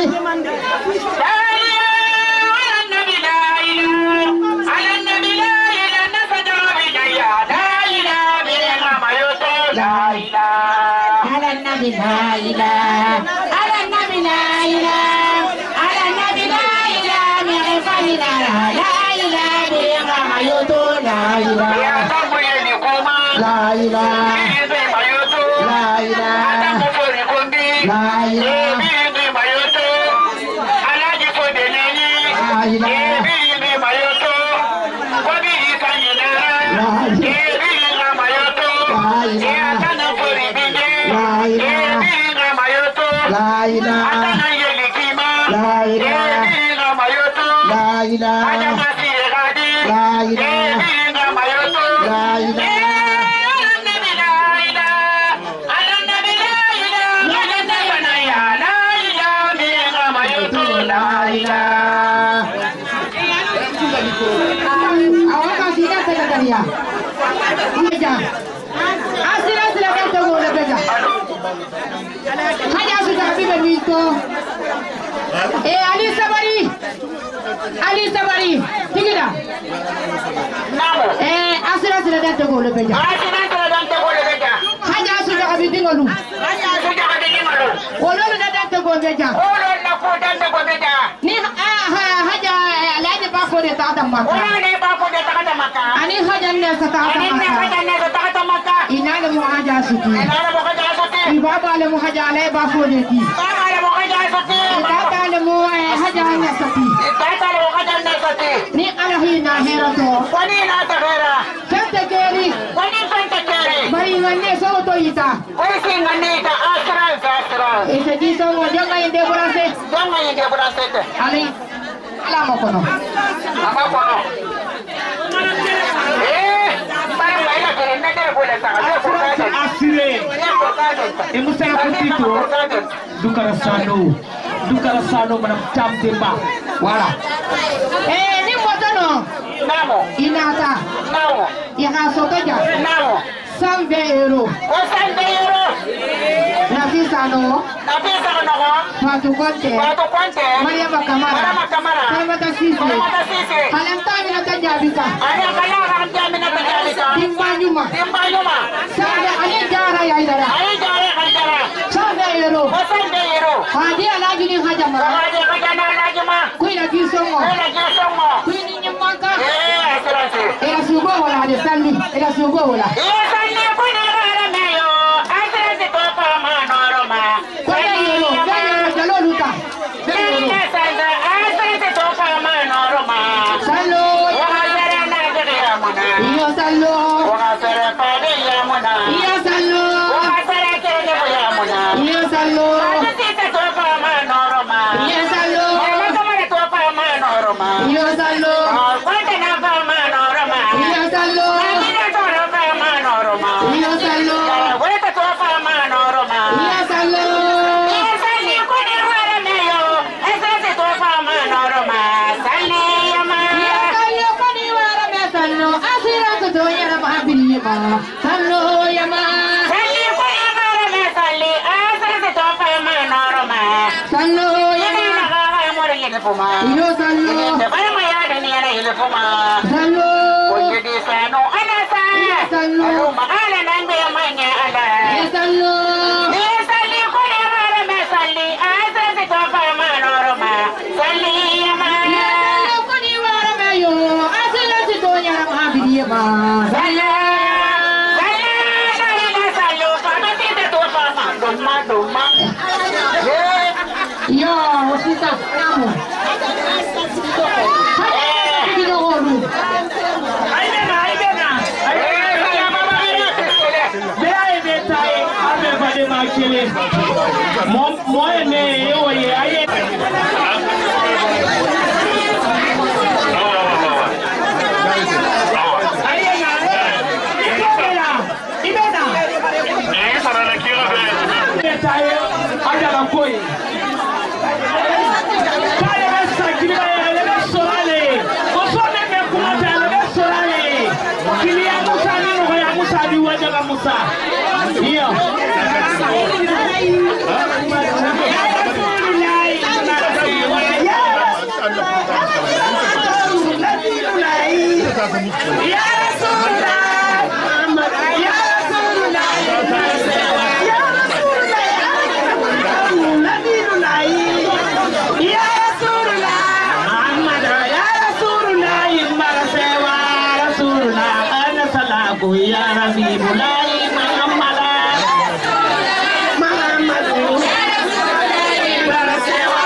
Ala nabi la ilaha ala nabi la ilaha ala nabi la ilaha mi ghafina la ilaha bi ghamayoto la ilaha la ilaha la ilaha la La ilaha La ilaha La ilaha La ilaha La ilaha Awak kasih dah sekretariat. Iya. Asira asira kan tu boleh beja. Hanya sudah habis itu. Eh Ali Sabari, Ali Sabari, tinggal. Eh asira asira kan tu boleh beja. Asira asira kan tu boleh beja. Hanya sudah habis tinggal lu. Hanya sudah habis tinggal lu. Kalau lu dah tu boleh beja. Kalau nak kau dah tu boleh beja. Ni ah hanya lagi bapa dia tak ada makan. Orang ni bapa dia tak ada makan. Ani hanya ni tak ada makan. Ani hanya ni tak ada makan. Ina le mu haja suti. Ina le mu haja suti. Baba le mu haja le bapa dia ti. Baba le mu haja suti. Tata le mu haja ni suti. Tata le mu haja ni suti. Ni ala hina hera to. Wani na ta hera. Kante keri. Wani kante keri. Bari ngane so to ita. Wani si ngane ta asra asra. Ese di so mo jonga inde burase. Jonga inde burase te. Ali. Ala mo kono. Ama kono. Eh, para baila que no te puede sacar. Asire. Emu saya putito. Dukara sano. Dukara sano manam tam temba. Wala. Eh, ni motono. Namo. Inata. Namo. Ya soto ja. Namo. Sambe euro. O sambe euro. Nafi sano. Nafi sano ko. Fatu Conte. Fatu Conte. Maria Makamara. Maria Makamara. Kalimata Sisi. Kalimata Sisi. Halam tami na tajabika. Ani kala halam tami na tajabika. Timba nyuma. Timba nyuma. Sambe ani jara ya idara. Ani jara ya idara. Sambe euro. O sambe euro. Hadi alaji ni haja mara. Hadi haja na alaji ma. Kuina kisongo. Kuina kisongo. Kuini nyamaka. Eh, asirasi. Era sugo wala de sandi. Era sugo wala. Eh, sandi kuina wala meyo. Asirasi to pa ma noroma. Kuina euro. Kuina jalo luta. Kuina sanda. Asirasi to pa ma noroma. Salo. Wakasere na jere amuna. Iyo salo. Wakasere pade amuna. Iyo salo. Wakasere kere amuna. Iyo salo. Asirasi to pa ma noroma. Iyo salo. Wala kamara to pa ma noroma. ilfuma. Iyo sallo. Da bai ma ya da ni ana ilfuma. Sallo. Kunje di sano ana sa. Sallo. Alu ma ala nan be manya ala. Sallo. Ni salli ko ne mara me salli. Asa se to fa ma norma. Salli ma. Sallo ko ni mara me yo. Asa se to nya ma bidiye ma. Sallo. Salli salli ma sallo. Fa ma ti de to fa ma. Doma doma. Yo, wasita kamu. Kita ngolu. Ayo na, ayo na. Bela ebe tai, abe bade makele. Mo mo ene yo ye aye. Aye na. Ibena. Ibena. Eh, para la kira be. Tai, ada la koi. Kale besa kile le besorale. Osone me kumata le besorale. Kilia Musa ni no ya Musa di waja ga Musa. Iyo. Ya Rasulullah. Ya Rasulullah. Ya Rasulullah, Muhammad ya Rasulullah, Marasewa Rasulullah, ana salaku ya Rasulullah, Muhammad Muhammad Marasewa.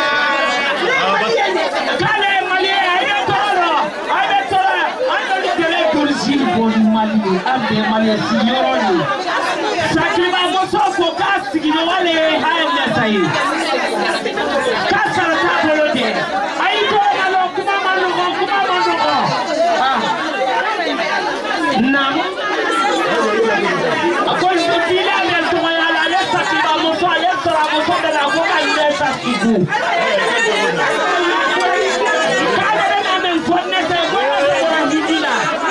Kale mali ayo toro, ayo toro, ayo dikele kursi bon mali, abe mali siyoroni. Sakima mosoko kasi kino wale hayo nesai. Kasara tabolote. Aito malo kuma malo kuma malo. Ah. Nam. Akol sutila ya tumaya la le sakima moso ya sara moso de la boka ile sakibu. Kale na men fonne se ko na hidila.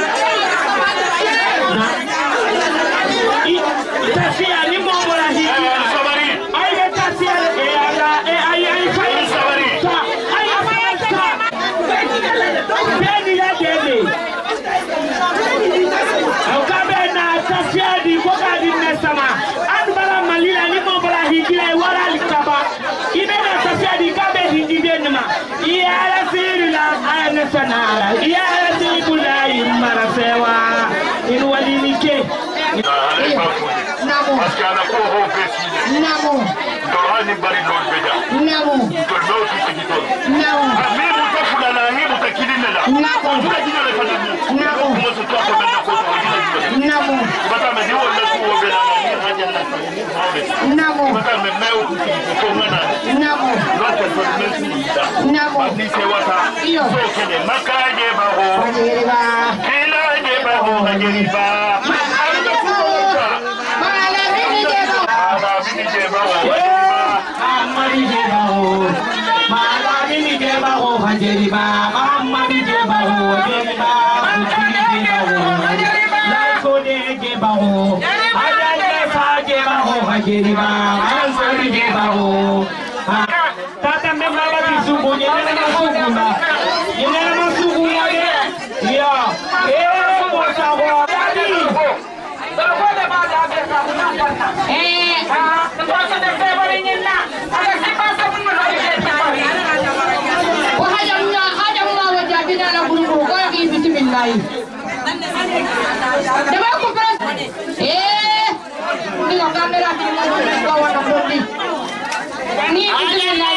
Tafia ni mambo la hidila. Aye tafia e ala e aye aye sabari. Aye sa. Beni la dele. Okabe na tafia di boka di nesama. Adbala malila ni mambo la hidila wala likaba. Ibe na tafia di kabe hidide nima. Iya ala sirila ane sanala. Iya ala sirila marasewa. Inu walinike. Namo. Parce qu'à la cour au Bessie. Namo. Dora ni bari non beja. Namo. Tolno tu te gitol. Namo. Ami muta fulana ni muta kilina la. Namo. Muta kilina fa na. Namo. Mo se to ko benda ko ko gina. Namo. Bata me diwo la ku o bela ni haja na fa ni hawe. Namo. Bata me me o ku ko ngana. Namo. Lo te to me si. Namo. Ni se wata. Iyo. So kene makaje ba ho. Hajiriba. Kila je ba ho hajiriba. Amari jebaho, malami jebaho, hajeriba, amari jebaho, jeriba, jeriba, laiko de jebaho, ajale sa jebaho, hajeriba, amari jebaho. Tata memala bisubu, yenena masubu na, yenena masubu wale, ya, eh, mosa wali. Eh, ah, entonces te estoy poniendo. A ver si pasa por una Wahayamna hayamna wajabina la bulu ko ki bismillah. Dama ko pras. Eh, ni ko kamera di mo ko wana bodi. Ni bismillah.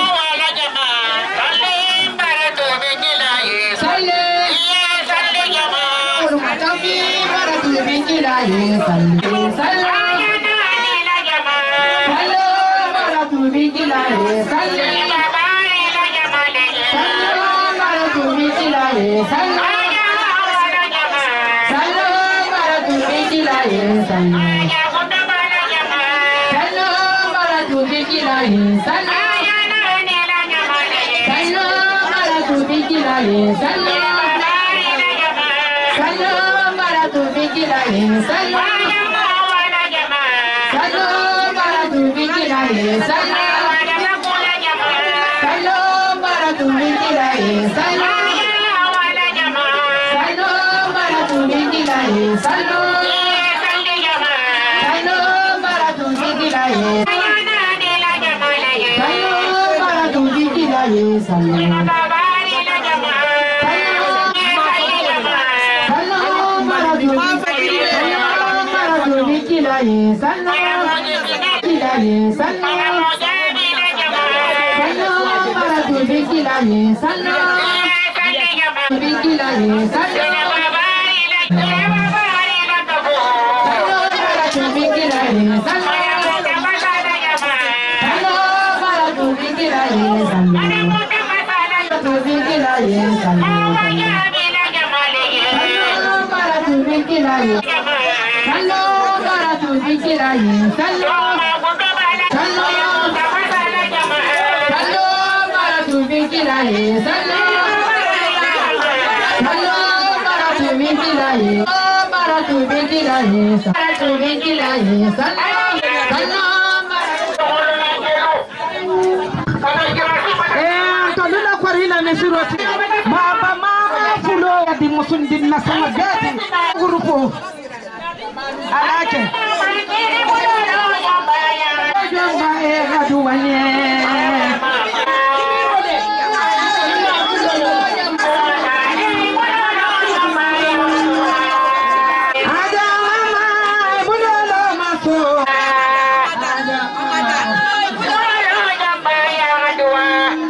Salle. Ya salle jama. Urma tabi baratu bismillah. Salle. Salle. Hello, baratu bismillah. Salle. Mama mama fulo di musundin na sama gati grupo alake jomba e gaduwane ada mama bulolo maso ada mama bulolo jomba ya gadua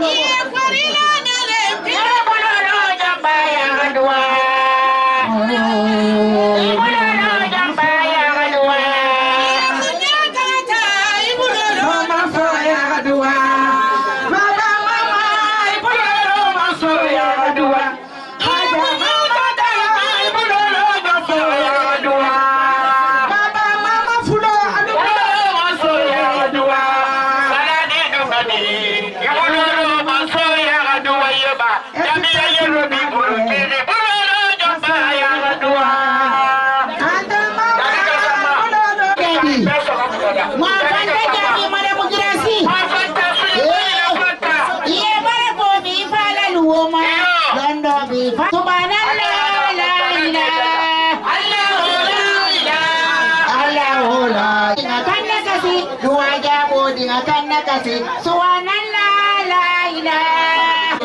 Subhanallah la ilaha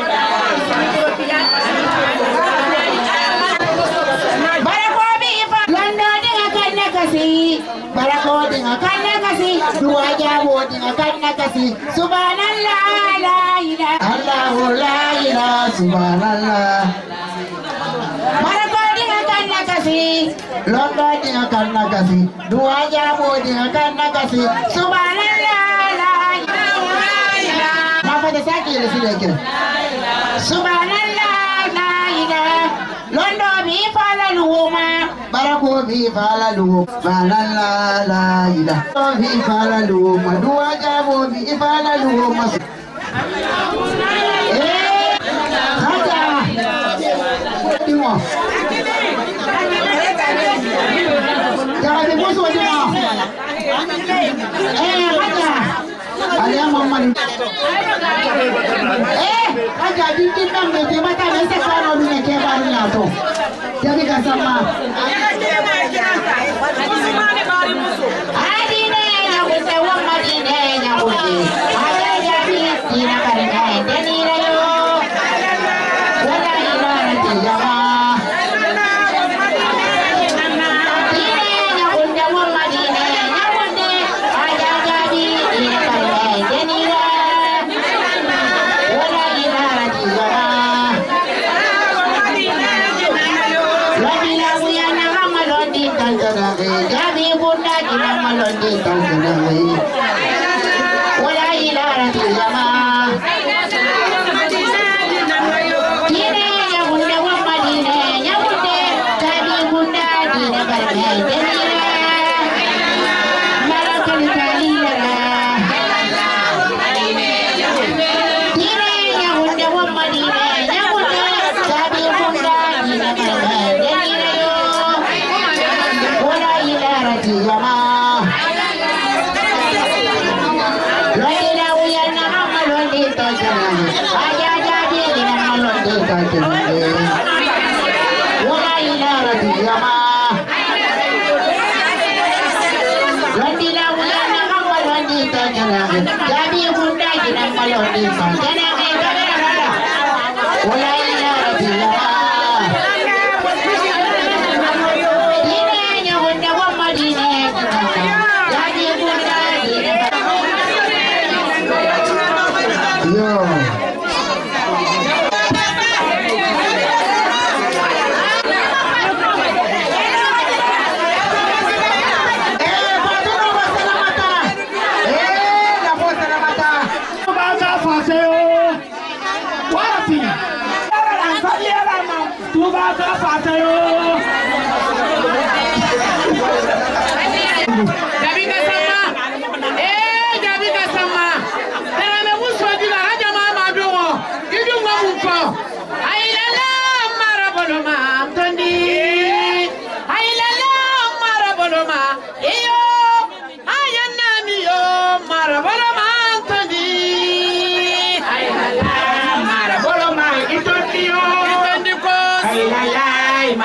Barako bifa lando dinga kanna kasi Barako dinga kanna kasi dua jawo dinga kanna kasi Subhanallah la ilaha Allah la ilaha subhanallah Barako dinga kanna kasi lando dinga kanna kasi dua jawo dinga kanna kasi Subhanallah da sake da su da kira subhanallah la ilaha londo mi fala luoma barako mi fala luoma subhanallah la ilaha mi fala luoma duwa jabo mi fala luoma eh haja dimo jadi musuh dimo eh haja Alia mama ni eh aja dinding nang de mata me se karo ni ke baru nya to jadi kasama adine nya wese wa madine nya wese ada jadi dina karena deni rayo wala ila ti jama Jadi bunda kita melondi tanganai, wala ilara tijama. Kini yang bunda wamadine, yang bunda jadi bunda kita bermain denira, malam kali lara. Kini yang bunda wamadine, yang bunda jadi bunda kita bermain denira. Jama Loira uyana amalondi tajana aja jadi dina malondi tajana Wala ila rati jama Loira uyana amalondi tajana jadi bunda dina malondi tajana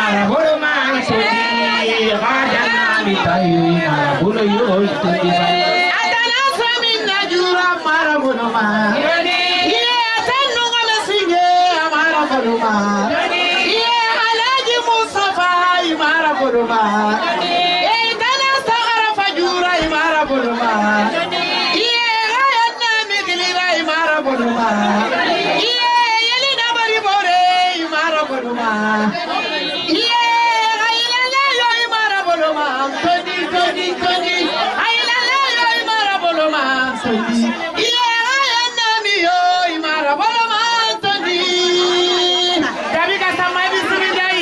marabolo mansuri khajana bitayu marabolo yo tundi adana sami najura marabolo ma ye atanu ngalasinge marabolo ma ye alaji musafa marabolo ma ye dana sagara fajura marabolo ma ye ayana migilira marabolo ma ye yelina bari bore marabolo ma ye ayana yo marabolo ma toni toni toni ayana yo marabolo ma toni ye ayana mi yo marabolo ma toni dabika samai bismillah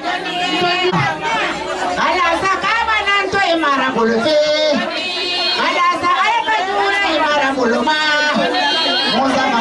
ada sakaba nanto marabolo eh ada sakaba jura marabolo ma mozama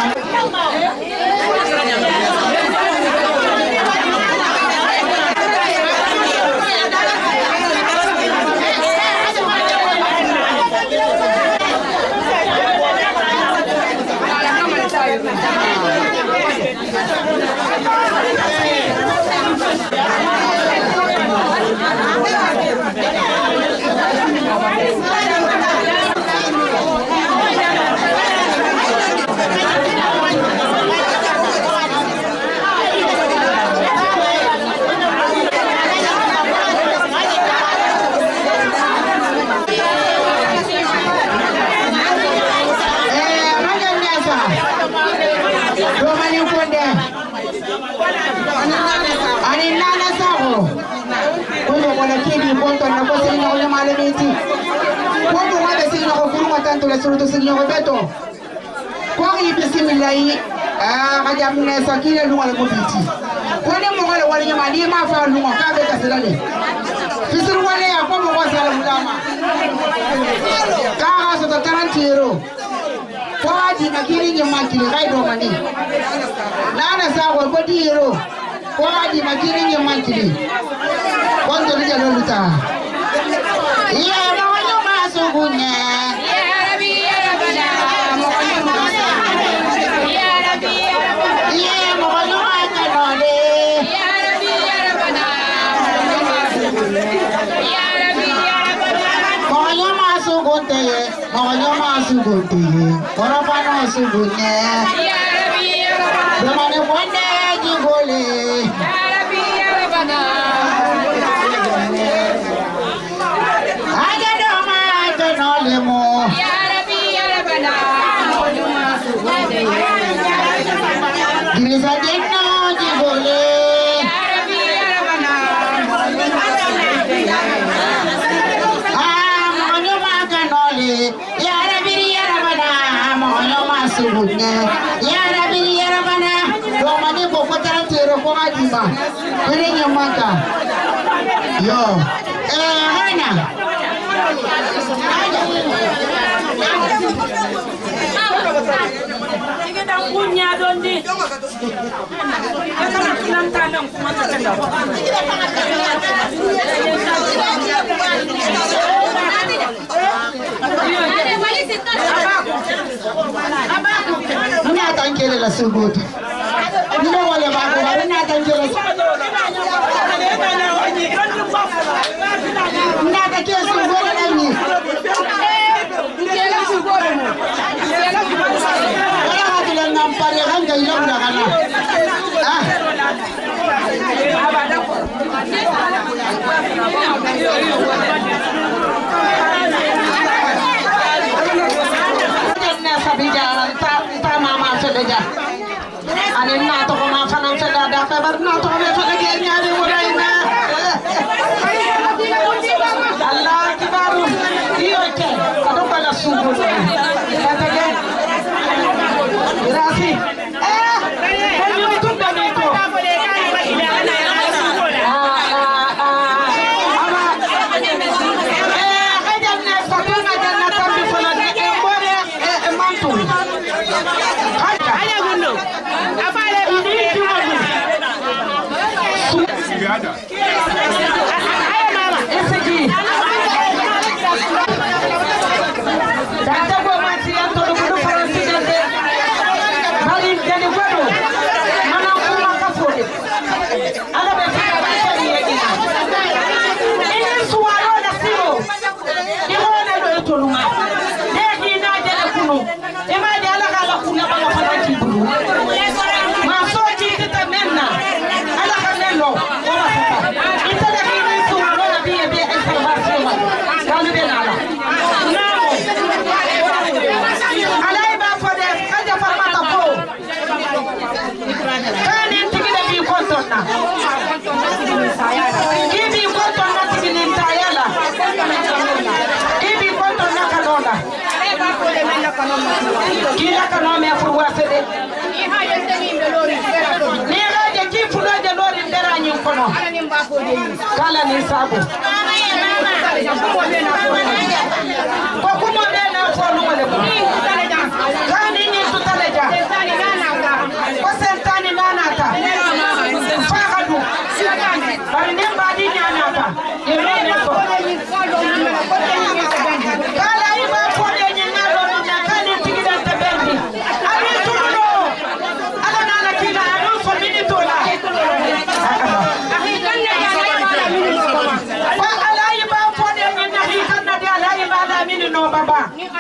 Suruh senyum betul. Kau ini bismillah. Ah, macam ni sakit lu malah kubiti. Kau ni mau kalau walinya mandi maaf lu mau kau betul sekali. Fisur wali apa mau salam ulama. Kau sudah terang ciro. Kau di makiri ni makiri kau do mani. Nana sahur kau di hero. Kau di makiri ni makiri. Kau tu ni jalan luta. Iya, mau nyoba masuknya. Makanya masuk gede, orang panas subuhnya. Zaman yang mana jibole? Aja doma tenolemu. Gini saja no jibole. Ya Rabbi ya Rabbana mohon masuknya ya Rabbi ya Rabbana domani bokota tero ko adima kene nyamaka yo eh hana kita punya dondi kita nak tanam kumata cendol Nina tangkele la sugut. Nina wale bago, nina tangkele. Nina tangkele sugut nani. Nina sugut. Wala hati lang nampari hanga ilang na kana. Ah. Ani na to ko ma fanam sa dada ka bar na to ko fa ga ger nyaari muray na Allah kibaru iyo ke ado bala subu ta ga rasi eh ko ni tun da ni to Ayo mama, S G. toluma ne ki na jele kunu e ma de ala kala kuna bala fata ti bulu ma so ti ta menna ala kala lo o ma fata ita da ki ni su ro na bi be e sa ba se ma kalu be na ala na ala ba fo de kaja farmata ko kani tigi da bi kontonna kibi kontonna tigi ni tayala kibi kontonna kanona kila kanome afurwa sede ni haje ki fuloje lori ndera nyin kono kala ni sabu ko kuma be na fo no wala ko kani ni tutaleja ko sentani nanata fahadu bari ne badi nanata yere ne ko kala iba fo de nyina do na kani tigida tebendi ali tulo ala nana kila no fo minito la wa ala iba fo de nyina hikanna de ala iba la mini no baba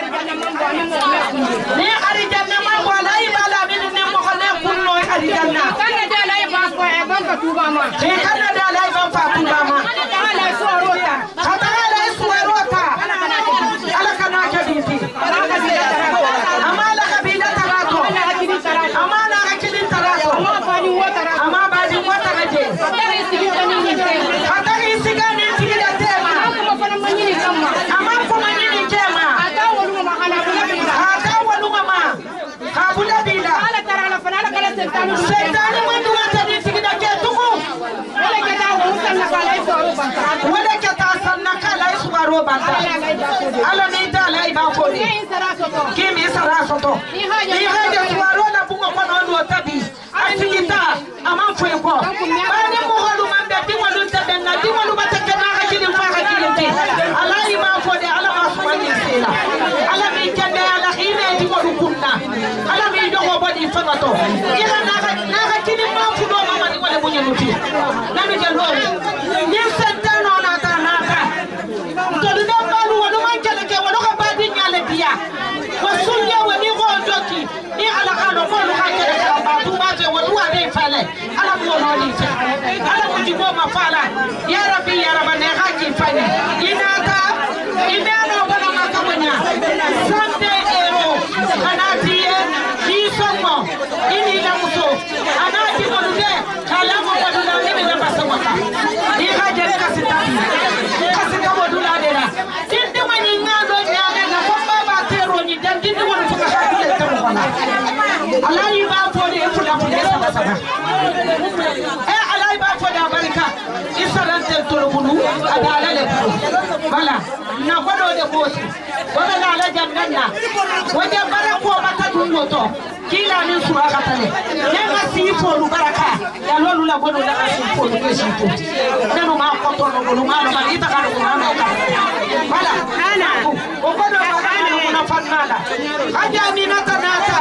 ni ari janna ma wala iba la mini ne mo khale kunno ari janna kana de ala iba fo e ban ka tuba ma kana de ala iba fa tuba ma ala suwarota kata ala suwarota ala kana ke binti ama ala kabila tarato ama ala hakili tarato ama badi wata gaje kata isigani tigida tema ama ko manyini kema ata waluma ala ata waluma ma kabula bila ala tarala fana kala sentani sentani mandu wata ni tigida ke tuku wala ke ta wusanna kala isoro banta wala ke ta sanna kala isoro banta ala ni ta ala iba ko ni kimi sarasoto ni haje suwaro na bungo kono ndo tabi atigita ama fwe ko bani mo halu mande di walu tabe na di walu batake na hakili fa hakili ti ala iba ko de ala ma suwani sila ala mi kende ala hime di walu kunna ala mi dogo bodi fagato ila na na hakili ma fudo mama di wala bunye muti na mi jelo ni sentano na ta na ta to do balu wala man kele ke wala ka badi nyale biya wasunya wani go doki ni ala ka do ko ka kele ka ba tu ma je wadu ade fale ala mo no ni ta ala mo jibo ma fala ya rabbi ya rabbi ha ki fani inata inano bana makabanya sante ero anatiye ki somo ini la muso anati mo dude kala mo wadu la ni be basa waka ni haje kasita kasita mo dula dera tinde mani ngado nyame na ko baba tero ni dan tinde mo fuka hakile tero kona alai ba fo de fula fula saba saba e alai ba fo da barika isarante toro kunu adala le ko bala na godo de bosi godo na la janganna waje barako mata dungoto kila ni sura katale ne ma si fo lu baraka ya lolu la godo la si fo lu ke si fo nanu ma ko to no lu ma no ma ita ka no ma ka bala ana o godo ba na kuna fanala haja mi nata nata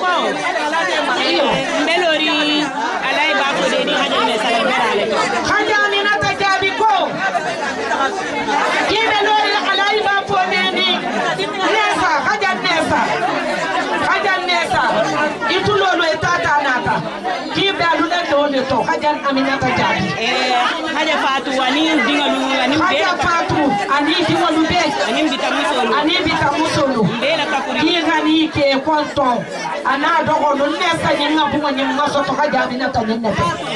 iyo mbelori alai ba ko de ni haja me sala berale haja mi nata jabi ko ki mbelori alai ba ko de ni nesa haja nesa haja nesa itulolo etata nata ki balu le do de to haja aminata jabi eh haja fatu wani dingalu wani be haja fatu ani dingalu be ani bita musolo ani bita musolo ndela kakuri ki hani ke konto ana dogo no nesa nyinga bunga nyinga so to haja aminata nyinga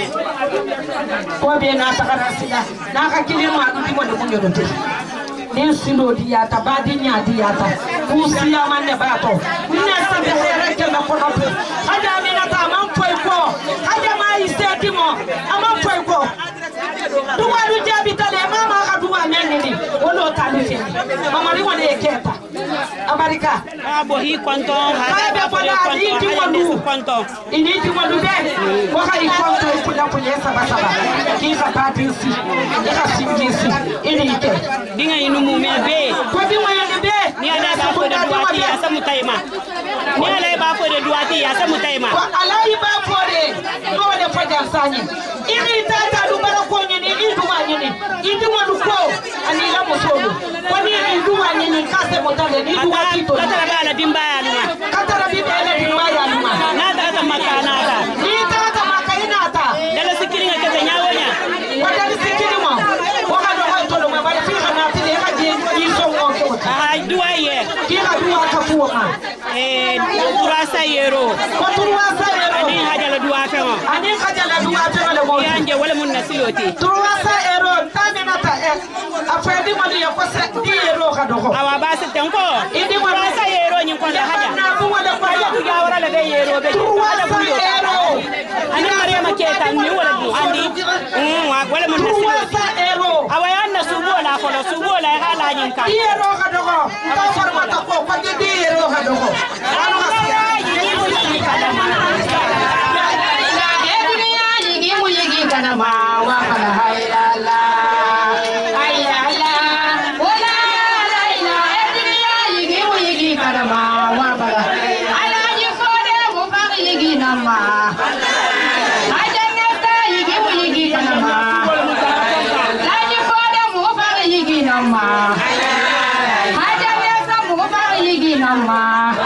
ko be na takara sila na ka kilima du di mo de munyo do ni silo dia tabadi nya dia ta kusia manne bato nesa be hereke na kono pe haja aminata man foi ko haja mai setimo amam foi ko duwa du jabi tale mama ka duwa menni wono talifi mama ri wona eketa amarika abo hi konto haja ba ko konto haja konto ini di wonu be ko hay konto ko da ko yesa basaba ki sa patisi ka singisi ini ke dinga inu mu me be ko di wonu be ni ala ba ko da duwati ya samu tayma ni ala ba ko da duwati ya samu tayma ko alai ba ko de no de fajar sanyi ini tata du bara ko ni ni du ma nyini idi wonu ko ani la musolu ko ni ni duwa nyini kase motale ni duwa kito katara bala dimba ya luma katara bi bela dimba ya luma na ta ta makana ta ni ta ta makaina ta dala sikiri nga kete nyawonya wadali sikiri mo waka do hoy tolo ma bari fi xana ti de ka je yi so mo ko ah duwa ye ki ka duwa ka fuwa ma eh turasa yero ko turasa yero ani hajala duwa fe mo ani hajala duwa fe mo le mo yanje wala mun nasiloti turasa yero taminata e afedi mo ya ko se di yero ka do ko awa ba se tenko idi mo turasa yero nyin ko da haja na bu wala ko haja du jawara le be yero be turasa yero ani mariama keta ni wala du andi mm wala mun nasiloti yero awa yanna subo la ko subo la hala nyin ka yero ka do ko ko formata ko ko di yero ka do ko anu asiya yi mo yi kana ma kana ma wa kana hayla la hayla la wala la ila edriya yigi mo yigi kana ma wa bala ala ji fode mo fa yigi na ma ajana ta yigi mo yigi kana ma la ji fode mo fa yigi na ma ajana ta mo fa yigi na ma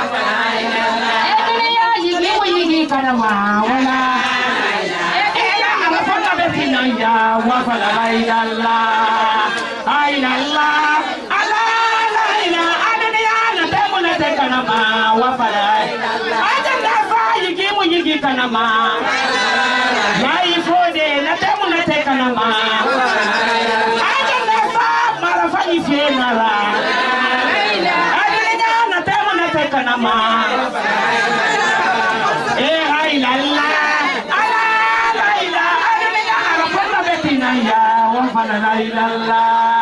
edriya yigi mo yigi kana ma wala ya wa fa la ila la ila la ala la ila adaniya na te mo na te kana ma wa fa la ajanda fa yigi mo yigi kana ma mai fode na te mo na te kana ma ajanda fa mara fa yi fe na la adaniya na te mo na te kana ma eh ila la ya wa fala la ilaha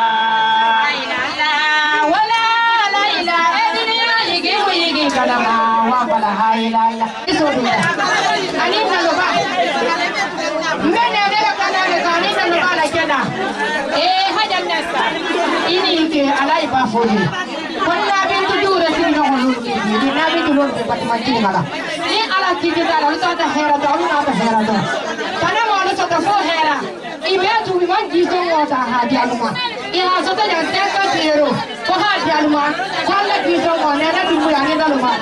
wala la ilaha edina yigi yigi kana ma wa fala la ilaha iso dunya ani nalo ba mene ne kana ne kana nalo ba la kena eh hajan nasa ini ke alai ba fodi konna bin tudure sin no holu ni na bin tudure be patma ti mala ni ala ki ti dala to ta hera to na ta hera to kana mo no to fo hera ibetu mi man jiso wota ha dialuma iha soto ya teka tero ko ha dialuma ko la jiso mo ne na dumu ya ne daluma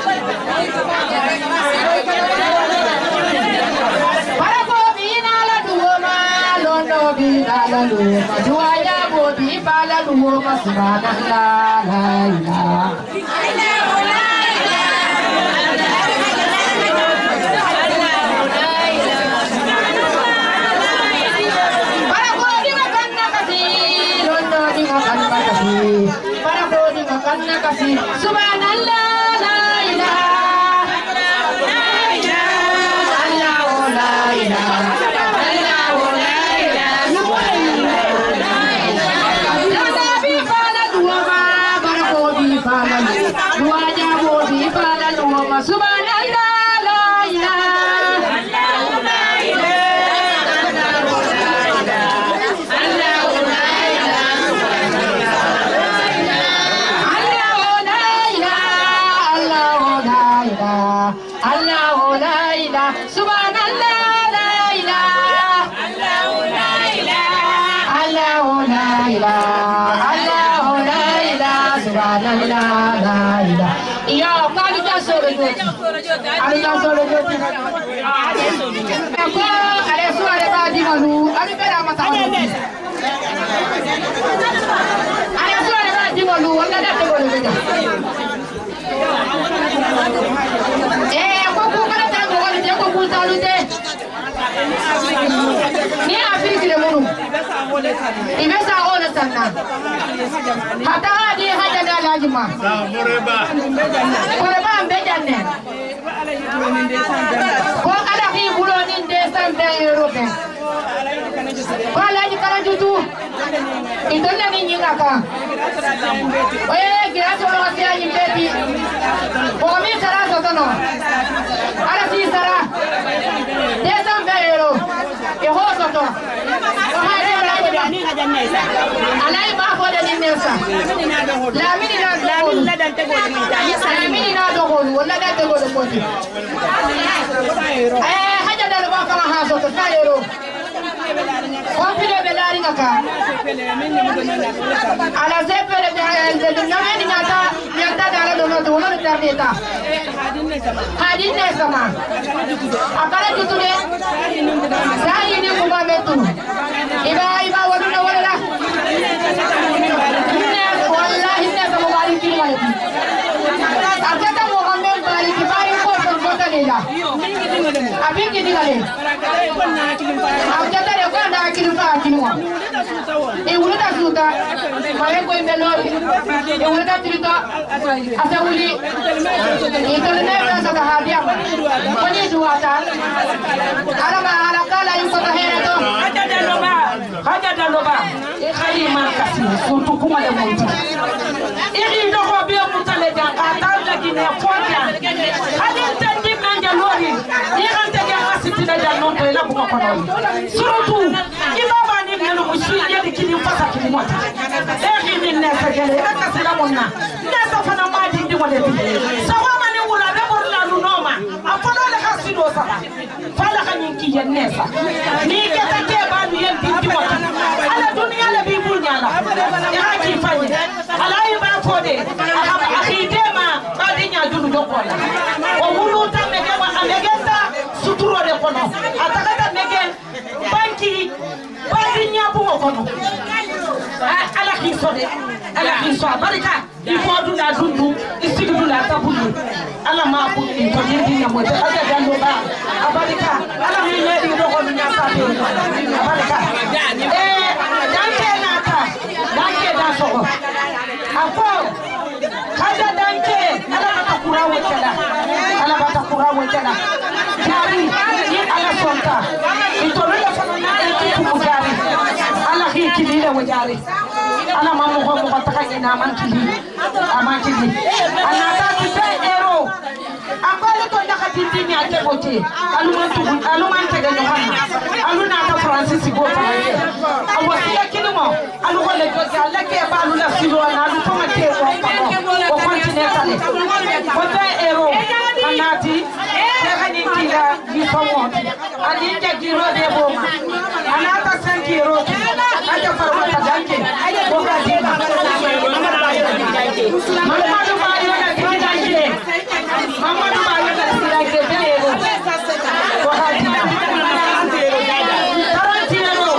para ko bi na la duoma londo bi na la duoma duaya bo bi pa la duoma subhanallah la ilaha para kodi makanna kasi subhanallah la ilaha la ilaha allah la ilaha allah la ilaha ya nabi fala duwa para kodi fala duwa ja bodi fala duwa subhanallah la ilaha Alija solo joti ko ale suare ba di malu ali bela mata ale suare ba di malu wala da to bolu beta eh ko ko kala ta ko wala je ko ku talu te ni afiki le munu ibesa ona sanna hata hadi haja da lajima moreba moreba mbejanne ko ala ki bulo ni desan de europe ko ala ni kala jutu idonna ni nyinga ka oye graso lo asia ni beti ko mi sara sotono ala si sara desan de euro e ho soto ko ha de ni haja nesa alai ba ko de ni nesa la mini na la mini la dan te go ni ta la mini na do go wala da te go ko ti eh haja da ba kala ha soto ka euro Confide belari ngaka. Ala zepere de nyameni nyata nyata dara dono dono tardeta. Hadin ne sama. Akara jutule. Sai ni kuma metu. Iba iba waduna wala. Inna wallahi inna sama bari kiri. Akata mo kambe bari kibari ko bota lela. Abi kidi gale. Akata re ko na kiri fa kiri mo. E wulita suta. Mare ko imelori. E wulita trita. Asa wuli. E tole ne na sa hadia. Koni duata. Ala ma ala kala yuko tahera to. Haja daloba. Haja daloba. E khali ma kasi. Surtout kuma le monti. Iri ndoko bi mutale janga tanda kine fotia. Hadi tendi manja lori. Irante ga asiti da janno to ela kuma kono. Surtout ibaba ni melo mushi yedi kini pasa kini mota. Eri ni nesa gele eka kasira monna. Nesa fana maji ndi wale ti. Sawama ni wula be borla lu noma. Afono le khasido saba. Fala kanyinki ye nesa. Ni keta ke ba ni yendi ndi mota. Ala dunia le bi bunyala. Ya ki fanye. Ala iba fode. Akaba akidema badinya dunu dokola. O wulu ta mege wa amegenta suturo de kono. Atakata mege banki badinya bu kono. Ala kisode. Ala kiswa barika. Ifo duna dundu isigi duna tabulu. Ala ma bu ko yindi nyamo de aja dando ba. Abarika. Ala mi ledi do ko nya sabe. Abarika. Eh danke nata. Danke da soko. Afo kaja danke ala batakura wetela ala batakura wetela jari ni ala sonta itolo ya fana ekipu mujari ala hikili le wajari ala mamu ko mo bataka ina mankili amankili anata kite ero akole to nakati tini ate bote alumantu alumante ga yohana aluna ta francis go faraje awasiya kinimo alugole jogi alake balu la silo na alu to mate ko ko continentale ko te ero anati tegani kila gi famoti ani je giro de boma anata cinq ero aja farmata danke ko ga dina mamadu bayo na danke mamadu bayo na danke de ero ko ga dina tarantino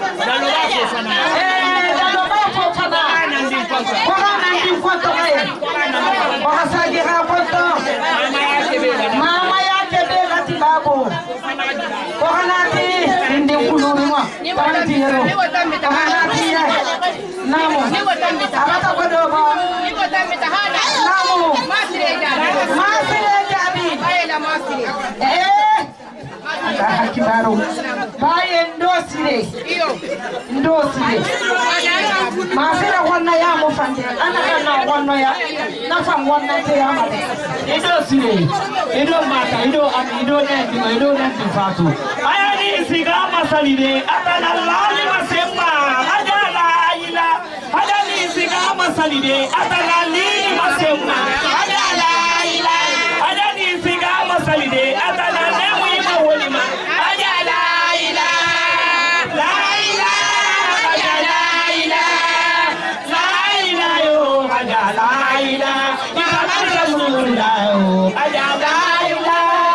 eh daloba fo fana ko ga nandi ko to ay ko ga saji ha ko to mama ya tebe lati babo ko ga nati indi kuluri mo tarantino ko ga nati ya namo abata ko do ko namo masire jabi bayela masire eh hakibaro baye ndosire iyo ndosire masira wonna ya mo fande ana kana wonna ya na fam wonna te ya ma ndosire ido mata ido am ido ne ido ne fatu ayani siga masalire atana lali masemba ajala ila ajali siga masalire atana lili masemba ajala ila ajali siga masalire atana Wolima ajala ila la ila ajala ila la ila yo ajala ila ya rasulullah ajala ila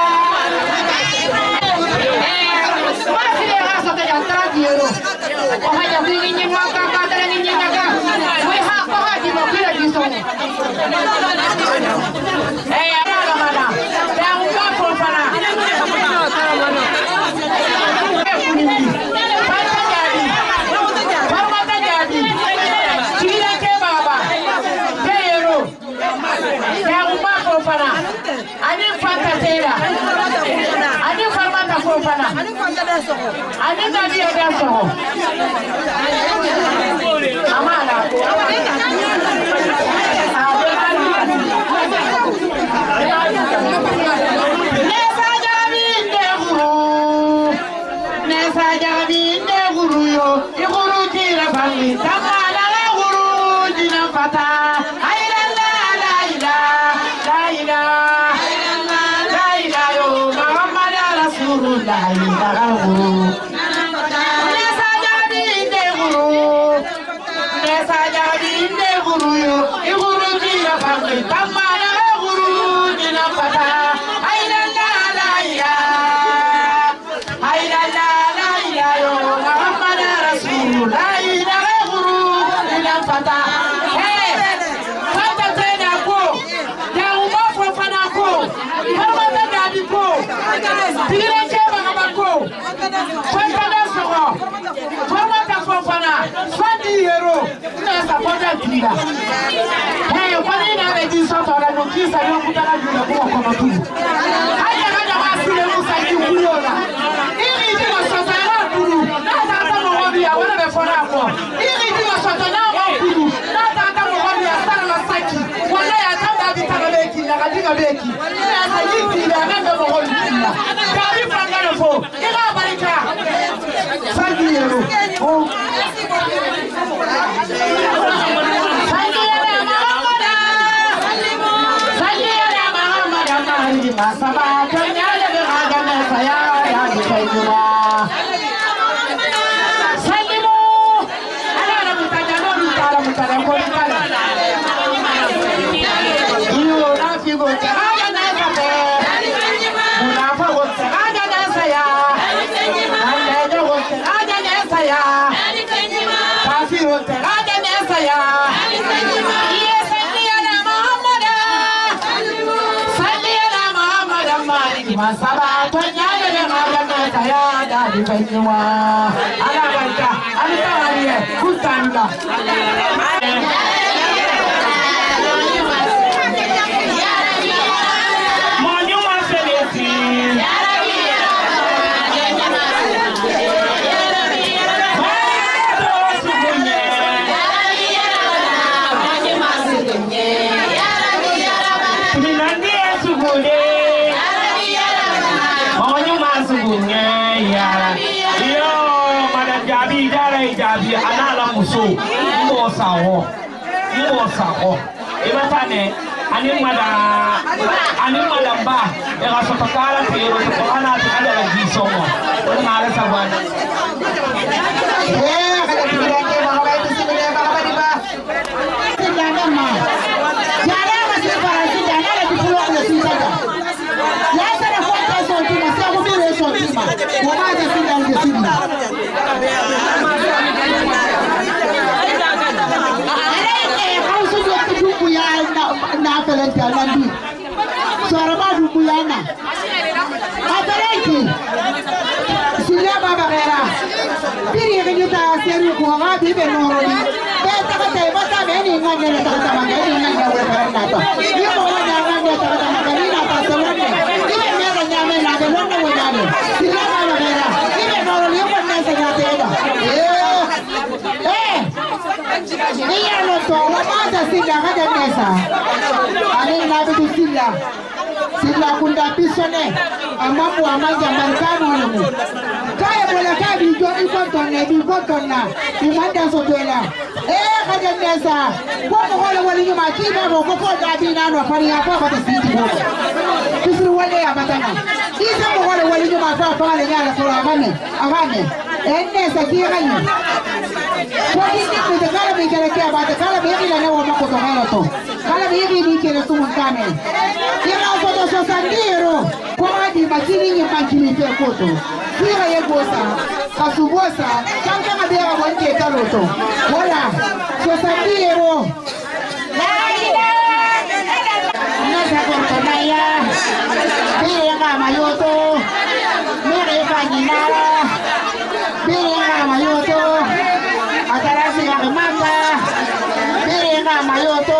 masile rasa te jantra diero o haya wingi maka kadara ni nyaga we ha ko ha di mokira di sono eh ara mala da un pa for fana ani fanta tera ani farmata ko fana ani fanta da so ani nabi da so amala nesa jabi de guru nesa jabi de guru yo iguru tira bali tamala la guru jina fata ayla la la ila la ila la ila yo muhammad rasulullah la guru kila hey kwani na reji soto na nokisa yo kutaka juu kwa kwa matu haya hata wasile musa kiuliona ili ndio soto na kulu na hata mwadi ya wala befora kwa ili ndio soto na kulu na hata mwadi ya sana na saki wala ya tanda bitana beki na katika beki na sayiti na ngamba mwadi kila kari pangano fo ila barika saki yero oh Masaba kanyale agama saya ya dikaitwa Salimu ala na mutajano mutala mutala ko mutala Iyo na figo taraga na kape Munafa wo taraga na saya Alejo wo taraga na saya Kafi wo taraga na saya Masaba tonyale le magana tayada difanywa ala barka alita aliye kutanda Monyo maselesi ya rabi ya rabi ya rabi sugunye ya rabi ya rabi masugunye ya rabi ya rabi binandi sugunye Yo, madam Jabi, Jabi, Jabi, anala muso, mo sawo, mo sawo. Iba tane, ani madam, ani madam ba, ega sopakala pero sopakana ada lagi semua. Orang mana sawan? Eh, kada pirake bawa itu sini bawa di ba. Jangan mah. Jangan masih para jangan lagi pulau ke sini saja. Ya sana foto sotima, saya mau beli sotima. Wama ada sini di sini. Eh, kau sudah kedua ya na na Valentina nanti. Suara baru buyana. Apa lagi? Sini baba kera. Biri yang kita seri kuah di benori. Beta kata beta beni ngane kata mangani ngane boleh karena tu. Dia bawa jangan dia kata mangani nata semuanya. Dia mereka nyamai nade londo wajane. Sini baba kera. Dia benori dia pun nasi nate ada. Eh, eh. Dia londo. Wama ada sila kada nesa. Ani nabi tu sila. Sila kunda pisone. Amamu amanja marikano namu. Kaya boleh kaya bijo ikoton ne ikoton na. Imanda sotoela. Eh kada nesa. Kwa mkola wali nyuma kiba boko kwa gabi nano fari hapo hata sisi boko. Kisiri wale ya batana. Isa mkola wali nyuma kwa pale nyala kwa amane. Amane. Eh nesa kira nyo. Kwa kiti kutekala bikelekea bata kala bibi la nawa mako tokala to. Kala bibi bikele tumu kame. Kira foto sosandiro. Kwa hadi makini nyemakini fekoto. Kira yegosa. Kasubosa. Kanga madera wanke kaloto. Wala. Sosandiro. La ilaha. Nasa kortonaya. Bire kama yoto. Mire kanyinara. Bire kama yoto. Atarasi kakimata. Bire kama yoto.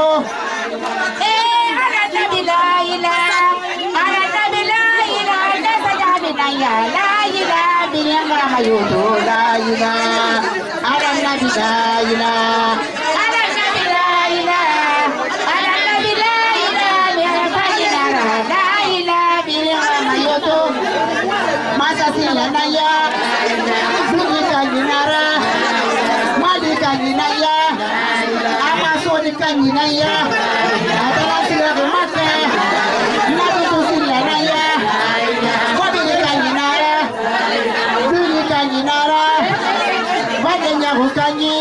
Eh, ala nabi la ilaha. Ala nabi la ilaha. Nasa jabinaya. La ilaha. Bire kama yoto. La ilaha. Ala nabi la ilaha. Ala nabi la ilaha. Ala nabi la ilaha. Bire kanyinara. La ilaha. Bire kama yoto. Masa sila naya. Bire kanyinara. Kaninaya, Amazon kaninaya, adalah sila mata, nabi tu sila naya, kopi kaninara, buli kaninara, wadenya hukanyi.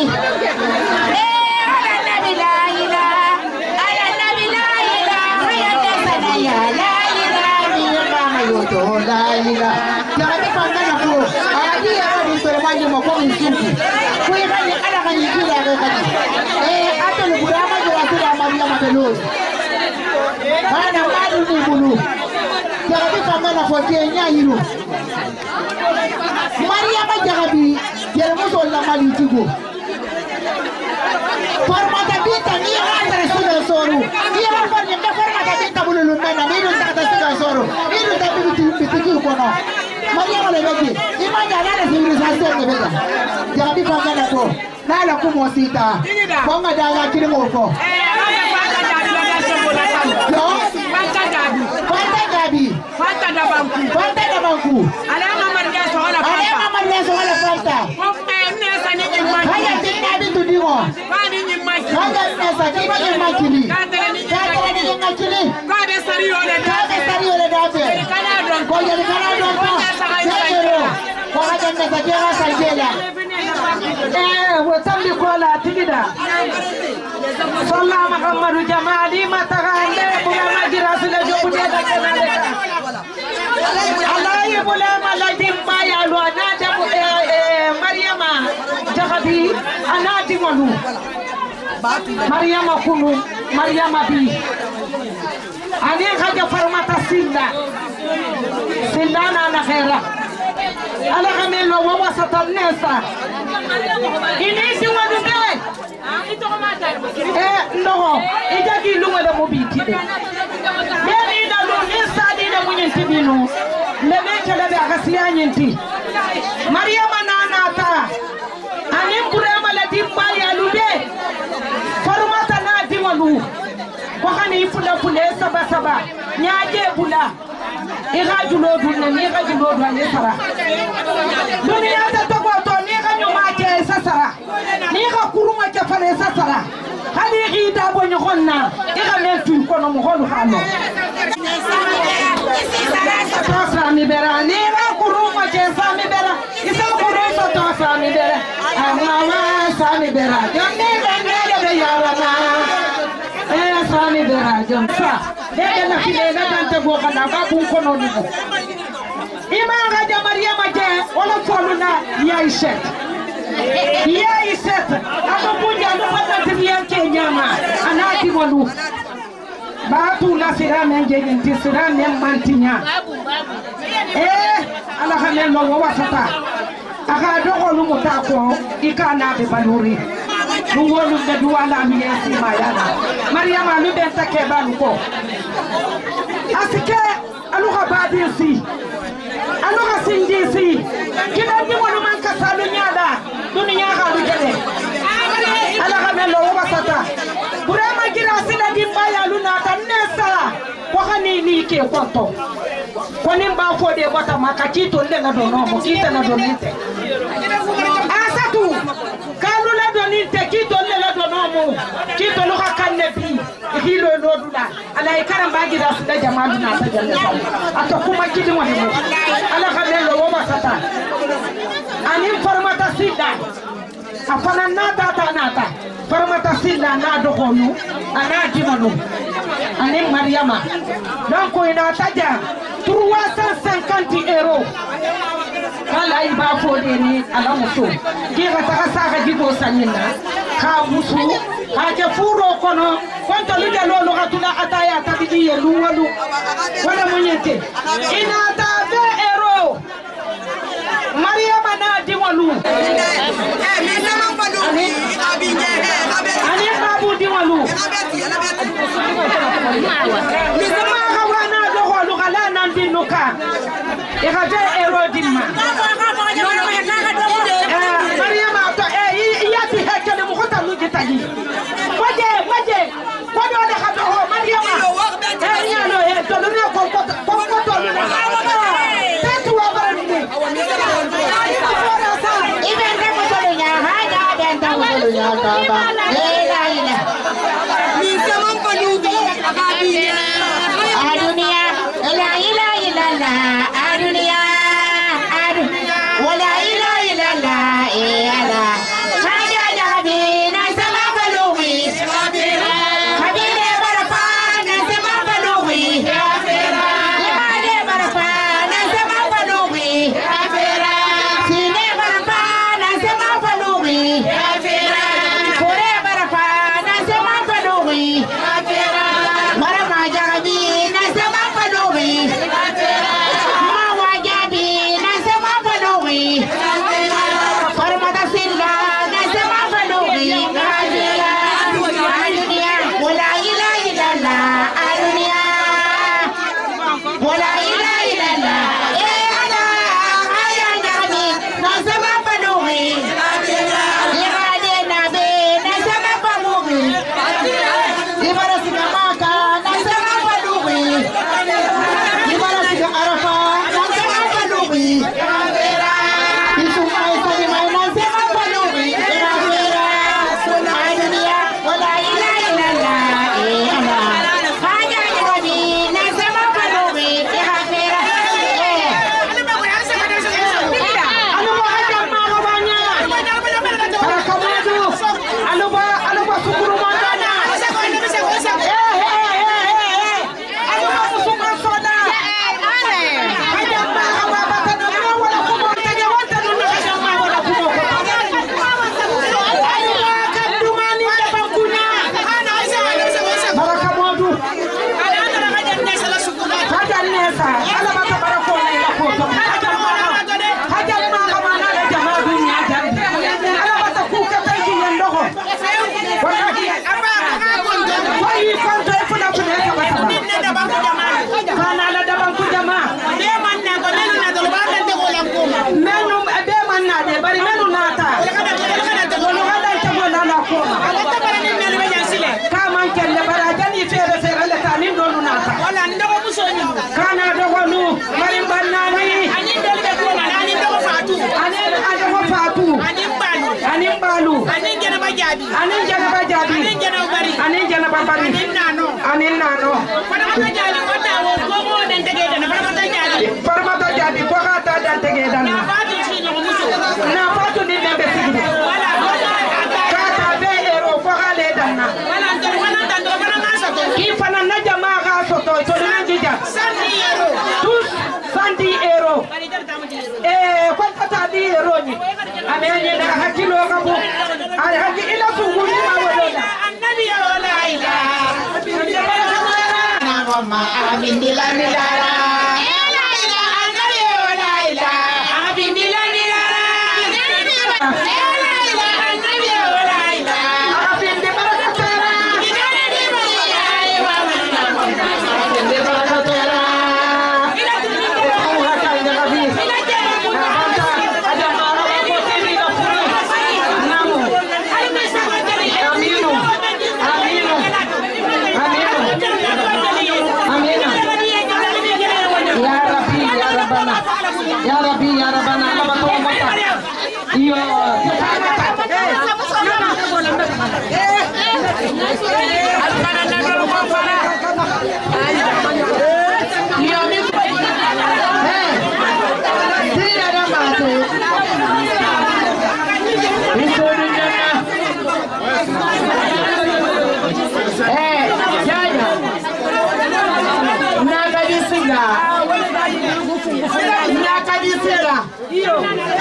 Eh, ala nabi la ilaha, ala nabi la ilaha, ayat sanaya la ilaha, bila mayoto la ilaha. Jangan dipandang aku, ada dia di permainan mau kau insuki. Kau yang ada kan ini ada kan. Eh, atau lu berapa jual tu dah malam malam. Mana malu ni bulu. Jangan dipandang aku dia hiru. Maria macam apa? Jangan musuh lama di cigu. Format tapi Binta ni hata suga soru. Ni hapa ni mforma ta binta bululu mena ni ndo ta suga soru. Ni ndo ta bibi bitiki uko no. Maria wale beki. Imanya nana civilization ne beka. Jadi fanya ko. Nala kumosita. Bonga daga kilimo ko. Yo. Fanta gabi. Fanta gabi. Fanta da banku. Fanta da banku. Alama marga so ala fanta. Alama marga so ala fanta. Haya tinabi tudimo. Bani ni maki. Haya nasa kiba ni makili. Katele ni makili. Kabe sari ole dabe. Kabe sari ole dabe. Kana don. Ko yele kana don. Yero. Ko haja nasa kera sajela. Eh, watambi kola tigida. Sallallahu Muhammadu jamali matagande buga majira sila jobude da kanaleka. Allah bulama ladim maya lo anada Maryama jagabi anadi wonu. Maryama kunu Maryama bi. Ani khaja farmata sinda. Sinda na na khaira. Ala kamelo wa wasata nesa. Inisi wadube. Eh no, ija ki lunga da mobiti de. Beni da lo insadi da munyin tibinu. Lebe kala da gasiya nyinti. Maryama nana ta. Anim kurema la dimba ya lube. Formata na diwalu. Ko hani fula fule saba saba. Nyaje bula. Ira julo dunne ni ga julo dunne sara. Dunia ta to ko to ni ga nyuma ke sasara. Ni ga kuruma ke fare sasara. Hali ida bo nyonna. Ira me tu ko no mo holu hano. Tosa mi bera ni ga kuruma ke sa mi bera. Isa kuruma to sa mi bera. Mama sa mi bera. Jonne jonne de yarana. Eh sa mi bera jonsa. Dede na file na tante go kana ba bu ko no ni. Ima ga ja Maryama je wala folu na yaishet. Yaishet abubuja no pata tiya kenyama anati wolu. Ba tu na sira menje nti sira ne mantinya. Eh ala khamen lo wa wasata. Aka dogo lu mutako ikana be baluri. Nungolu de duwala mi yesi mayana. Maryama lu ben take balu ko. Asike aluha badisi. Aluha sindisi. Kila ni wonu man kasalu nyada. Dunia ga lu jede. Ala ga melo wa sata. Burama gira sila dimba ya lu na tanesa. Ko hani ni ke kwanto. Kwani mba fo de bota makachito ndenga dono mo kita na donite. Asatu kanu la donite kito la dono mo kito lo kanne bi hilo no dula ala ikara mbagi da sida jama'u na ta janna ato kuma kidi mo himo ala khabelo wo masata ani formata sida afana nata ta nata formata sida na dokonu ana dimanu ani Maryama donc ina taja trois cent cinquante euros. Kala iba fode ni ala muso kira taka saka jibo sanyina ka musu ha ke furo kono konto lide lolo katuna ataya tabidi yelu walu wala munyete ina ta vingt euros. Maryama na diwalu ani babu diwalu ni sama hawana dogo lugala nan dinuka ira vingt euros dimma. Maryama to eh yati hekele mu khota lu gitali waje waje wado de khato Maryama eh nyalo eh to lu ko ko ko to lu tetu wa barani iben de mo to nya ha ja den ta mo to nya ta ba eh la ila ni samam palugi akabi adunia la ila ila la adunia adu wala ila ila la eh ala haja jabi na sama palugi habile barafa na sama palugi imade barafa na sama palugi sine barafa na sama palugi kore barafa sa ala ba ta bara ko ne ko to hajal ma hajal ma ka mana da jama'a duniya jan ala ba ta ku ka ta ki yan dogo wallahi aba ka ko wai kon to fu na fu ne ka ba ta kana la da ban ku jama'a be man na ko menu na do ba ta de ko lam ko menu be man na de bari menu na ta wala hada ta ko na na ko ala ta bara ni menu be jan sile ka man kelle bara jani fere fere la ta ni do na ta wala ndo ko so ni kana do ko nu mari banani ani del be ko na ani do fatu ani ado ko fatu ani balu ani balu ani jana ba jabi ani jana ba jabi ani jana bari ani jana ba bari ani nano ani nano pada mata jabi ko ta wo ko mo den tege den pada mata jabi pada mata jabi ko ka ta den tege dan na fatu si no muso na fatu ni be sigi wala ka ta be ero ko ka le dan na wala ndo wala ndo wala na so ki fana na jama ga so to to na jija santi ero tous santi ero eh ko ta di ero ni ame ni da hakilo ka bu ai hakki ila su guri ma wala annabi ya wala ila na ma amin dilani dara ila ila annabi ya wala ila amin dilani dara ila ila annabi ya wala ila amin de barakatara dilani de wala ila amin de barakatara ila tu ha ka ina ka bi ila jara mu ada ma ko ti ni ka fu namu ai me sa ko tari aminu aminu aminu ya rabbi ya rabbana ya rabbi ya rabbana Allah ba to mata iyo iyo mi eh tira da mate isso dunya eh jaya na kadisira na kadisira iyo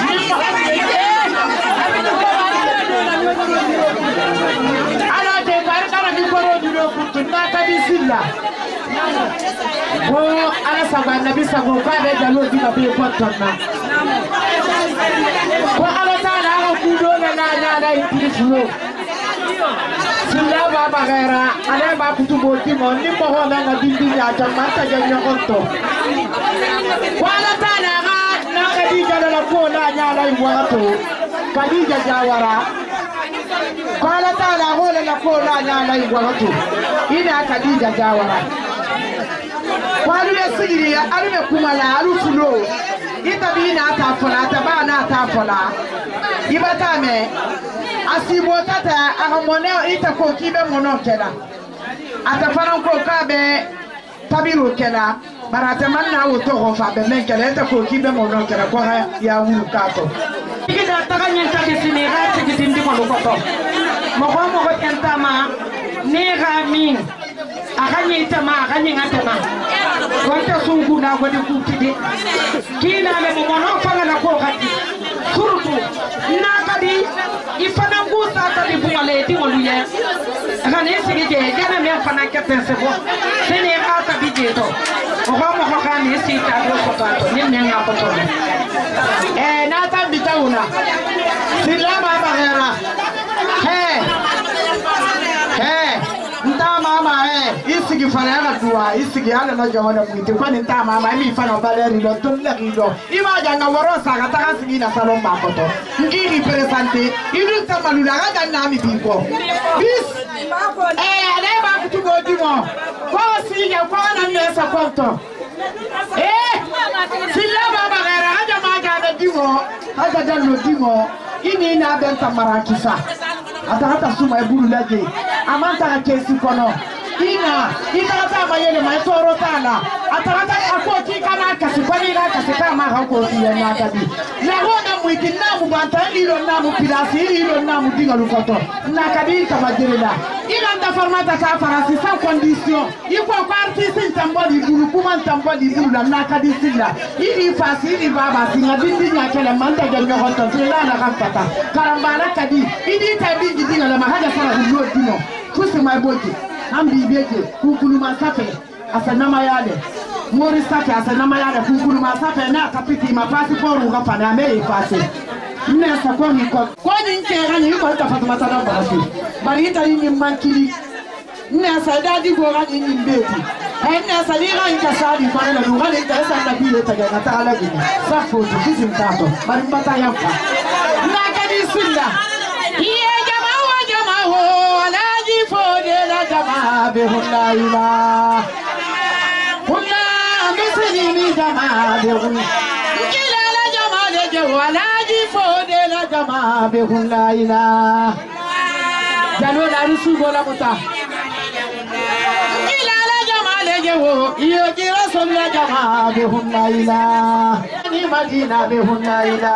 ala te barkara mi boro duro kutu na kadisira ko ala saga nabi sago ka be jalo di ka be potonna ko ala ta na ko do na na na iti fulo sila baba gaira ale ba kutu boti mo ni mo ho na na bindi ya jamanta ja nyokonto wala tana ga na kadija la ko na nya la wato kadija jawara wala tana ho la ko na nya la wato ina kadija jawara walu ya sigiri alu me kumala alu fulo itabina ta fola ta ba na ta fola ibata me asibo tata ahamone ita ko kibe mono kela atafana ko kabe tabiru kela barata manna wo to ho fa be men kela ita ko kibe mono kela ko ha ya wuru kato igida taganya tabi sini ga tigi ndi ko ko to mo ko mo ko entama ne ga min akanyi tama akanyi ngatama wanta sungu na ko di kutide kina le mo mono fanga na ko kati surutu na kadi ifana ngusa kadi bungale di ngoluye akane sigi je jana me fana kete sebo sene ata bije to o ko mo ko kani sita do ko to ni me nga ko to eh na ta bitawuna silama bagera he he nta mama eh isigi fana na duwa isigi ala na jona mwite kwani nta mama mi fana baleri do to le rido ima janga worosa ka ta sigi na salon ma koto ngiri presente idu ta malula ga na mi biko bis eh ale ba kutu go dimo ko si ya ko na mesa konto eh sila baba gara aja ma ga da dimo aja da no dimo ini na benta marakisa ata hata suma eburu laje amanta ka kesi kono ina ina ta mayele ma toro tala ata hata akoti kana kasi kwani na kasi kama hako ya na tabi na hoda mwiki na mubanta ilo na mupirasi ilo na mudinga lukoto na kabiri kama dirila ila nda formata ka farasi sans condition iko kwa artiste ntamboli buru kuma ntamboli buru la na kadisila ili fasi ili baba singa bindi nya kele manda ga nyokoto tila na kampata karambala kadi ili tabi dinga la mahaja sara hulo dino kusi my body ambi beke kukulu masafe asanama yale mori saka sa na maya da kukuru ma safa na kapiti ma passport ga fa na me fase ne sa ko ni ko ko ni ke ga ni ko ta fatuma ta ba fi bari ta ni mankili ne sa da di go ga ni beti e ne sa ni ga ka sa di ko na lu ga ni ta sa na bi ta ga ta ala gi sa fo to kisim ta to bari mbata ya fa na ga di sunna ye jama wa jama ho la ji fo de la jama be hunna ila hunna mislimi jama be hunna kila la jama de je wala ji fo de la jama be hunna ila jalo la rusu bola muta kila la jama de je wo iyo ji rasul la jama be hunna ila ni madina be hunna ila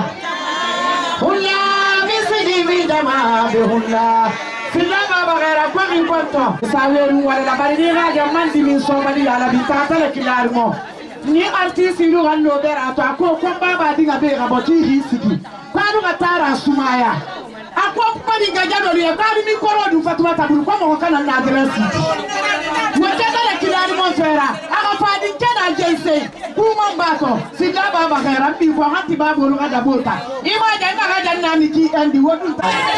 hunna mislimi jama be hunna Fila baba gara kwa minkonto saweru wala la bari ni raja mandi min somali ala bitata la kilarmo ni artiste ru hanno bera to ko ko baba dinga be raboti hisiki kwanu gatara sumaya akwa padi gajado le kwanu ni korodu fatuma taburu kwa mo kana na adresi wotata la kilarmo fera aga fadi kena jese kuma mbato fila baba gara bi ko hati babu ru ada bota ima janga gaja nami ki endi wodu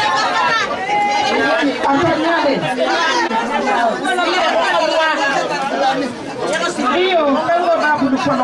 Iyo, tengo babu dukono.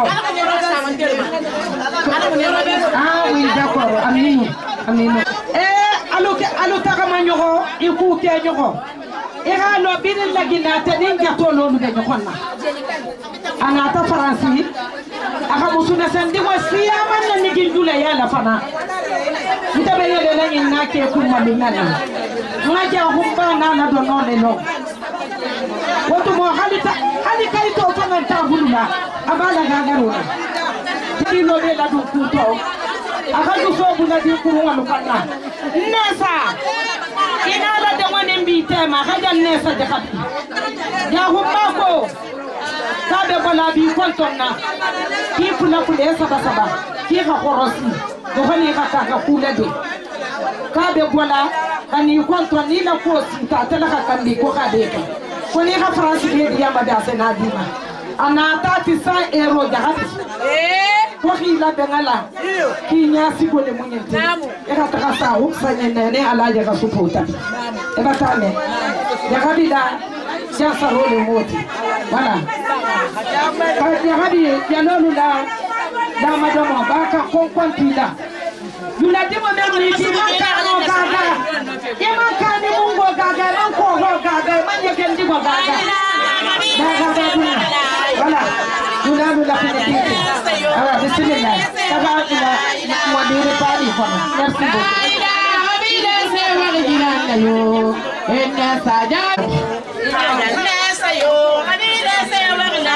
Ah oui, d'accord. Aminu, aminu. Eh, alo ke alo taka manyogo, iku ke nyogo. Ira lo binin lagina tenin gato lo nu de nyokonna. Anata faransi. Aka musuna sendi wasiya man ni gindula ya la fana. Ntabe yele na inna ke kuma minana. Ngaja humba na na do no le no. Woto mo halita hali kai to fana ta bulula abala gagaru. Ti lo be la du kuto. Aka du so bula di kuru walu kana. Nesa. Ina la de woni mbite ma haja nesa de khabi. Ya humba ko. Kabe bola bi kontonna. Ki pula pula saba saba. Ki ka korosi. Ko hani ka ka kula de. Kabe bola kani konto ni la kosi ta tala ka kambi ko ka de ka ko ni ka France bi di yamba da sena dima ana ta ti cent euro jahati eh ko ki la bengala ki nya si ko le munyenti e ka ta ka sa u sa ne ne ala ja ka supota e ba ta ne ya ka bi da ja sa ro le moti wala ka ya ka bi ya lolu la da ma do mo ba ka kon kon ti da yula dimo me ni ti ma ka no gaga e ma ka ni mungo gaga ran ko ho gaga man ye ken di go gaga gaga gaga wala yula yula ko ni ti ala bismillah taga ila mo di re pari ko merci beaucoup ila habile se wa gina na yo enna saja enna sayo habile se wa gina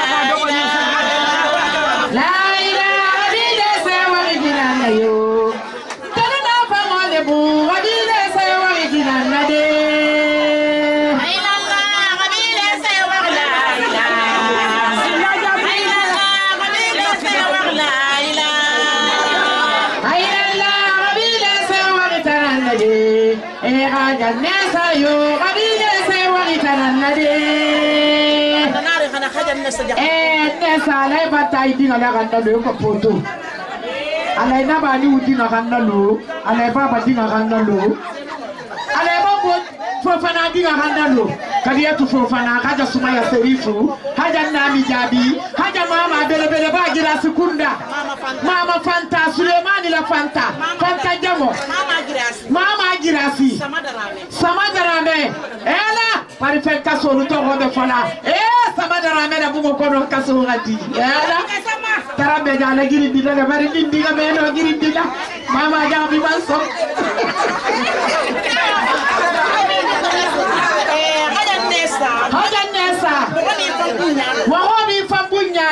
la ila habile se wa gina na yo bu wabile say wajina nade ayla la wabile say wala ila ayla la wabile say wala ila ayla la wabile say wajina nade e haja nesa yo wabile say wajina nade tanare kana haja nesa e nesa lay batay dinga la ganda do ko poto alay na bani uti na kanna lo alay baba dinga kanna lo alay babo fofana dinga kanna lo kadiya tu fofana kaja sumaya serifu haja nami jabi haja mama bele bele ba gira sekunda mama fanta sulemani la fanta fanta jamo mama girasi mama girasi samadarame samadarame ela parfait kaso lu to robe fona eh samadarame da bugo kono kaso ngati ela tarabe jana giri dina ga bari dindi ga meno giri dina mama jabi banso eh haja nesa haja nesa wahobi fambunya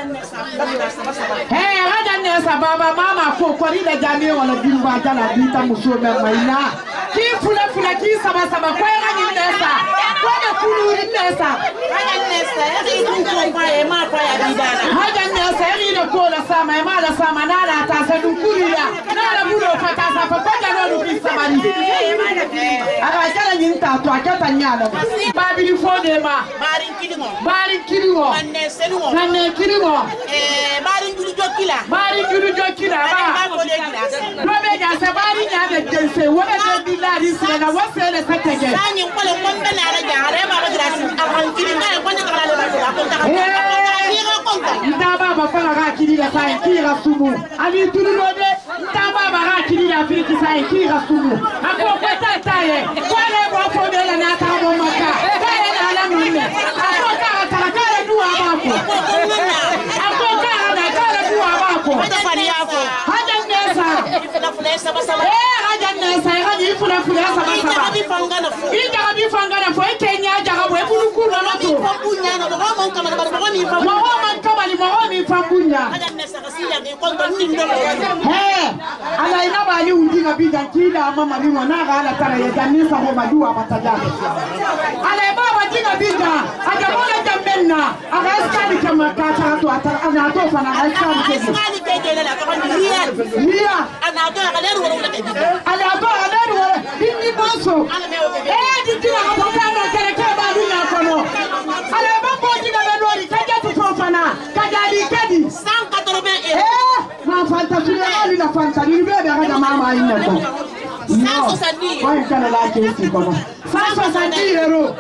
eh haja nesa baba mama ko ko ri da jami wala dimba jala dita musome maina ki fula fula ki sama sama ko ga ni nesa ko da kulu ni nesa haja nesa ri dun ko ba e ma fa ya bidana haja nesa ri da ko la sama e ma la sama nana ta sa dun kulu ya na la bulo fata sa fa ko da no du ki sama ni Aga kala nyin ta to akata nyala. Babili fode ma. Barin kilingo. Barin kilingo. Nanne senugo. Nanne kilingo. Eh barin julu jokila. Barin julu jokila ba. Robe ga se bari nya de dense wona de dilari se na wose le satege. Sanyi kwale kwambe na ara ja are ma ba grasi. Akan kilinga kwanya kala ba ko konta. Kilinga konta. Ndaba ba fala ga kilila sai kira sumu. Ali tululode ndaba ba ga kilila fiki sai kira sumu. Ako kwata taye. Kwale bo fode la na ta bo maka. Kale na la munne. Ako ka ka kale duwa ba ko. Ako ka na kale duwa ba ko. Haja fani yako. Haja nesa. Ifuna funa saba saba. Eh haja nesa haja ifuna funa saba saba. Ija bi fangana fo. Ija bi fangana fo Kenya jaga bo ebulu na to. Fambunya na bo mo kama ba bo ni fambunya. Mo man kama ni mo ni fambunya. Haja nesa kasiya ni ko ni ndo. Eh ala ina ba ni undi na bidan kila mama ni mwana ga ala tara ya danisa ho madua matajabe. Ala baba jina binda aja mona jambenna aga skadi kama kata to atara ana to fana aga skadi ke. Skadi ke ke la ko ni riya. Riya ana to aga leru wala ke. Ala to aga leru wala binni boso. Eh didi na ko kana kere ke ba dunya kono. Ala baba jina be lori kaja to fana kaja di kedi. cent quatre-vingts eh ma fanta fili ali na fanta ni be be ga mama ina ko. cent soixante-dix. Why kana la ke si kono. cent soixante-dix euros.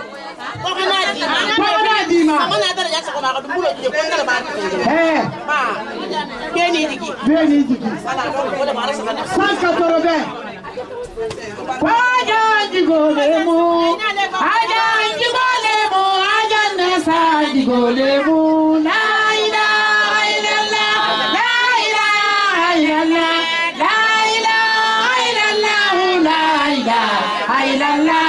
Eh, Beni digi. Beni digi. cent quatre-vingts. Aja jigolemu, aja jigolemu, aja nesa jigolemu. La ilaha illallah, la ilaha illallah, la ilaha illallah, la ilaha illallah.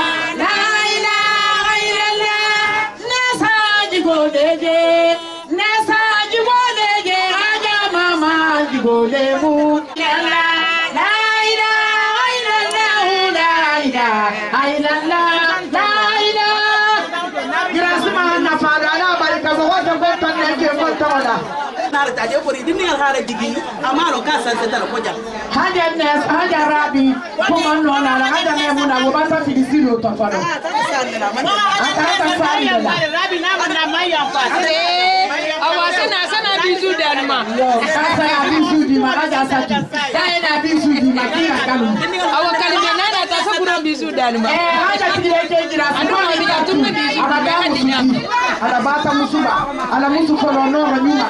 Golemu la la ilaha illallah la ilaha illallah la ilaha grasma na fara la barika zo wata gota ne ke gota wala na ta je bori dinni al hare digi amaro ka san setal ko ja haja nes haja rabi kuma no na la haja ne muna go bata filisiro to faro ata ta rabi na na mai ya fa awase na sana bizu danuma yo kasa ya bizu di maraja sati dai na bizu di makira kalu awakali na na ta sa kuna bizu danuma eh haja kile ke jira anu ni ka tume bizu ada musuba ada bata musuba ala musu kono no nyuma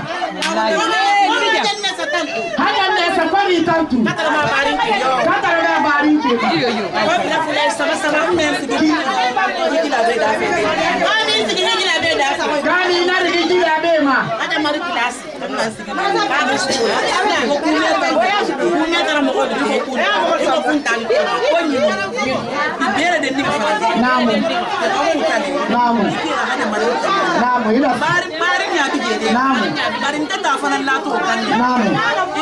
haja ne safari tantu kata ma bari ke kata ma bari ke yo yo ko na fule sama sama men sigi la be da ani sigi la be da gani na sigi la be ma ada mari class na sigi ba ko kunya ta kunya ta mo ko ko kunya ko kuntan ko ni bere de ni namu namu namu ila bari bari nya ti je namu bari ta fa na to kan namu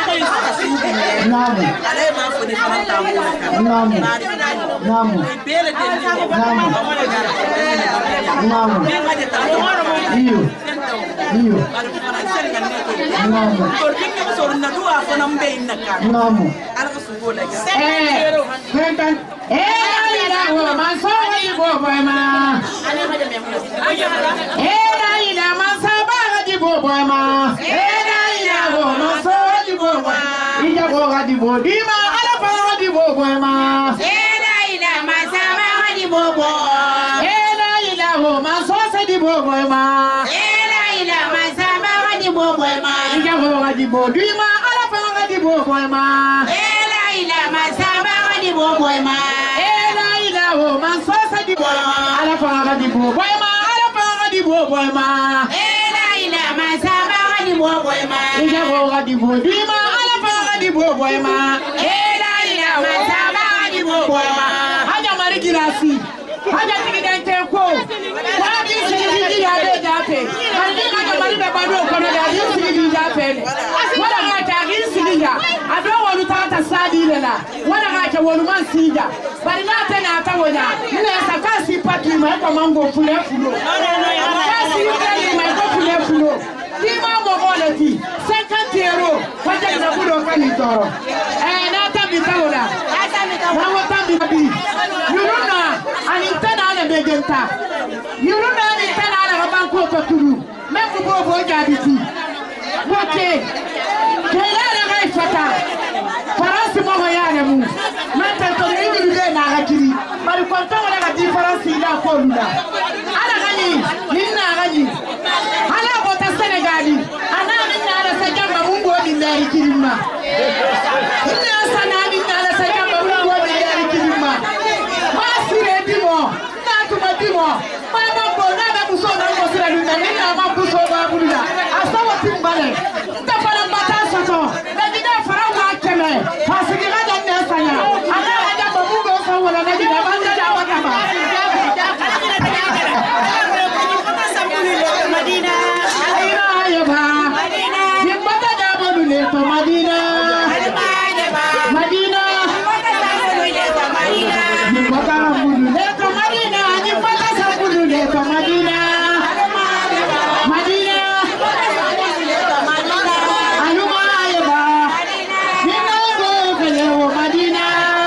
namu ale ma fo ni fa ta mo namu namu bere de namu namu iyo iyo namu namu eh kentan eh ila ho masoi bo boy ma eh ila masaba di bo boy ma eh ila ho masoi bo boy ija go ga di bo di ma ala pa di bo boy ma eh ila masaba di bo boy eh ila ho masoi di bo boy ma eh ila masaba di bo boy ma ija go ga di bo di ma ala pa di bo boy ma eh ila masaba di bo boy ma eh ila ho masoi di bo ala pa di bo boy ma ala pa di bo boy ma eh ila masaba di bo boy ma ija go ga di bo di ma ala pa di bo boy ma eh ila masaba di bo boy ma haja mari girasi haja tigidante ko wa bi sigi ya be jape ani ka mari be bado ko na ya sigi jape wala ma ta gi sigi ya ado wonu ta ta sadi lela wala ga ke wonu man sija bari na ta na ta wonya ne sa ka si pati ma ko mango fule fulo ka si pati ma ko fule fulo di ma mo gole ti cinquante euros waje na budo kan toro eh na ta bi ta wona na wata bi yuruna ani tana na begenta yuruna ni tana na banko ko tulu même bo bo jabiti boke kayala ngai fata farasi mo ga yare mu mata to ni ni de na ga kiri bari ko to wala ga difference ila ko lula ala gani ninna gani ala bota senegali ana ninna ala sa jamba mu bo ni na kirima ninna sana ninna ala sa jamba mu bo ni na kirima masire dimo na tuma dimo mama bo na ba buso na ko sira ninna ninna ma buso ba bulula asawa timbale ta fara bata soto na dina fara wa keme pasigi ga dan ne sanya ana ga jamba mu bo so wala na dina banda da wata ba Madina ayo ba Madina yimbata da bodu le to Madina Madina yimbata da bodu le to Madina yimbata da bodu le to Madina Madina aluma ayo ba Madina go kele o Madina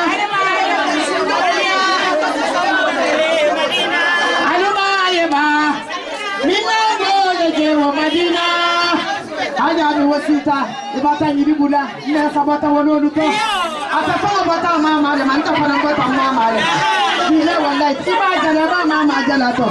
aluma ayo ba Madina aja ni wasita ibata nyiri bula ne sabata wono luto atafala bata mama le manta fana bata mama le ile wallahi tiba jala ba mama jala to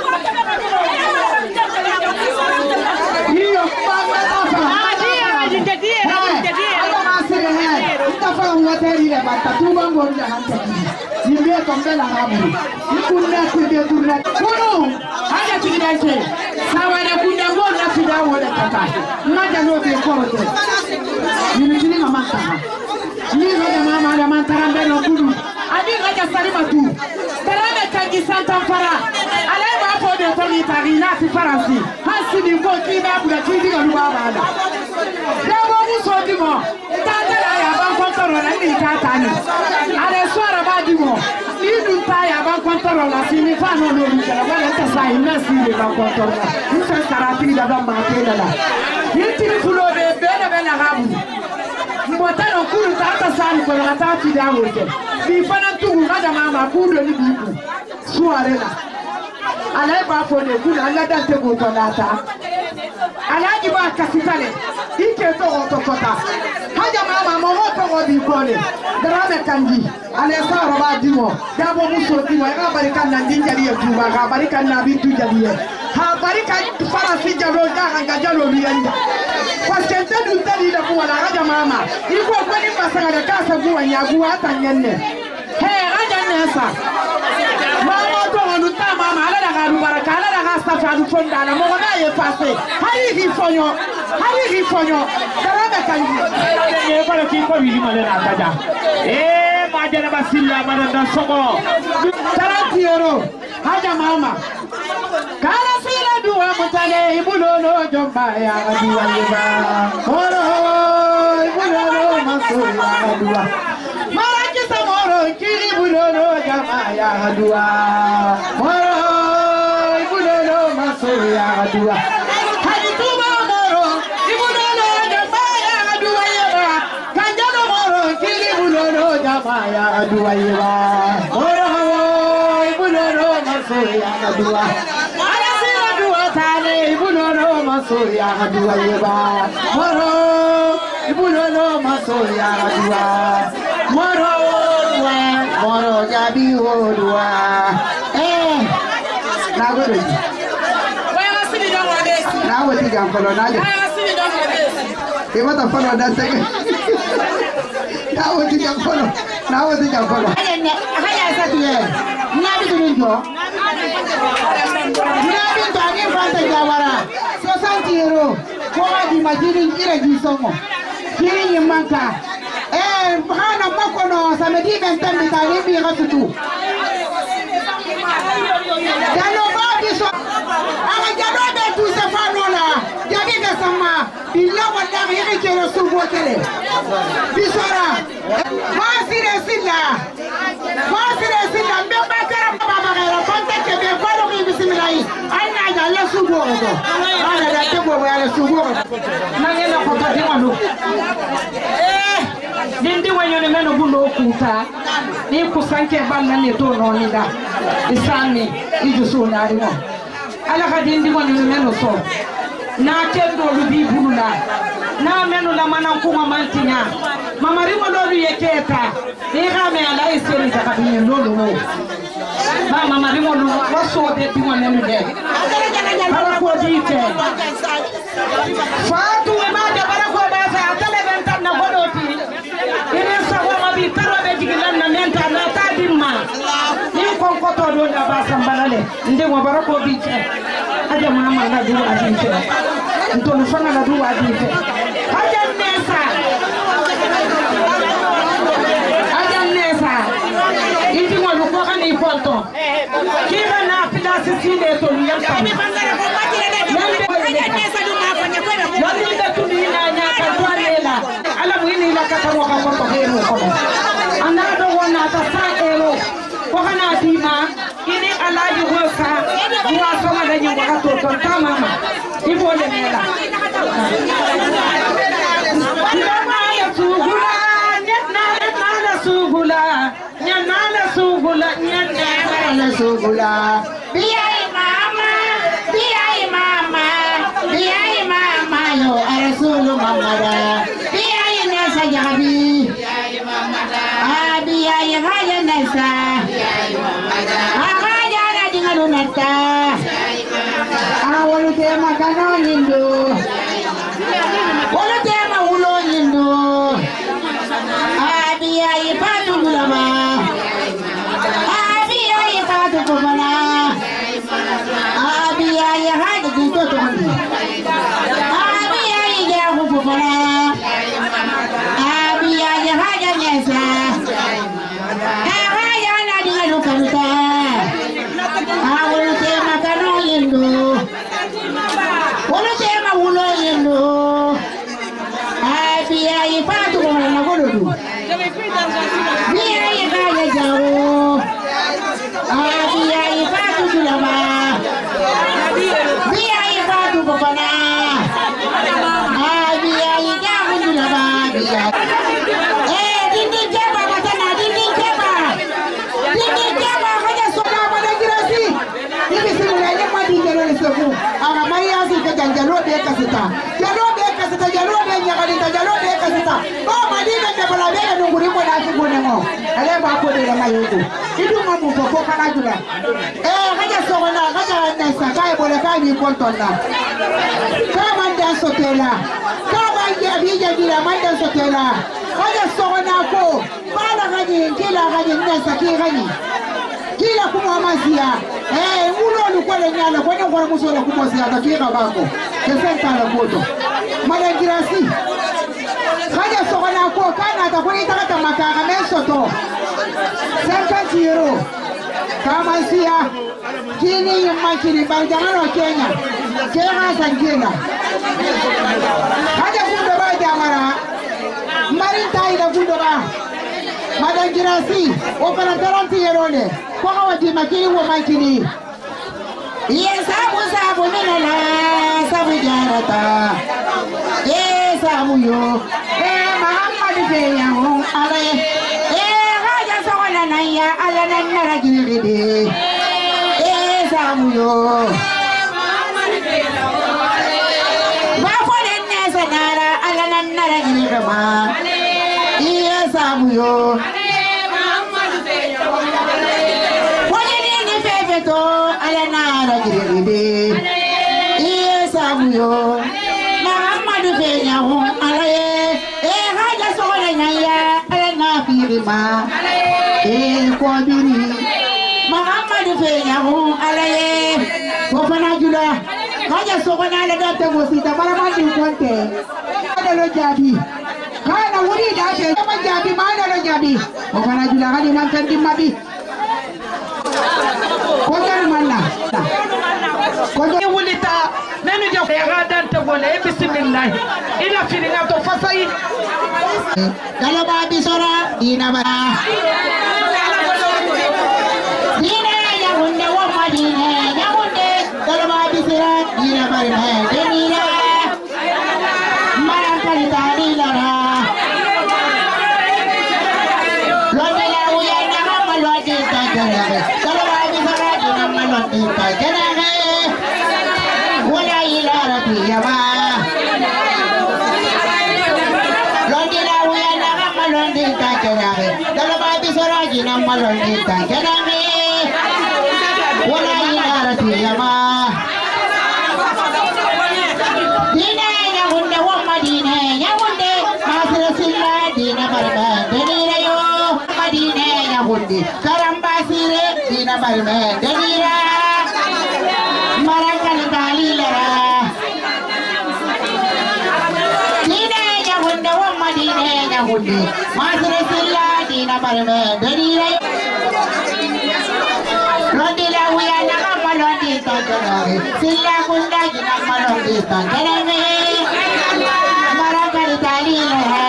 hiyo baba tafa adia ajitetie ajitetie aba masire he itafala ngoteri le bata tuba ngorja hanta nimbe tombela habu ikunna kuje turna kuno aja tigidaise sawa na kunya ngona fida wala tata maja no be korote ni ni mama tata ni ngoja mama ya mantara mbeno kudu adi ngoja salima tu tarame kangi santa fara ale ba po de to ni tarina fi faransi hasi ni ko ki ba bula ki diga lu baba da dawo mu so dimo tata ya ba ko toro na ni tata ni ale swara ba dimo ni dun ta ya ba ko toro la si ni fa no no ni kala wala ta sai na si ni ba ko toro la ni sa karati da ba ma ke la ni ti fulo be be na be na gabu mbota no kuru tata sani ko na ta fi da wote bi fana tu ga da mama ku do ni bi ku suare la ala ba fo ne ku na la da te ko to na ta ala ji ba kasitale ike to to kota haja mama mo ho to go bi ko ne drame kanji ale sa ro ba dimo da bo mu so dimo ga bari kan na din jali e tuba ga bari kan na bi tu jali e ha bari kan fara fi jalo da ga jalo bi yanda parce que te du tali da ko wala haja mama iko ko ni masanga da ka sa buwa nya buwa tan yanne he haja ne sa mama to wonu ta mama ala da ga du baraka ala da ga sa fa du fonda na mo ga ye passe hari ri fonyo hari ri fonyo drame kanji ne ko ki ko bi ma le na taja eh majana basilla madanda sogo trente euro haja mama kala sila duwa mutale ibulono jomba ya duwa yeba oro ibulono masura duwa maraki samoro kiri ibulono jama ya duwa oro ibulono masura duwa hadi tuba moro ibulono jama ya duwa yeba kanjano moro kiri ibulono jama ya duwa yeba oro ibulono masura duwa ibulono masoya haduwa yeba moro ibulono masoya haduwa moro wa moro jabi hodwa eh nagoro waya sini don wa besi nawo ti jam folo naje waya sini don wa besi e mata folo da tege nawo ti jam folo nawo ti jam folo haya sa tiye nabi dunjo nabi tani fanta jawara soixante euro ko di majiri ire di songo kiri yimanka eh hana makono samedi vingt mi tani bi rasutu dano ba di so aga jado be tu se fanola jabi ga sama billa wala yake ke rasul bo kele bisora ma sire silla ma sire silla be ba kara baba ga konta ke be faro ki bismillah ana ja la subo ko ana da te bo ya la subo na ngena ko ka di manu eh dindi wa nyone meno bundo kuta ni kusanke balla ne to no ni da isami ijusu na ri mo ala ka dindi mo nyone meno so na kendo lu bi bulula na meno la manan kuma mantinya mama ri mo lo yeketa ni ga me ala iseri ta ka bi lo lo mo ba mama ri mo lo so de ti mo meno de para ko dite fatu e ma de para ko ba sa atale bentan na godoti ina sa ko ma bi taro be jigilan na menta na ta dimma ni kon ko to do da ba sambalale nde mo bara ko bi ce aja mama na du adi ce nto lu fanga na du adi ce aja nesa aja nesa indi mo lu ko ani poto ki na place sinde to lu yam tam Wanda tunina nyaka twanela ala muini la kata waka ko hero ko anda do wona ta sa ero ko kana dima ini alaji hosa dua soma da nyi waka to to tamama ibo le mela nyana sugula nyana sugula nyana sugula nyana sugula biyai mama biyai mama biyai mama yo arasulu mamada biyai nasa jabi biyai mamada ah biyai haja nasa biyai mamada ah haja na dingalunata biyai mamada ah walu tema kano nindo walu tema ulo nindo ah biyai patu gulama ah biyai patu kumala ah biyai haja dinto tundi jalo be kasita jalo be kasita jalo be nyagalita jalo be kasita o madina de bala be no nguri ko na ko ne mo ale ba ko de la mayo idu mo bu ko kana jula eh haja so na haja na sa kai bole kai bi ko tonna ka man da sotela ka ba ya bi ja dira man da sotela haja so na ko bala gaji kila gaji na sa ki gaji kila kuma masia eh ulo lu ko le nyala ko ne ko muso la kuma sia ta kila bako ke senta la koto mala girasi haja sokona ko kana ta ko ita kata makaka mesoto cinquante euro kama sia kini yamma kini barjangano Kenya kema sangena haja kundo ba jamara marinta ida kundo ba madan girasi o para taranti euro ne ko awati makini wo makini ye sabu sabu minala sabu jarata ye sabu yo e Muhammad fe yawo ale e haja sokona naya ala nan naragiride e sabu yo Muhammad fe yawo ale ba ko den ne sanara ala nan naragiride ma e sabu yo Muhammad fe yawo ale to ala nara giride e sabu yo Muhammadu fe nyahu ala e haja sokona nyaya ala na firima e ko biri Muhammadu fe nyahu ala e ko fana jula haja sokona ala da te mosita bara ma di konte ada lo jabi kana wuri da te ma jabi ma ada lo jabi ko fana jula kali man tan di mabi Kojan mana? Kojan wulita nenu je yadan te gole bismillah ina filinga to fasai dala ba bisora ina ba dina ya hunde wa madina ya hunde dala ba bisora ina ba ne denira mara kalita dilara yama. Londi la wuya na kama londi tankename. Dala babi soraji na malondi tankename. Wala inarati yama. Dine nyagunde wama dine nyagunde. Masira silla dine barme denire yo. Madine nyagunde karamba sire dine barme denire. Marangal dalilera. Dine nyagunde wama dine nyagunde. Masira silla dine barme denire. Londi la wuya na kama londi tankename. Silla kunda jina malondi tankename. Marangal dalilera.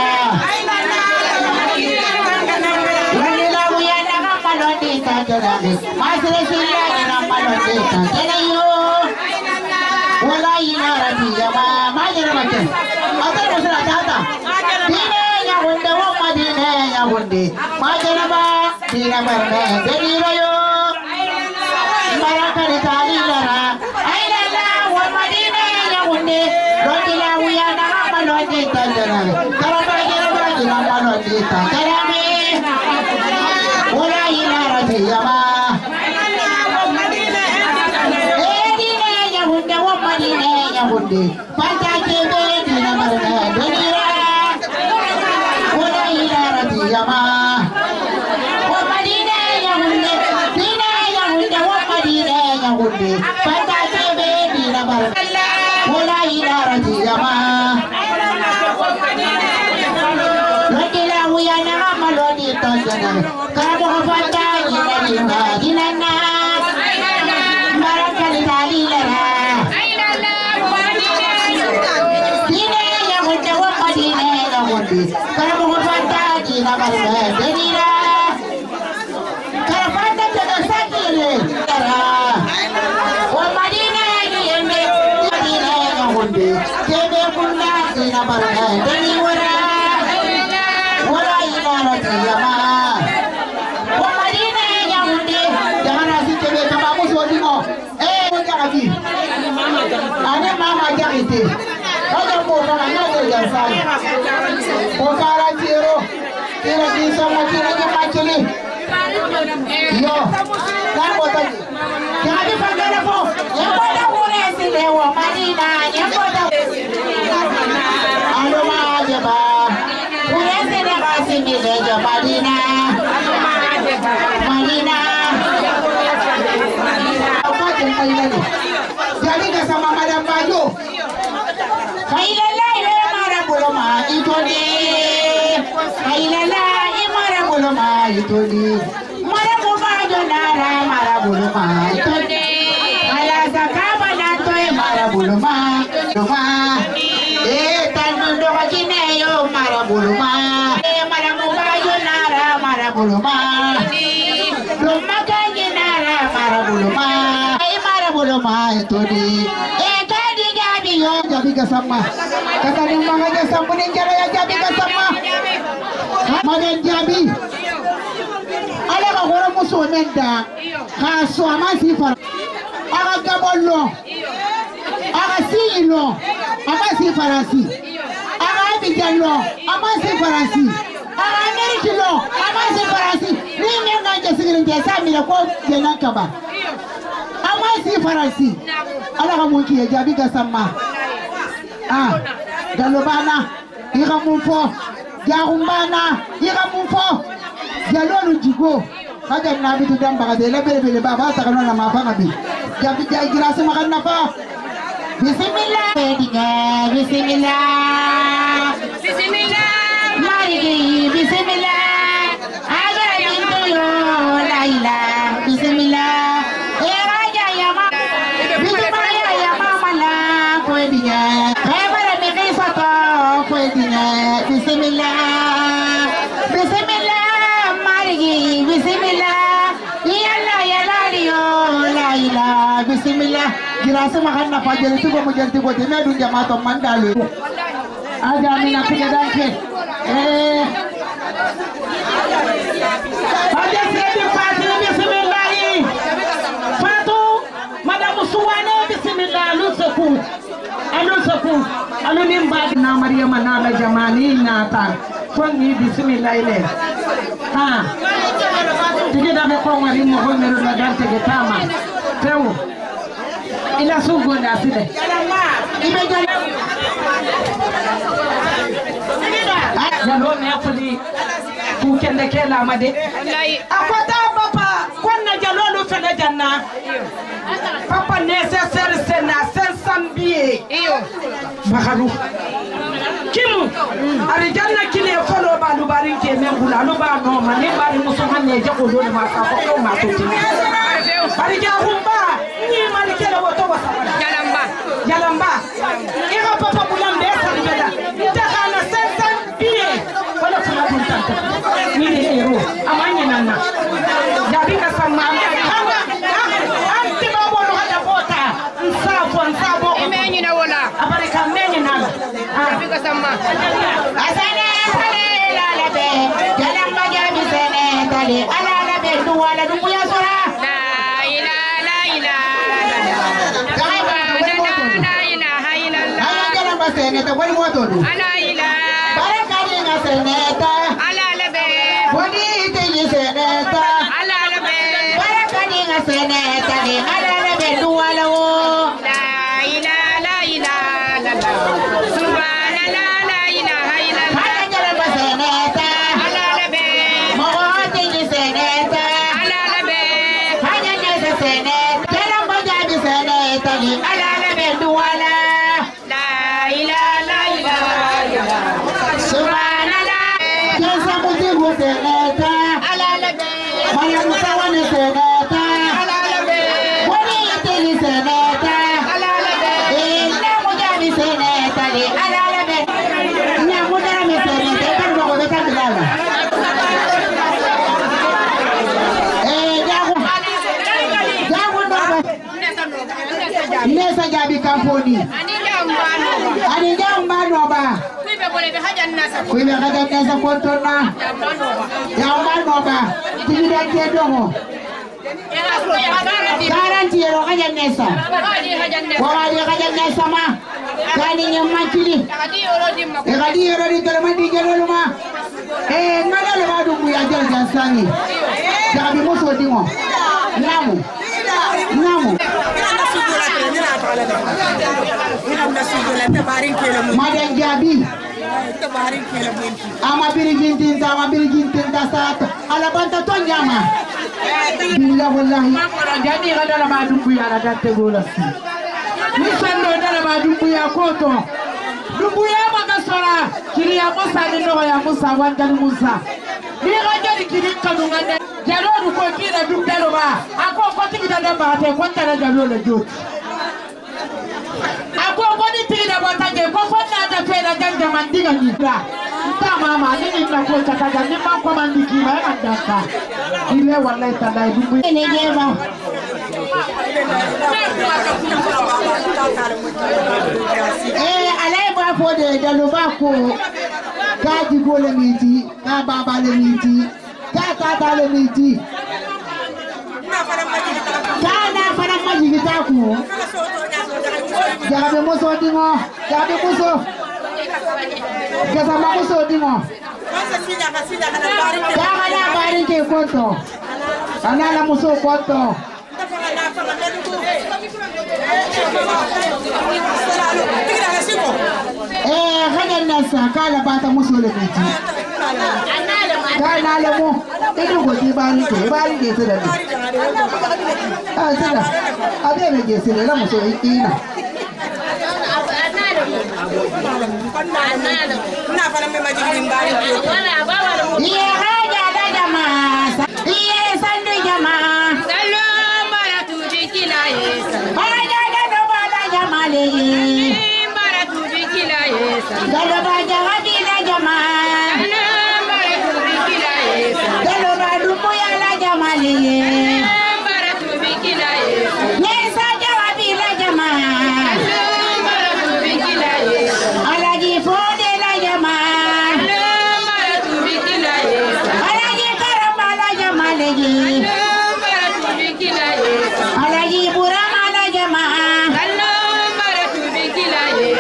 Londi la wuya na kama londi tankename. Masire silla jina malondi tankename. Wala inarati yama. Majere makke. Ata musra tata. Dine nyagunde wama dine nyagunde. Majere ba dine barme denire yo. Marakali talilera. Ailala wama dine nyagunde. Londi la wuya na kama londi tankename. Karamba jere ba jina malondi tankename. Wala inarati yama. Nyagunde panta kebe dina marne denira wala ilarati yama wa madine nyagunde dina nyagunde wa madine nyagunde panta kebe dina marne wala ilarati yama lodila wuya na malodi tanjana kabo panta dina dina dina na marakali dalilera. Kalau mau fanta di nama denira, kalau fanta tidak sakit darah. Oh Madina ini ende, Madina yang undi, kebe punda di nama denira. Wala inara tiyama. Oh Madina yang undi, jangan nasi kebe kamu suamimu. Eh jangan lagi. Ane mama jangan itu. Kamu mau orang mana yang saya? Pokara tiro, tiro bisa mati lagi macam yo, kan botak. Jadi panggil apa? Yang botak boleh sih lewa Madina, yang botak. Anu aja bah, boleh sih lewa sini lewa Madina, Madina. Apa cerita ini? Jadi nggak sama Madam Baju. Kailala ya mara boloma itu di. Kailala ya mara boloma itu di. Mara boloma jonara mara boloma itu di. Ala sakaba nato ya mara boloma. Boloma. Eh tanu doa cine yo mara boloma. Eh mara boloma jonara mara boloma. Boloma kanji nara mara boloma. Eh mara boloma itu di. Eh tadi jadi yo jadi kesama. Kata ni makanya sampai cara ya jadi kesama. Mana jadi? Ada orang musuh menda. Kasu amasi far. Aga gabollo. Aga silo. Amasi farasi. Aga bijallo. Amasi farasi. Aga amerikilo. Amasi farasi. Ni menga jesirin desa mila ko jena kaba. Amasi farasi. Ala kamu kia jadi kesama. Ah, galobana, ira mumfo, jarumbana, ira mumfo, jalonu jigo. Kaja nabi tu dam bagade lebe lebe baba takano na mafanga bi. Jadi jadi girasa makan apa? Bismillah, Bismillah, Bismillah, mari Bismillah. Agar itu yo laila, Bismillah. Eh raja ya ma, Bismillah ya mama la kue dia. Bismillah, Bismillah, mari Bismillah, yalla yalla dio, laila, Bismillah. Girasa makan apa jadi tu kamu jadi buat ini ada jamaah teman dalu. Ada mina punya dangke. Eh, ada sedih pasti Bismillah. Fatu, madam suwane Bismillah lu sebut. alo saku alo nin ba na Mariama na la jamani na ta fonni bismillah ile ha tigi da be ko ngari mo ko meru la dante ke tama tewu ila su gonda side ibe jale jalo ne afuli ku kende kela made akwata papa konna jalo lu fele janna papa nécessaire c'est na cinq cents billets iyo bakaru kimu ari janna kile folo ba lu bari ke men bula lu ba no ma ni bari muso hanne je ko do ma sa ko ma to ti bari ja humba ni mali kele woto wa sa jalamba jalamba ira papa bulambe sa beda ta kana cinq cents billets wala fula dun tanta ni de hero amanya nana jabi ka sama anti ba bolo hada bota nsafo nsabo imenyi na wala abare ka menyi nala jabi ka sama asane la la be jalamba jabi sene tali ala la be du wala du ya sura la ila la ila jalamba sene ta wani moto du ala ila baraka ni na sene ta ala la be wani te ni sene ta ala la be baraka ni na sene ta ni ala la be du wala wo la ila la ila la la subhana la la ilaha illa ala jalamba sene ta ala la be mo te ni sene ta ala la be hanya ni sene jalamba jabi sene ta ni ala la be du wala la ila la ilaha illa subhanallah kesa mujibu seneta ala la be maya mutawane seneta ala la be wani iteli seneta ala la be ina mujabi seneta ni ala la be ina mudami seneta kan ko beta bilala eh jago jago no nesa jabi kamponi ani jamba no ba kuibe haja nasa kontona jamba no ba tigida kedomo garanti yero haja nesa wali haja nesa ma kani nyamma kili e gadi yero di tolma di jelo ma eh ngala le ba du ya jel jansani jabi muso dingo namu namu Madan Jabi ama birigin tinta ama birigin tinta saat ala banta to nyama bila wallahi jadi kada la madumbu ya la datte gola ni sando dala madumbu ya koto dumbu ya makasora kiri ya musa ni no ya musa wanjal musa ni gajali kiri kanunga ne jalo du ko kira dumbelo ba ako ko tigida damba te ko tara jalo le jot ako boni tira botaje ko fonna da fera janja mandiga ni ra ta mama ni ni na ko chaka ni ma ko mandiki ma andaka ile wallahi tadai dumbu ne jeba eh alai ba fo de dalu ba ko gaji gole miti ka baba le miti ka tata le miti kana fara majigi ta ku Jangan musuh dingo, jangan musuh. Kesama musuh dingo. Jangan ada bari ke konto. Karena la musuh konto. Eh, hanya nasa kala bata musuh lebih. Karena lemu itu goti bari ke bari ke sudah. Ah sudah. Ada yang ke sini la musuh ini. Iya raja raja mas, iya sandu jama. Salam baratu bikila yesa. Raja raja raja male. Baratu bikila yesa. Gado raja raja jama. Salam baratu bikila yesa. Gado badu puya raja male. Baratu bikila yesa. Yesa jawabi raja mas. Alaji fode la jama, alaji karama la jama leji, alaji burama la jama,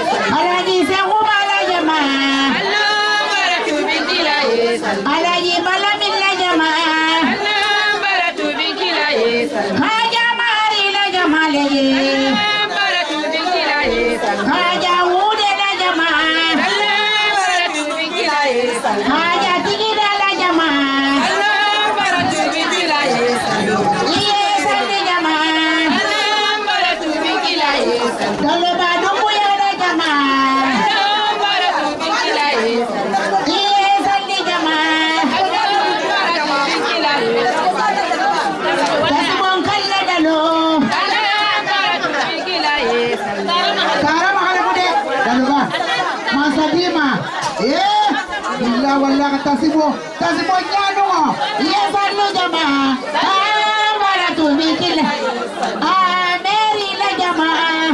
Fatima. Eh, illa walla tasibo, tasibo nyano. Yes, I know jama. Ah, mara tu mikila. Ah, Mary la jama.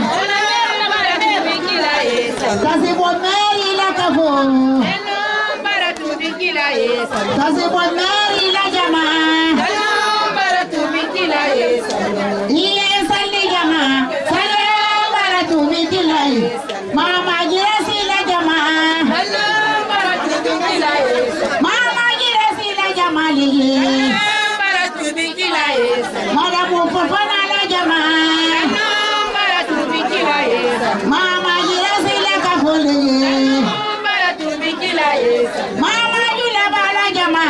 Tasibo Mary la kafo. Tasibo Mary la jama. Yes, I know jama. Salam mara tu mikila. Mama Jirasi la jama. Mama Jirasi la jama liye. Madame Fofana la jama. Mama Jirasi la kafo liye. Mama Jula bala jama.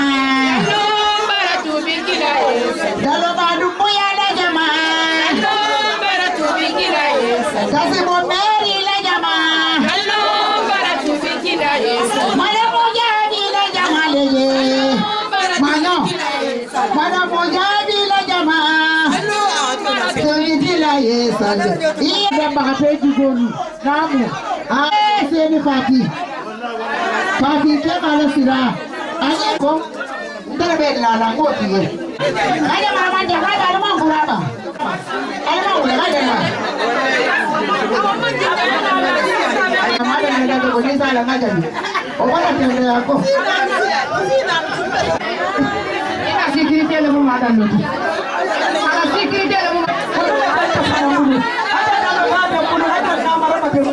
Dalo badu moya la jama. Tasibo Mary la jama. Mala moja bila jama leye. Mano. Mala moja bila jama. Tuni bila yesale. Iya damba kapeji gonu. Namu. Ah, seni Fati. Fati ke kala sira. Anye ko. Ndara be la la ngoti ye. Kaya mama ndia kaya alama nguraba. Alama nguraba na. Mama ndia ndio kwenye sala ngaja ni. Owana tende yako. Ina sikirite le mama ndio. Ana sikirite le mama. Hata kama bado kuna hata kama roba kwa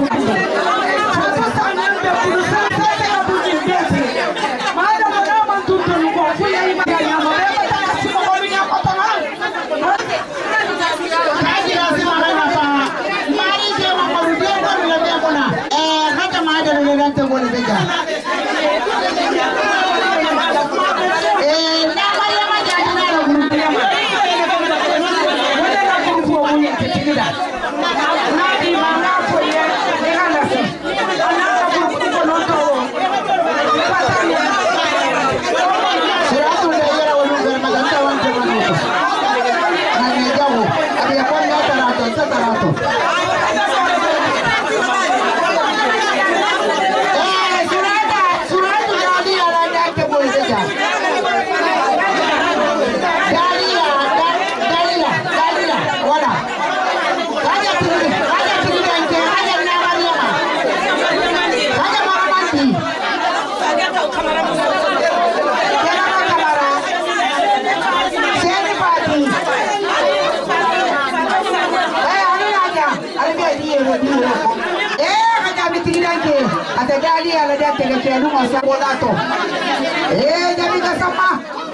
Dali ala dia tege rumah sabodato. Eh jadi kasama.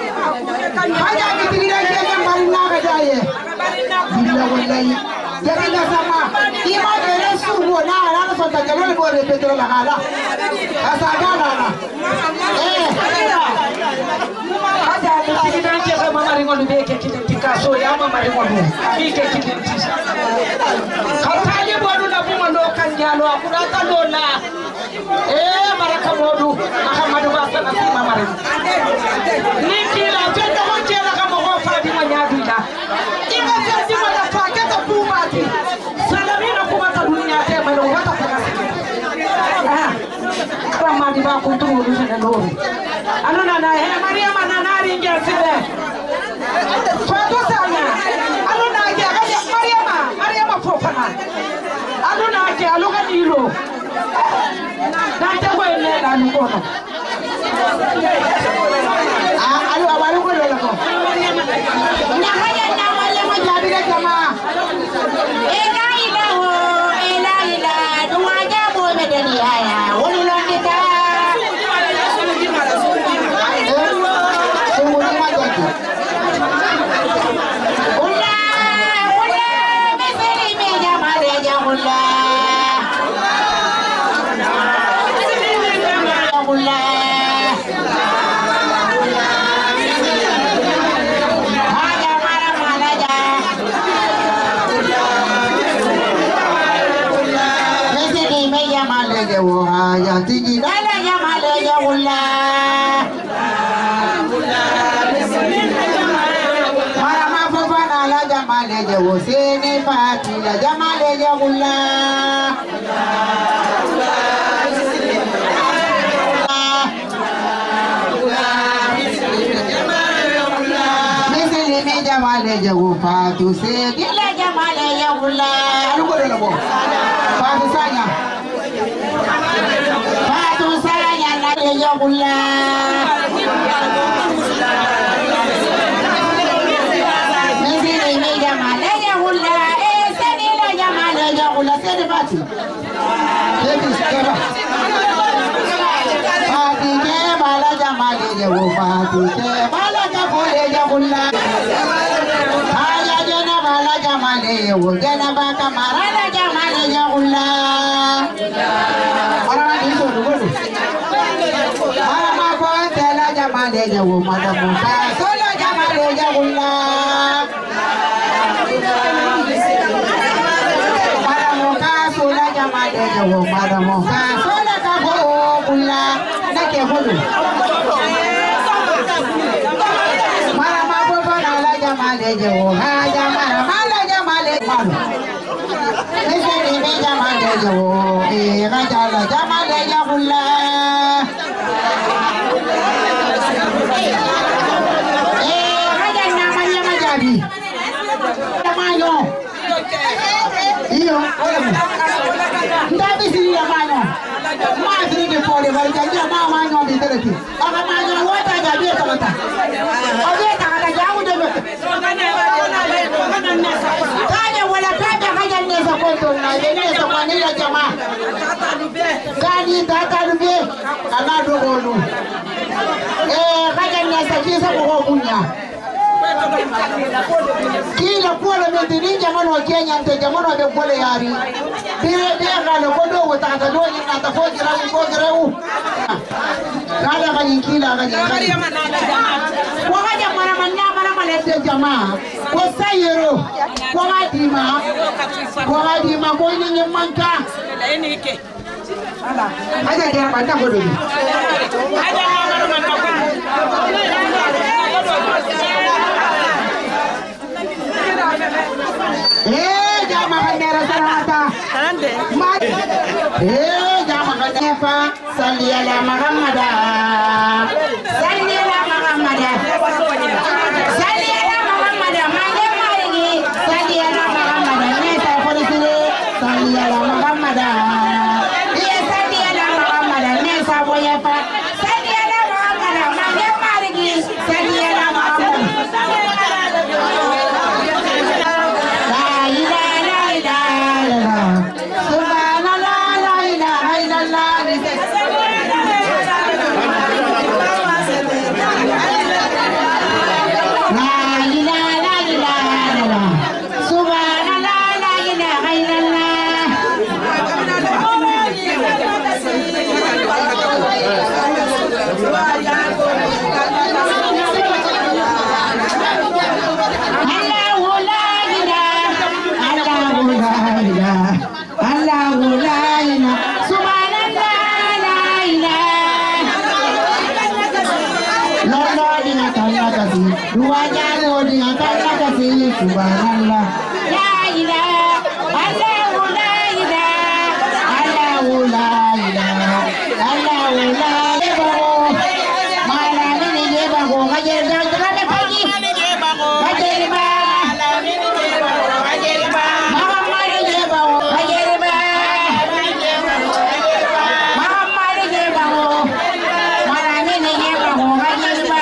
Hanya bitigida ke yang marina ka daye. Bila wallahi. Jadi kasama. Ima bere sugo na ala so ta jalo bo re petro la kala. Asaga na. Eh. Hanya bitigida ke ka mama ringo be ke kitika so ya mama ringo be. Bi ke kitika. Khatali bodu na buma ndo kanjalo akuna talona. Eh baraka modu Muhammadu basa na sima mare nikila tenda hojela kama kwa Fatima nyadila ima Fatima na faketa kubati salamina kubata dunia tema ndo wata fakasi ah kama ndiba kunturu lusena ndori anona na he Maria mananari ngesibe fatu sana anona ya Maria Maria Fofana anona ke aluga dilo Dante ko ele la nu kono. Ah, alu abalu ko le ko. Na haya na wale mo jabire jama. Ela ila ho, ela ila, duwa jabo me deni haya. Wolu lo kita. Semua ma jati. Ulla, ulla, meseli me jama de jamulla. Ya tiji dala ya male ya ulla mara mafufana la jamale ya wosene Fati la jamale ya ulla jamale jago Fatou Seye la jamale yawla alu ko la bo Fatou Sanya Fatou Sanya la yawla Mesire me jamale yawla eh sani la jamale yawla sede Fatou Debi skeba Fatou ke bala jamale jago Fatou ke bala kabule yawla Aya jana bala jamale yawla jana ba kamara la jamale yawla Ara di so dulu Mama ponte la jamale jago madamu ka solo jamale yawla Madamu ka solo jamale jago madamu ka solo ka bo kula nake hulu Mama ponte la jamale jago ha jamala mala jamale malu Mesere me jamale jago e rajala jamale yawla Eh rajana manya majabi Tamayo Iyo Ndabi siri ya manyo Ma siri ke pole bari janji ma manyo bi tereki Aga manyo wata jabi takata Oge takata jamu debe Kanya wala kanya kanya nesa konto na nesa kwa nila jamaa Kani tata lube ana dogolu Eh kanya nesa kisa kwa kunya Kila kuala mendini jamano wa Kenya nte jamano wa bekole yari Bire bire gale kodo wataka doni na tafoji ramu foji reu Kala kanyi kila kanyi kanyi Kwa kaja mara manya mara malete jamaa Kwa sayero Kwa kadima Kwa kadima kwa ini nyemanka Aja kira panda kodo Aja mara manya Eh jama kanera sarata Eh jama kanefa salli ala Muhammada salli ala Muhammada salli ala Muhammada mane marigi salli ala Muhammada ne sa polisire salli ala Muhammada eh salli ala Muhammada ne sa boyefa salli ala Muhammada mane marigi salli ala Muhammada Subhanallah la ilaha Allah la ilaha Allah la ilaha Allah la ilaha mala ni je bago ngajer ngajer pagi ngajer ba mala ni je bago ngajer ba mama ni je bago ngajer ba mama ni je bago mala ni je bago ngajer ba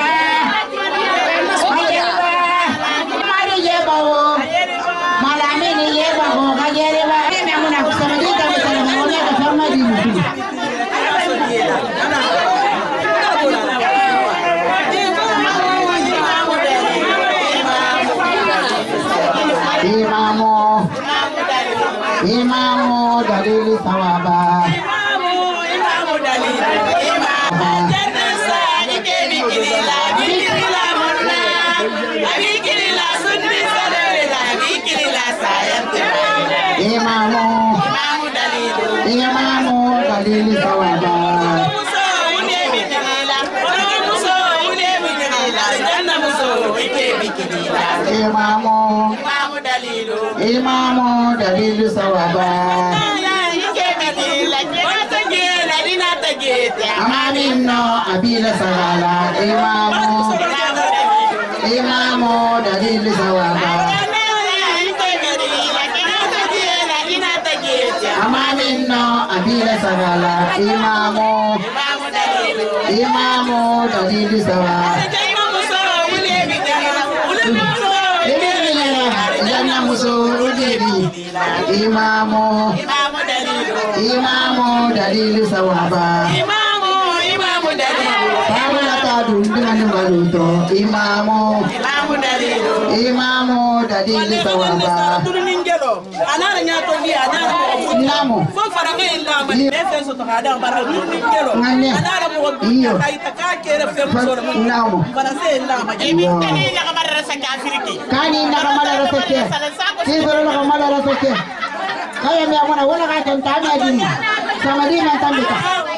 Imamu Imamu dalili sawaba Imamu Imamu dalili Imamu Jannasa Dike bikirila Bikirila murna Bikirila sunni sarela Bikirila sayati Imamu Imamu dalili Imamu dalili sawaba Muso une bikirila Muso une bikirila Janna muso ike bikirila Imamu Imamu dalilu Imamu dalilu sawaba Amanino abila sagala Imamu Imamo dalili sawaba Amaminno abila sagala Imamo Imamo dalili sawaba Jangan musuh diri Imamo Imamo dalil sawaba Imamo Imamo dalil Pamela tadu dengan baluto Imamo Imamo dalil Imamo dalil sawaba Turuningelo anara nyato dia anara Namo fo faranga illa ma defense to hada bara turuningelo Ngane anara mo iyo kaita kere fem soro Namo bara se illa ma Ibi tani na kamara sa kafiriki. Kani na kamala rasake Sisoro na kamala rasake Kaya mi ako na wala ka tantami adin sama din ang tambika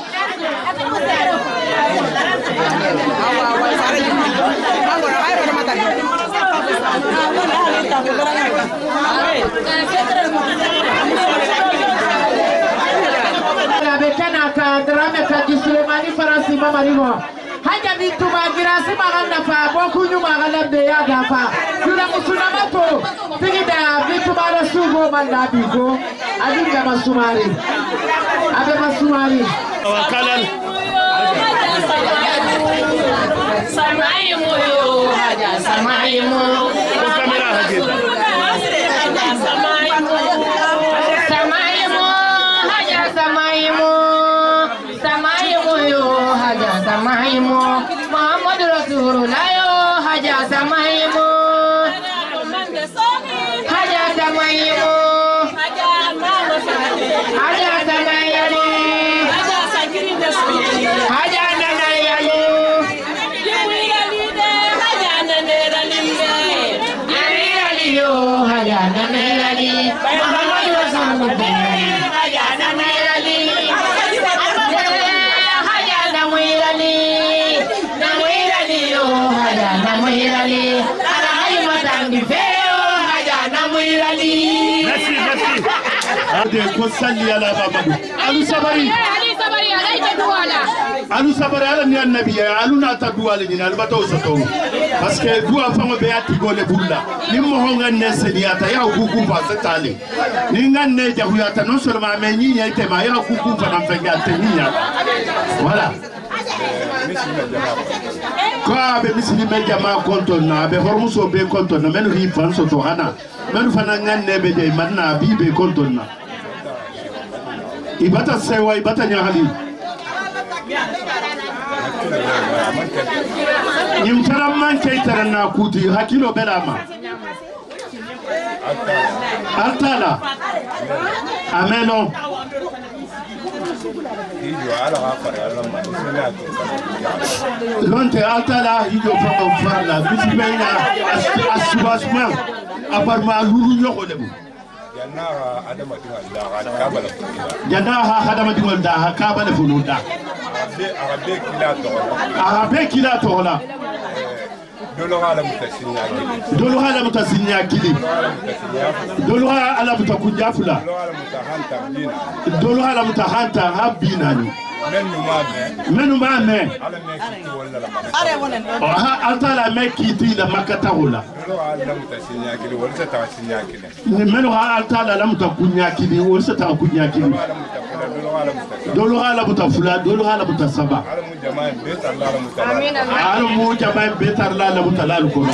Bekana ka drama ka Sulemani Farasi Mamarigo hanya vitu magirasi maganda fa boku nyuma maganda beya gafa tuna musuna mato tigida vitu mara sugo manda bigo adinga masumari abe masumari wakalan Samaimu yo haja samaimu kamera haja samaimu samaimu haja samaimu samaimu yo haja samaimu Muhammad Rasulullah yo haja samaimu haja samaimu haja samaimu haja nanayali haja nanayali Muhammad Rasulullah haja nanayali haja namwirali namwirali yo haja namwirali ala haymatandi feo haja namwirali merci merci ade ko salli ala babadu alu sabari ali sabari alayka duwala alu sabari ala ni annabi alu na ta duwala ni albato soto parce que duwa fango be ati gole bulla ni mo honga nese ni ata ya kuku pa setale ni nganne jahu ata non seulement mais ni ni tema ya kuku pa na fenga tenia voilà kwa be misili me jama konton na be hormuso be konton na menu hi fan soto hana menu fana nganne be de manna bi be konton na ibata sewa ibata nyahali Nimtara man kaitara na kuti hakilo belama Altala Ameno Lonte altala hijo fama farla bisibena asubasman aparma lulu nyoko lebu Janaha hadama dingal da hakaba le funuda Arabe kila tola Doloha ala mutasinya kili Doloha ala mutasinya kili Doloha ala mutakunjafula Doloha ala mutahanta habinani Menu mame Aha altala mekiti la makata hola Menu ha altala la mutakunya kili wolsa ta kunya kili Doloha ala mutafula doloha ala mutasaba Alamu jamae betar la la mutalal kono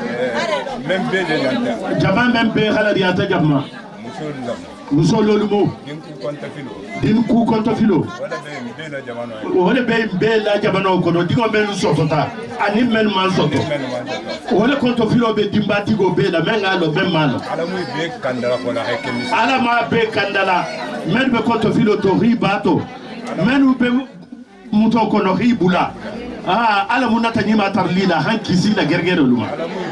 Jamae membe halali ata jama Musololumo Din ku konta filo Wole be be la jamano kono digo men sofota ani men man soto wole konta filo be dimbati go be la men alo be malo ala ma be kandala men be konta filo to ribato men be muto kono ribula ah ala munata nyima tarlila hankisi la gergero luma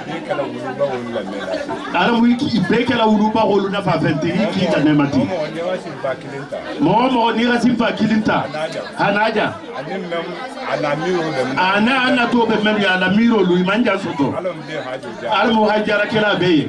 ala mu ki beke la uruba holu na fa ventiri ki ta nemati mo mo ni rasim fa kilinta hanaja ana ana to be men ya la miro lu manja soto almo hajara kala be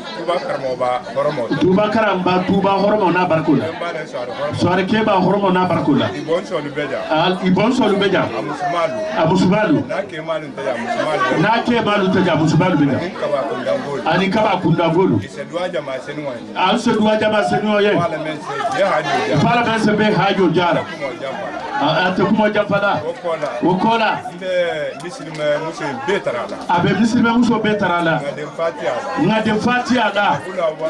tuba karamba tuba horomo na barkula soare keba horomo na barkula al ibon so lu beja amusumalu na ke malu taja musumalu beja ani kaba kunda golu al se duwa jama senu ye fala men se be hajo jara ate kuma jafala wokola misilme muso betarala abe misilme muso betarala ngade fatia da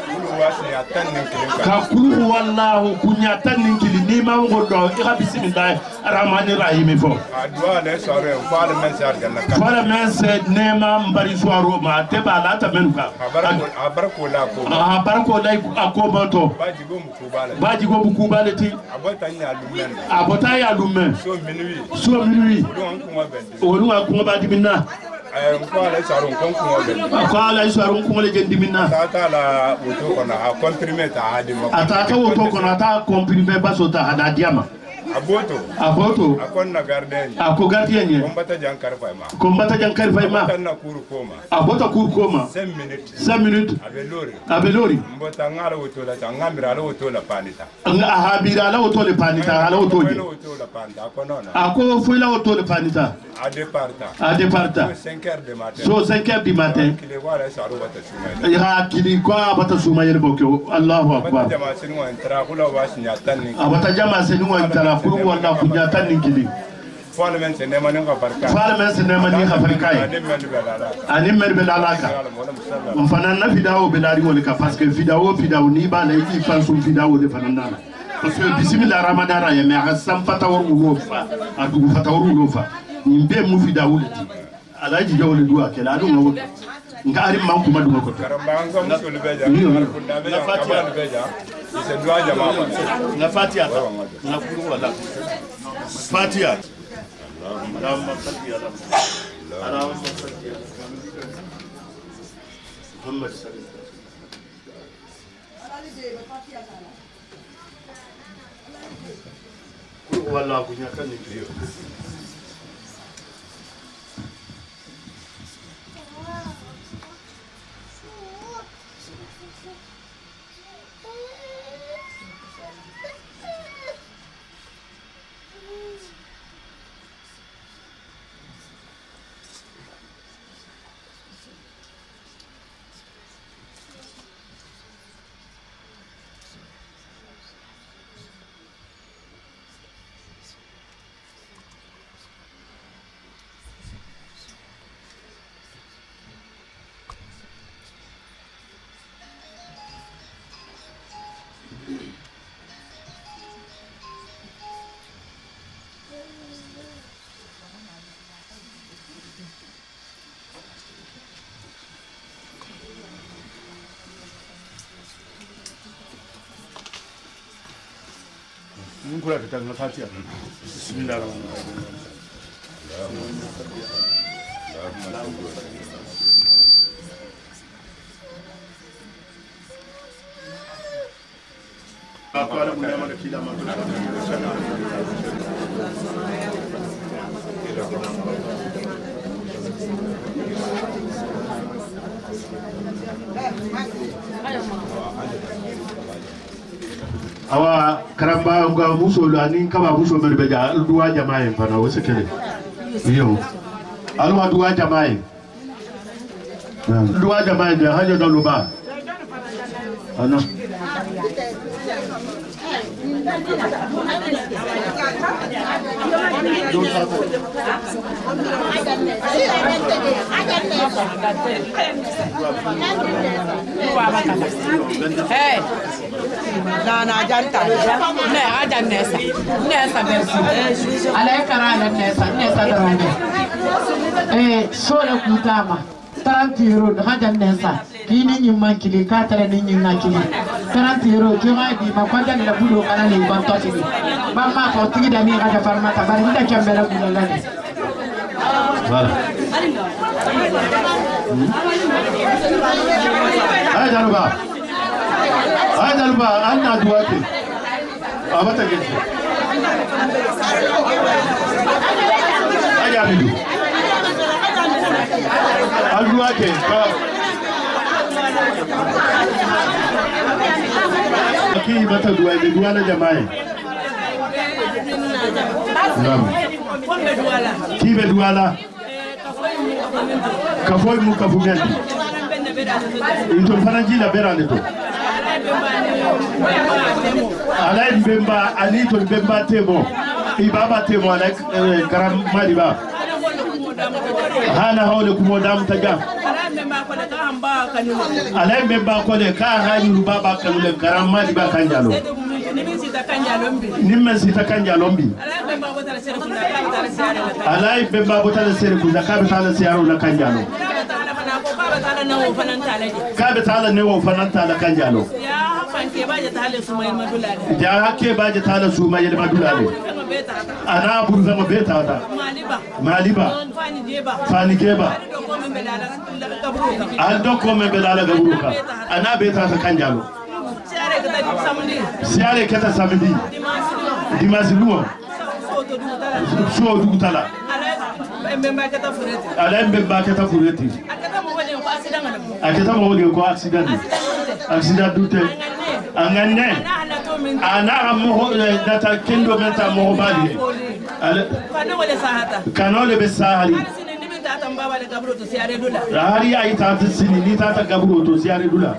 ka kulu wallahu kunya tanin kili ni ma ngodo ira bismillah arrahmanir rahim fo adwa le sore fala men sar ganna fala men se nema mbari soaro ma te bala ta menuka abarko la ko abarko la ko boto baji go mu kubale baji go mu kubale ti abota nya lumen abota ya lumen so minuit so minuit don ko bende onu wa ko ba dimina eh ko ala sarun kon ko bende ko ala sarun ko le jendi minna ta la woto ko na comprimé ta hadi ma ata ka woto ko na ta comprimé basota hada diama aboto aboto akon na gardien ako gardien ye kombata jankar fayma kombata jankar fayma tanna kuru koma abota kuru koma cinq minutes cinq minutes abelori abelori mbota ngala woto la tangamira la woto la panita ahabira la woto le panita ala woto je woto la panta akonona ako foi la woto le panita a departa a departa cinq heures du matin so cinq heures du matin kile wala saru bata suma ya kili kwa bata suma yele bokyo Allahu akbar bata jama sinu entra kula wasinya tanni abata jama sinu entra kulu wala kunya tanni kili fala men sene mani ka barka fala men sene mani ka barka ani mer belalaka mfana na video belari wala ka parce que video video ni ba la yi fansu video de fanana parce que bismillah ramadana ya me asam fatawur ulofa adu fatawur ulofa nimbe mu video leti alaji jawle duwa kala adu ngawo nga ari man kuma dum ko karamba ngam musul beja na beja kabal beja ise duwa jama na fatiha na kuru wala fatiha اللهم صل على اللهم صل على محمد صلى الله عليه وسلم والله كنا كان نجيو Nungkula kita na fatiha. Bismillahirrahmanirrahim. Aku ada punya mana kita makan. Awa karamba nga muso ani kama muso merbeja duwa jamae fana wasekele iyo alwa duwa jamae duwa jamae de haja daluba ana Hey, na na janta, ne aja nesa, nesa bersi. Alay karala nesa, nesa daronde. Eh, sole kutama, taranti euro haja nesa. Kini nyimman kili, katare ni nyimna kili. Taranti euro, kima di makwanda ni la bulo kana ni bantosi ni. Mama ko tigi da mi aja farmata, bari nda kambela bulo ngani. Voilà. Ay daluba. Ay daluba anna duwate. Abata gidi. okay Aki bata dua de dua na jamae. Naam. Ki be dua la. Kafoy mu kafu men. Into fanaji la berane to. Alay Mbemba ani to Mbemba temo. Ibaba temo alay garam madiba. Hana hawle kumo dam taga. Alay Mbemba ko le ka hanu baba kanule garam madiba kanjalo. Nimme sita kanjalo mbi. Alay Mbemba botale sere ku zakabe tala siaro la kanjalo. Kabe tala ne wo fananta la kanjalo. Ja hakke baje tala su mai madulale. Ana burza ma beta da. Maliba. Fani geba. Al doko me belala gaburuka. Ana beta ta kanjalo. Siare keta samedi. Dimanche luo. So du tala. Ala Mbemba keta fureti. Aketa mo wodi ko accident. Accident dute. Angane. Ana mo data kendo menta mo bali. Ale kano le besahari. Hari ai ta sini ni ta gaburo to siare dula.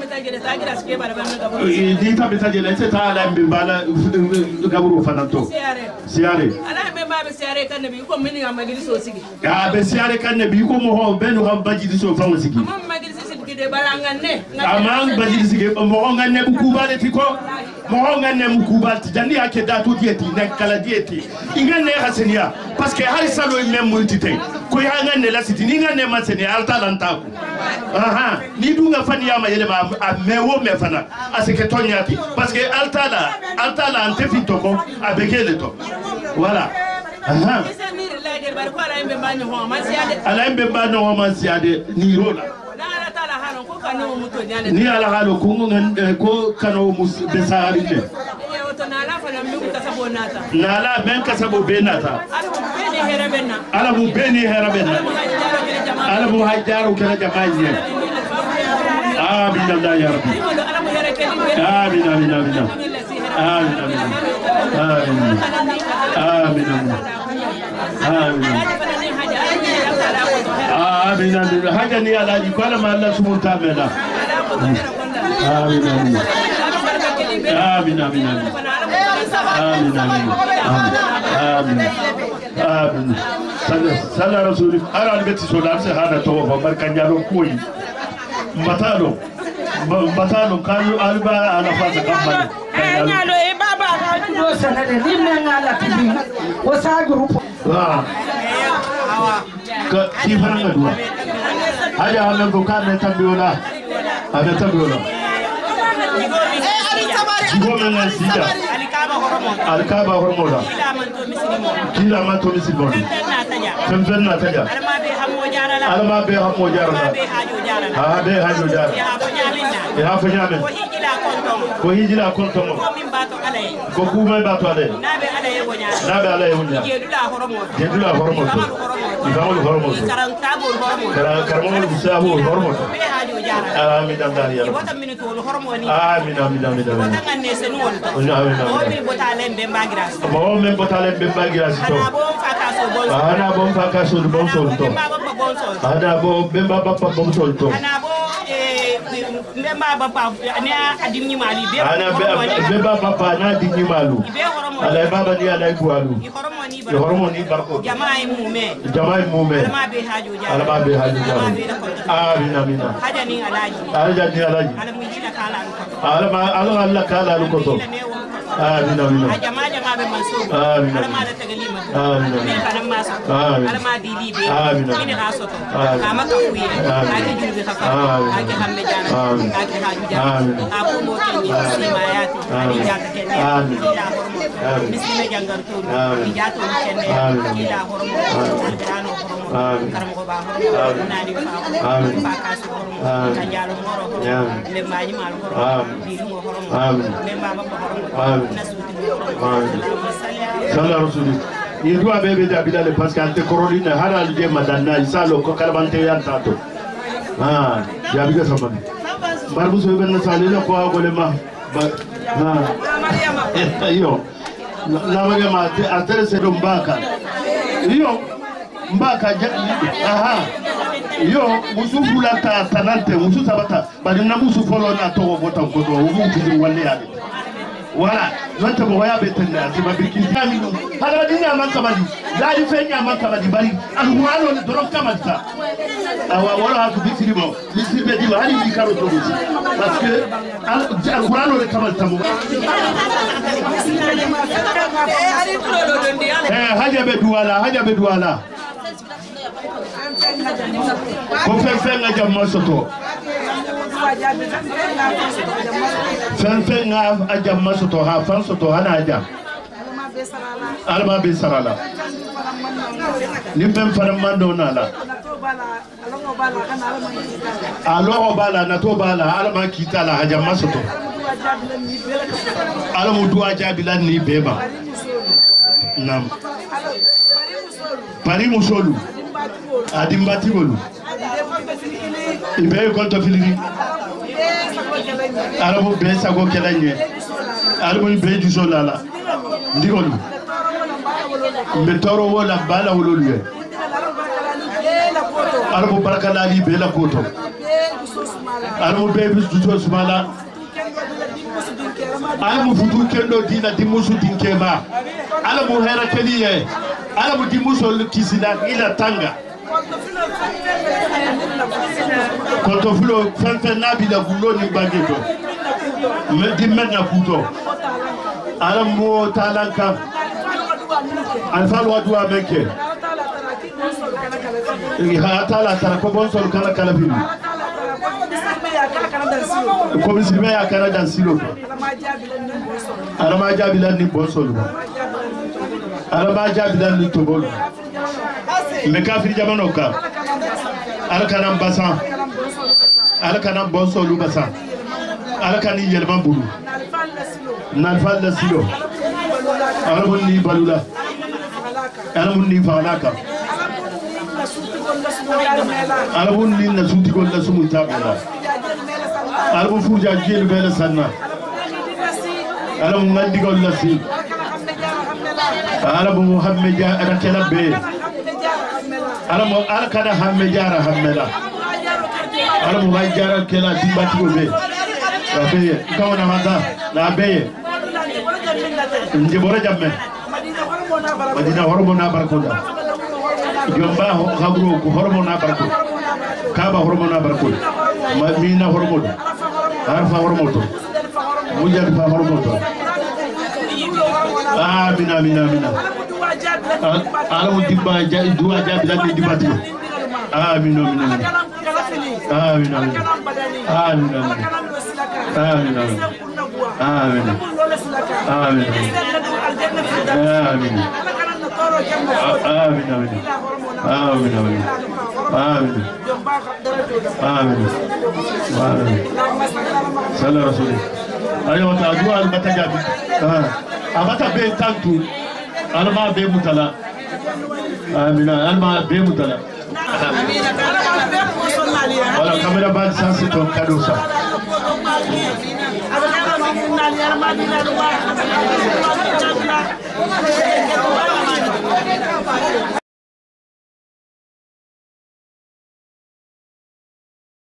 Ni ta betaje le ta ala Mbemba la gaburo fananto. Siare. Ala Mbemba be siare kan nabi ko mini ga magili so sigi. Ya be siare kan nabi ko mo ho benu ham baji so fa sigi. Amang baji sigi mo ngane bu kubale tiko. Mo ngane mu kubal jani ake datu dieti nek kala dieti. Ingane hasenia parce que hari salo même multité. Ko ya ngane la siti ni ngane maseni alta lanta. Aha ni dunga fani ya ma yele ma mewo me fana asike tonyati parce que alta la alta la ante fitoko abekele to. Voilà. Aha. Ala Mbemba no ho mansiade ni rola. Ni ala halo kungu ko kano mus besari ne. Nala men kasabo benata. Ala mu beni herabenna. Ala mu hajjaru kala jamaiye. Amin Allah ya rabbi. Amin amin amin. Amin amin. Amin amin. Amin. Amin amin. Haja ni ala di kwala ma Allah subhanahu wa ta'ala. Amin amin. Amin amin amin. Amin amin. Amin. Amin. Sala rasul ara beti solar se hada to barkan yaro koyi. Matalo. Matalo kalu alba ala fasa kamani. Ngalo e baba ga do sanade nimne ngala tibi. Wasa group. Ah. Ka kifanga dua. Haja hamen ko kan tabiola. Ada tabiola. Jigo men sida. Alkaba hormoda. Kila man to misilon. Femfen na taja. Alma be hamo jarala. Ha be hajo jar. Ya fa nyame. Ko hijila kontomo. Ko kuma ba to ale. Nabe ale wonya. Jedula hormodo. Ikamul hormodo. Karamul bisahu hormodo. Amin amin ya. Amin amin amin amin. Mo men botale Mbemba girasi to. Ana bom fakaso do bom sol to. Ana bo Mbemba baba bom sol to. Mbemba baba ne adimni mali be. Ana Mbemba baba na adimni malu. Ala baba ni ala igualu. Yo hormoni barko. Jamaay mume. Jamaay mume. Ala be haju jara. Ala be haju jara. Amin amin. Haja ni alaji. Haja ni alaji. Ala mujina kala ko. Ala ala Allah kala ko to. Amin amin. Haja ma jama be manso. Amin. Ala ma da tagalima. Amin. Ne kana maso. Amin. Ala ma dili be. Amin. Ni ha soto. Kama ka kuyi. Ake jubi ka ka. Ake hamme jara. Ake haju jara. Abu mo kenyi sima yati. Ani jaka kenni. Amin. Misime jangan tu. Jato kenne. Ila hormo. Algrano hormo. Karam ko ba hormo. Nani fa. Fa kasu hormo. Kanjalo moro hormo. Le maji mal hormo. Biru hormo. Le baba hormo. Sala rasuli idua bebe da bidale parce que ante corolina hala alje madanna isalo ko kalbante yantato ah jabi ga sama bar bu so ben sali la ko ko le ma ah iyo na ma ma a tere se do mbaka iyo mbaka aha yo musu fulata tanante musu sabata bari na musu folo na to bota ko do mu kidi walle ya wala non to boya betenda asiba bikin taminu hala dinya man kamadi ladi fenya man kamadi bari al walo ni doron kamadta awa wala hatu bikirimo lisibe di hali di karo to parce que al walo le kamadta mo eh haja be duwala haja be duwala ko fen fen nga jam masoto fen fen nga a jam masoto ha fan soto hana jam alma be sarala nimben faram mando nala alo bala na to bala alma kitala ha jam masoto alamu duwa jabilan ni beba nam pari musolu adimbati bolu ibe ko to filiri arabu be sago kelanye arabu be ju solala ndigolu be toro wala bala wololwe arabu barakala li be la koto arabu be bisu to sumala arabu futu kendo dina dimusu dinkema arabu hera keliye arabu dimuso kisila ila tanga koto fulo fanfa nabila gulo ni bageto me dimenna kuto arabu talanka alfal wadwa meke ha tala tara ko bonsol kala kala bi ko bisime ya kala dan silo alama jabila ni bonsol alama jabila ni tobol me kafir jamano ka alkanam basan alkanam bonsolu basan alkani yelman bulu nalfal la silo alamun ni balula alamun ni falaka alamun ni nasuti gol la sumun tabela alamun fuja jeel bela sanna alamun ngandi gol la si alamun muhammad ja rakela be alamun alkana hamme jara hammela alamun hajjara kela dimbati go be abeye kawna mata na abeye njibora jamme madina hormona barkoda jomba habru ko hormona barko kaba hormona barko mina hormodo harfa hormodo mujad fa hormodo amina amina amina alamu dibba jaay duwa jabi lati dibati amina amina amina amina amina amina آمين آمين آمين آمين آمين آمين آمين آمين صلى رسول أيوة تأجوا المتجاب أمتى بين تانتو أنا ما بين متلا آمين أنا ما بين متلا ولا كاميرا بعد سانسيتون كادوسا